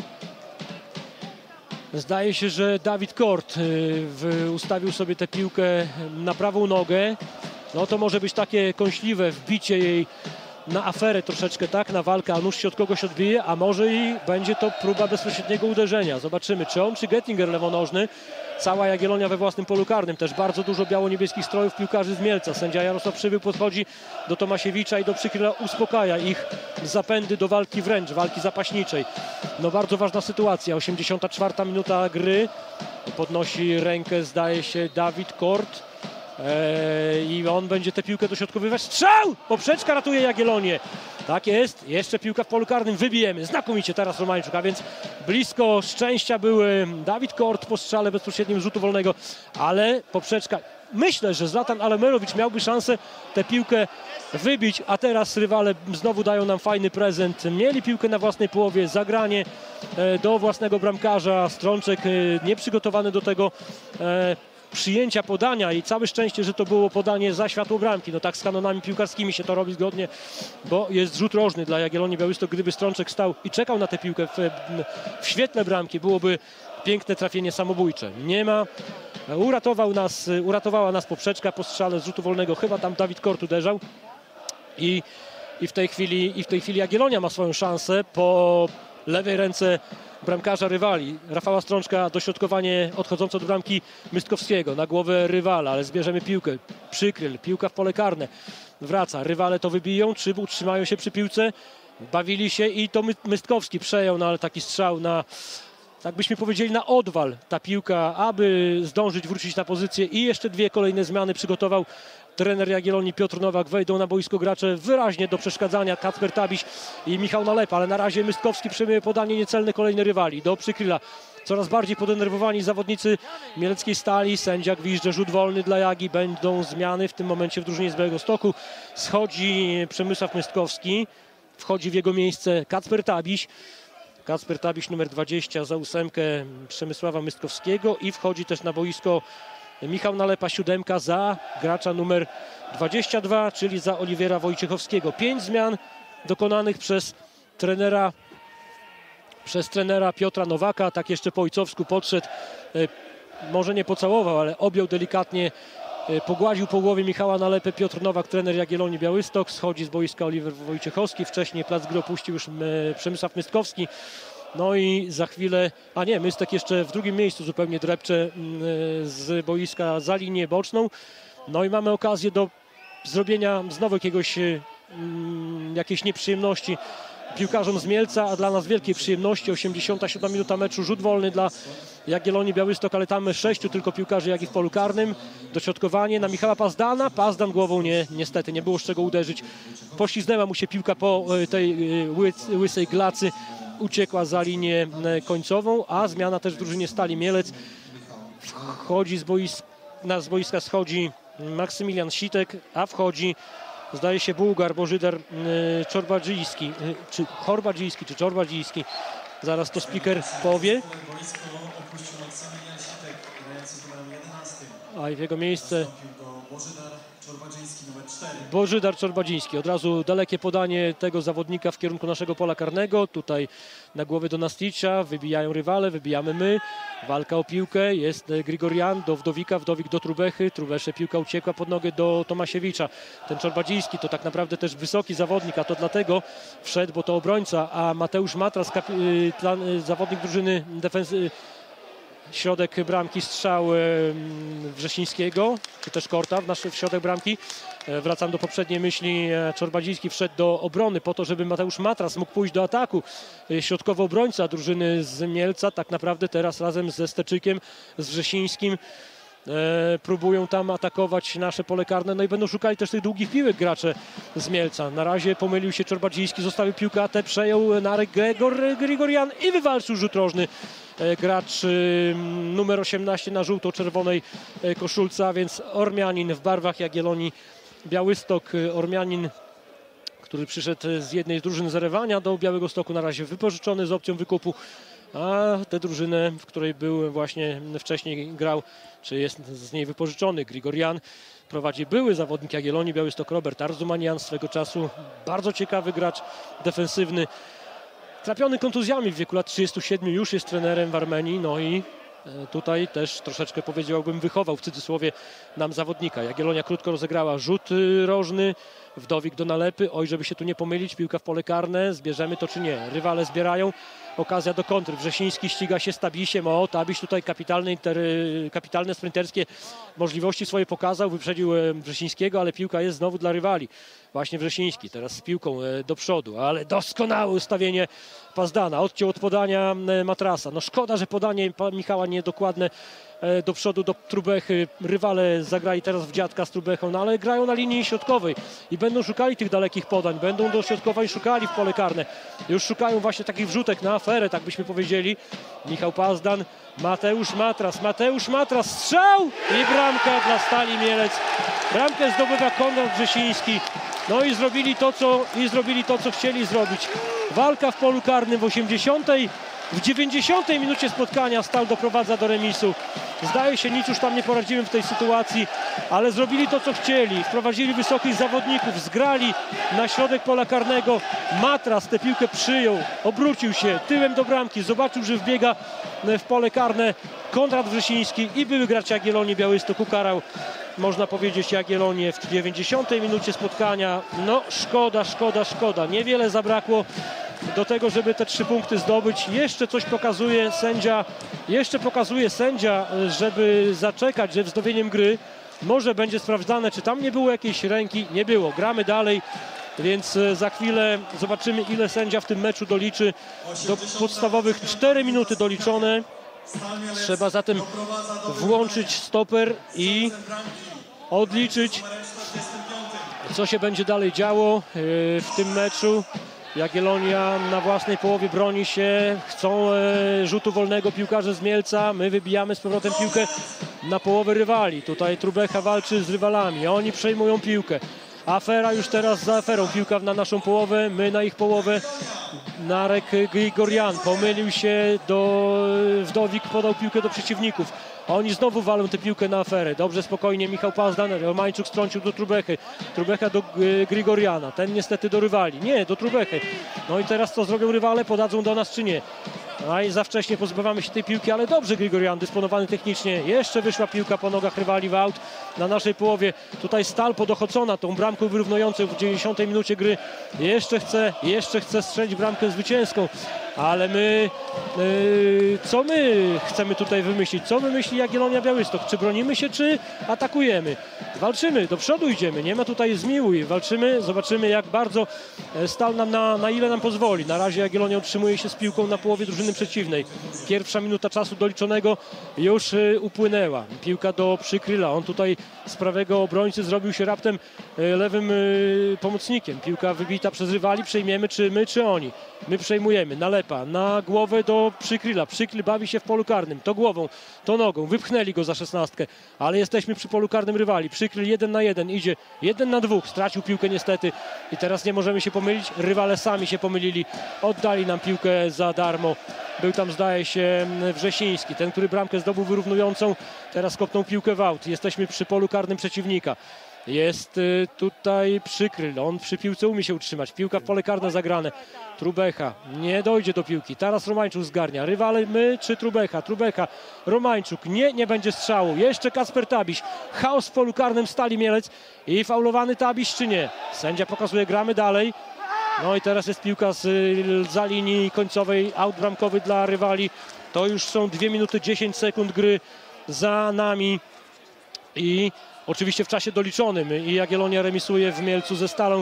Zdaje się, że Dawid Kort ustawił sobie tę piłkę na prawą nogę. No to może być takie kąśliwe wbicie jej na aferę troszeczkę, tak, na walkę, a nóż się od kogoś odbije, a może i będzie to próba bezpośredniego uderzenia. Zobaczymy, czy on, czy Gettinger lewonożny. Cała Jagiellonia we własnym polu karnym. Też bardzo dużo biało-niebieskich strojów piłkarzy z Mielca. Sędzia Jarosław Przybył podchodzi do Tomasiewicza i do Przykryla, uspokaja ich zapędy do walki wręcz, walki zapaśniczej. No bardzo ważna sytuacja. 84 minuta gry. Podnosi rękę, zdaje się, Dawid Kort. I on będzie tę piłkę dośrodkowywać. Strzał! Poprzeczka ratuje Jagiellonię. Tak jest. Jeszcze piłka w polu karnym. Wybijemy. Znakomicie teraz Romańczuk. A więc blisko szczęścia były Dawid Kort po strzale bezpośrednim rzutu wolnego. Ale poprzeczka. Myślę, że Zlatan Alomerowicz miałby szansę tę piłkę wybić. A teraz rywale znowu dają nam fajny prezent. Mieli piłkę na własnej połowie. Zagranie do własnego bramkarza. Strączek nieprzygotowany do tego przyjęcia podania i całe szczęście, że to było podanie za światło bramki. No tak z kanonami piłkarskimi się to robi zgodnie, bo jest rzut rożny dla Jagiellonii Białystok. Gdyby Strączek stał i czekał na tę piłkę w świetle bramki, byłoby piękne trafienie samobójcze. Nie ma. Uratowała nas poprzeczka po strzale z rzutu wolnego. Chyba tam Dawid Kort uderzał i w tej chwili Jagiellonia ma swoją szansę po lewej ręce bramkarza rywali. Rafała Strączka, dośrodkowanie odchodzące od bramki Mystkowskiego na głowę rywala, ale zbierzemy piłkę. Przykryl, piłka w pole karne. Wraca, rywale to wybiją, czy utrzymają się przy piłce. Bawili się i to Mystkowski przejął, no ale taki strzał na, tak byśmy powiedzieli, na odwal. Ta piłka, aby zdążyć wrócić na pozycję i jeszcze dwie kolejne zmiany przygotował trener Jagiellonii Piotr Nowak. Wejdą na boisko gracze wyraźnie do przeszkadzania. Kacper Tabiś i Michał Nalepa, ale na razie Mystkowski przejmuje podanie niecelne kolejne rywali. Do Przykryla. Coraz bardziej podenerwowani zawodnicy mieleckiej Stali. Sędzia gwizdże, rzut wolny dla Jagi. Będą zmiany w tym momencie w drużynie z Białegostoku. Schodzi Przemysław Mystkowski. Wchodzi w jego miejsce Kacper Tabiś. Kacper Tabiś numer 20 za 8 Przemysława Mystkowskiego i wchodzi też na boisko Michał Nalepa, 7 za gracza numer 22, czyli za Oliwiera Wojciechowskiego. 5 zmian dokonanych przez trenera Piotra Nowaka. Tak jeszcze po ojcowsku podszedł, może nie pocałował, ale objął delikatnie, pogładził po głowie Michała Nalepę Piotr Nowak, trener Jagiellonii Białystok. Schodzi z boiska Oliwier Wojciechowski. Wcześniej plac gry opuścił już Przemysław Mystkowski. No i za chwilę, Mystek jeszcze w drugim miejscu zupełnie drepcze z boiska za linię boczną. No i mamy okazję do zrobienia znowu jakiejś nieprzyjemności piłkarzom z Mielca, a dla nas wielkiej przyjemności. 87 minuta meczu, rzut wolny dla Jagiellonii Białystok, ale tam 6 tylko piłkarzy Jagi w polu karnym. Dośrodkowanie na Michała Pazdana. Pazdan głową niestety nie było z czego uderzyć. Pośliznęła mu się piłka po tej łysej glacy. Uciekła za linię końcową, a zmiana też w drużynie Stali Mielec. Wchodzi z boiska schodzi Maksymilian Sitek, a wchodzi, zdaje się, Bułgar Bożydar Czorbadziński, czy Chorbadziński, czy Czorbadziński. Zaraz to speaker powie. A i w jego miejsce Bożydar Czorbadziński. Od razu dalekie podanie tego zawodnika w kierunku naszego pola karnego. Tutaj na głowę do Nasticza. Wybijają rywale, wybijamy my. Walka o piłkę. Jest Grigorian do Wdowika. Wdowik do Trubechy. Trubesze piłka uciekła pod nogę do Tomasiewicza. Ten Czorbadziński to tak naprawdę też wysoki zawodnik, a to dlatego wszedł, bo to obrońca. A Mateusz Matras, zawodnik drużyny środek bramki, strzał Wrzesińskiego, czy też Korta w środek bramki. Wracam do poprzedniej myśli. Czorbadziński wszedł do obrony po to, żeby Mateusz Matras mógł pójść do ataku. Środkowy obrońca drużyny z Mielca tak naprawdę teraz razem ze Steczykiem, z Wrzesińskim próbują tam atakować nasze pole karne, no i będą szukali też tych długich piłek gracze z Mielca. Na razie pomylił się Czorbadziński, zostawił piłkę, a te przejął Narek Grigorian i wywalczył rzut rożny gracz numer 18 na żółto-czerwonej koszulce, a więc Ormianin w barwach Jagiellonii Białystok. Ormianin, który przyszedł z jednej z drużyn z Erewania do Białegostoku, na razie wypożyczony z opcją wykupu, a tę drużynę, w której był właśnie wcześniej grał, czy jest z niej wypożyczony Grigorian, prowadzi były zawodnik Jagiellonii Białystok Robert Arzumanian, swego czasu bardzo ciekawy gracz defensywny, trapiony kontuzjami w wieku lat 37, już jest trenerem w Armenii, no i tutaj też troszeczkę, powiedziałbym, wychował w cudzysłowie nam zawodnika. Jagiellonia krótko rozegrała rzut rożny, Wdowik do Nalepy, oj, żeby się tu nie pomylić, piłka w pole karne, zbierzemy to czy nie, rywale zbierają, okazja do kontry, Wrzesiński ściga się z Tabisiem, o, Tabiś tutaj kapitalne sprinterskie możliwości swoje pokazał, wyprzedził Wrzesińskiego, ale piłka jest znowu dla rywali. Właśnie Wrzesiński teraz z piłką do przodu, ale doskonałe ustawienie Pazdana, odciął od podania Matrasa. No szkoda, że podanie Michała niedokładne do przodu do Trubechy. Rywale zagrali teraz w dziadka z Trubechą, no ale grają na linii środkowej i będą szukali tych dalekich podań, będą do środkowej szukali w pole karne. Już szukają właśnie takich wrzutek na aferę, tak byśmy powiedzieli. Michał Pazdan, Mateusz Matras, strzał i bramka dla Stali Mielec. Bramkę zdobywa Konrad Wrzesiński. No i zrobili to, co chcieli zrobić. Walka w polu karnym w 90 minucie spotkania Stal doprowadza do remisu. Zdaje się, nic już tam nie poradzimy w tej sytuacji, ale zrobili to, co chcieli. Wprowadzili wysokich zawodników, zgrali na środek pola karnego. Matras tę piłkę przyjął, obrócił się tyłem do bramki, zobaczył, że wbiega w pole karne Konrad Wrzesiński i były gracz Jagiellonii Białystok ukarał, można powiedzieć, Jagiellonię w 90 minucie spotkania. No szkoda. Niewiele zabrakło do tego, żeby te 3 punkty zdobyć. Jeszcze coś pokazuje sędzia, żeby zaczekać ze wznowieniem gry. Może będzie sprawdzane, czy tam nie było jakiejś ręki. Nie było. Gramy dalej, więc za chwilę zobaczymy, ile sędzia w tym meczu doliczy. Do podstawowych 4 minuty doliczone. Trzeba zatem włączyć stoper i odliczyć, co się będzie dalej działo w tym meczu. Jagiellonia na własnej połowie broni się, chcą rzutu wolnego piłkarze z Mielca, my wybijamy z powrotem piłkę na połowę rywali. Tutaj Trubecha walczy z rywalami, oni przejmują piłkę. Afera już teraz za aferą, piłka na naszą połowę, my na ich połowę. Narek Grigorian pomylił się Wdowik podał piłkę do przeciwników. Oni znowu walą tę piłkę na aferę. Dobrze, spokojnie, Michał Pazdan, Romańczuk strącił do Trubechy. Trubecha do Grigoriana, ten niestety do rywali. Nie, do Trubechy. No i teraz co zrobią rywale? Podadzą do nas czy nie? A i za wcześnie pozbywamy się tej piłki, ale dobrze Grigorian, dysponowany technicznie. Jeszcze wyszła piłka po nogach rywali w aut na naszej połowie. Tutaj Stal podochodzona tą bramką wyrównującą w 90 minucie gry. Jeszcze chce strzelić bramkę zwycięską. Ale co my chcemy tutaj wymyślić? Co wymyśli Jagiellonia Białystok? Czy bronimy się, czy atakujemy? Walczymy, do przodu idziemy, nie ma tutaj zmiłuj. Walczymy, zobaczymy, jak bardzo Stal nam na ile nam pozwoli. Na razie Jagiellonia utrzymuje się z piłką na połowie drużyny przeciwnej. Pierwsza minuta czasu doliczonego już upłynęła. Piłka do Przykryla. On tutaj z prawego obrońcy zrobił się raptem lewym pomocnikiem. Piłka wybita przez rywali. Przejmiemy czy my, czy oni. My przejmujemy. Nalepa na głowę do Przykryla. Przykryl bawi się w polu karnym. To głową, to nogą. Wypchnęli go za 16, ale jesteśmy przy polu karnym rywali. Przykryl 1 na 1. Idzie 1 na 2. Stracił piłkę niestety i teraz nie możemy się pomylić. Rywale sami się pomylili. Oddali nam piłkę za darmo. Był tam, zdaje się, Wrzesiński, ten, który bramkę zdobył wyrównującą. Teraz kopnął piłkę w aut. Jesteśmy przy polu karnym przeciwnika. Jest tutaj Przykryl. On przy piłce umie się utrzymać. Piłka w pole karne zagrane. Trubecha nie dojdzie do piłki. Teraz Romańczuk zgarnia. Rywale my czy Trubecha? Trubecha. Romańczuk. Nie będzie strzału. Jeszcze Kacper Tabiś. Chaos w polu karnym Stali Mielec. I faulowany Tabiś czy nie? Sędzia pokazuje, gramy dalej. No i teraz jest piłka za linii końcowej. Aut bramkowy dla rywali. To już są 2 minuty 10 sekund gry za nami. I oczywiście w czasie doliczonym. I Jagiellonia remisuje w Mielcu ze Stalą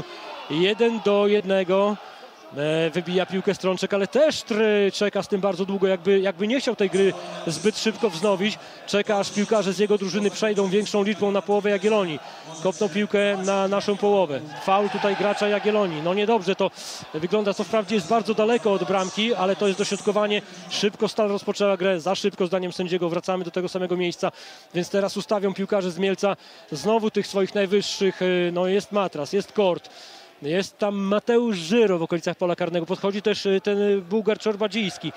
1-1. Wybija piłkę Strączek, ale też czeka z tym bardzo długo, jakby nie chciał tej gry zbyt szybko wznowić. Czeka, aż piłkarze z jego drużyny przejdą większą liczbą na połowę Jagiellonii. Kopnął piłkę na naszą połowę. Faul tutaj gracza Jagiellonii. No niedobrze to wygląda, co wprawdzie jest bardzo daleko od bramki, ale to jest dośrodkowanie. Szybko Stal rozpoczęła grę, za szybko zdaniem sędziego. Wracamy do tego samego miejsca, więc teraz ustawią piłkarze z Mielca znowu tych swoich najwyższych. No jest matras, jest Kort. Jest tam Mateusz Żyro w okolicach pola karnego. Podchodzi też ten Bułgar Czorbadzijski.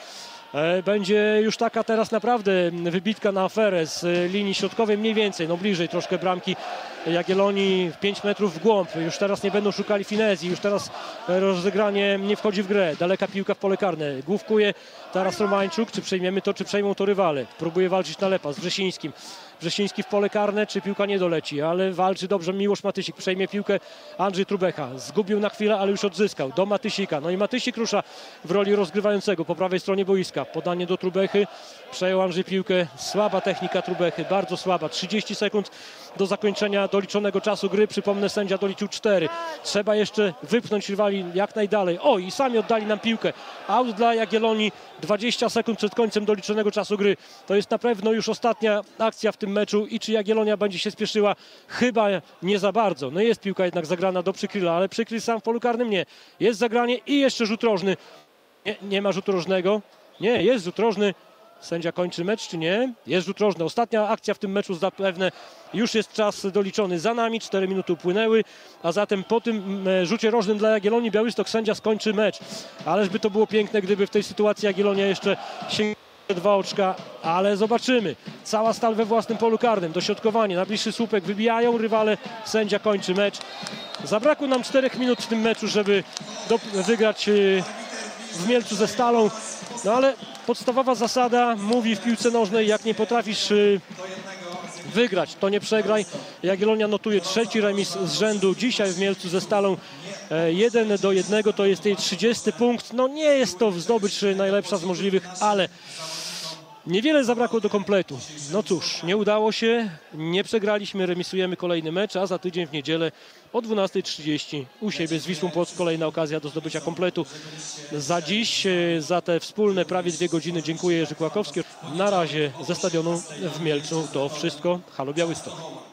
Będzie już taka teraz naprawdę wybitka na aferę z linii środkowej mniej więcej, no bliżej troszkę bramki Jagiellonii, 5 metrów w głąb. Już teraz nie będą szukali finezji, już teraz rozegranie nie wchodzi w grę. Daleka piłka w pole karne. Główkuje teraz Romańczuk. Czy przejmiemy to, czy przejmą to rywale. Próbuje walczyć Nalepa z Wrzesińskim. Wrzesiński w pole karne, czy piłka nie doleci, ale walczy dobrze Miłosz Matysik. Przejmie piłkę Andrzej Trubecha. Zgubił na chwilę, ale już odzyskał. Do Matysika. No i Matysik rusza w roli rozgrywającego po prawej stronie boiska. Podanie do Trubechy. Przejął Andrzej piłkę. Słaba technika Trubechy, bardzo słaba. 30 sekund do zakończenia doliczonego czasu gry. Przypomnę, sędzia doliczył 4. Trzeba jeszcze wypchnąć rywali jak najdalej. O, i sami oddali nam piłkę. Aut dla Jagiellonii. 20 sekund przed końcem doliczonego czasu gry. To jest na pewno już ostatnia akcja w tym meczu i czy Jagiellonia będzie się spieszyła? Chyba nie za bardzo. No jest piłka jednak zagrana do Przykryla, ale Przykryl sam w polu karnym nie. Jest zagranie i jeszcze rzut rożny. Nie ma rzutu rożnego. Nie, jest rzut rożny. Sędzia kończy mecz, czy nie? Jest rzut rożny. Ostatnia akcja w tym meczu zapewne. Już jest czas doliczony za nami. 4 minuty upłynęły. A zatem po tym rzucie rożnym dla Jagiellonii Białystok sędzia skończy mecz. Ależ by to było piękne, gdyby w tej sytuacji Jagiellonia jeszcze sięgnęła 2 oczka, ale zobaczymy. Cała Stal we własnym polu karnym. Dośrodkowanie, najbliższy słupek wybijają rywale. Sędzia kończy mecz. Zabrakło nam 4 minut w tym meczu, żeby wygrać w Mielcu ze Stalą. No ale podstawowa zasada mówi w piłce nożnej, jak nie potrafisz wygrać, to nie przegraj. Jagiellonia notuje 3. remis z rzędu dzisiaj w Mielcu ze Stalą. 1-1 to jest jej 30 punkt. No nie jest to zdobycz najlepsza z możliwych, ale niewiele zabrakło do kompletu. No cóż, nie udało się, nie przegraliśmy, remisujemy kolejny mecz, a za tydzień w niedzielę o 12:30 u siebie z Wisłą Płock kolejna okazja do zdobycia kompletu. Za dziś, za te wspólne prawie 2 godziny dziękuję Jerzy Kłakowski. Na razie ze stadionu w Mielcu to wszystko. Halo Białystok.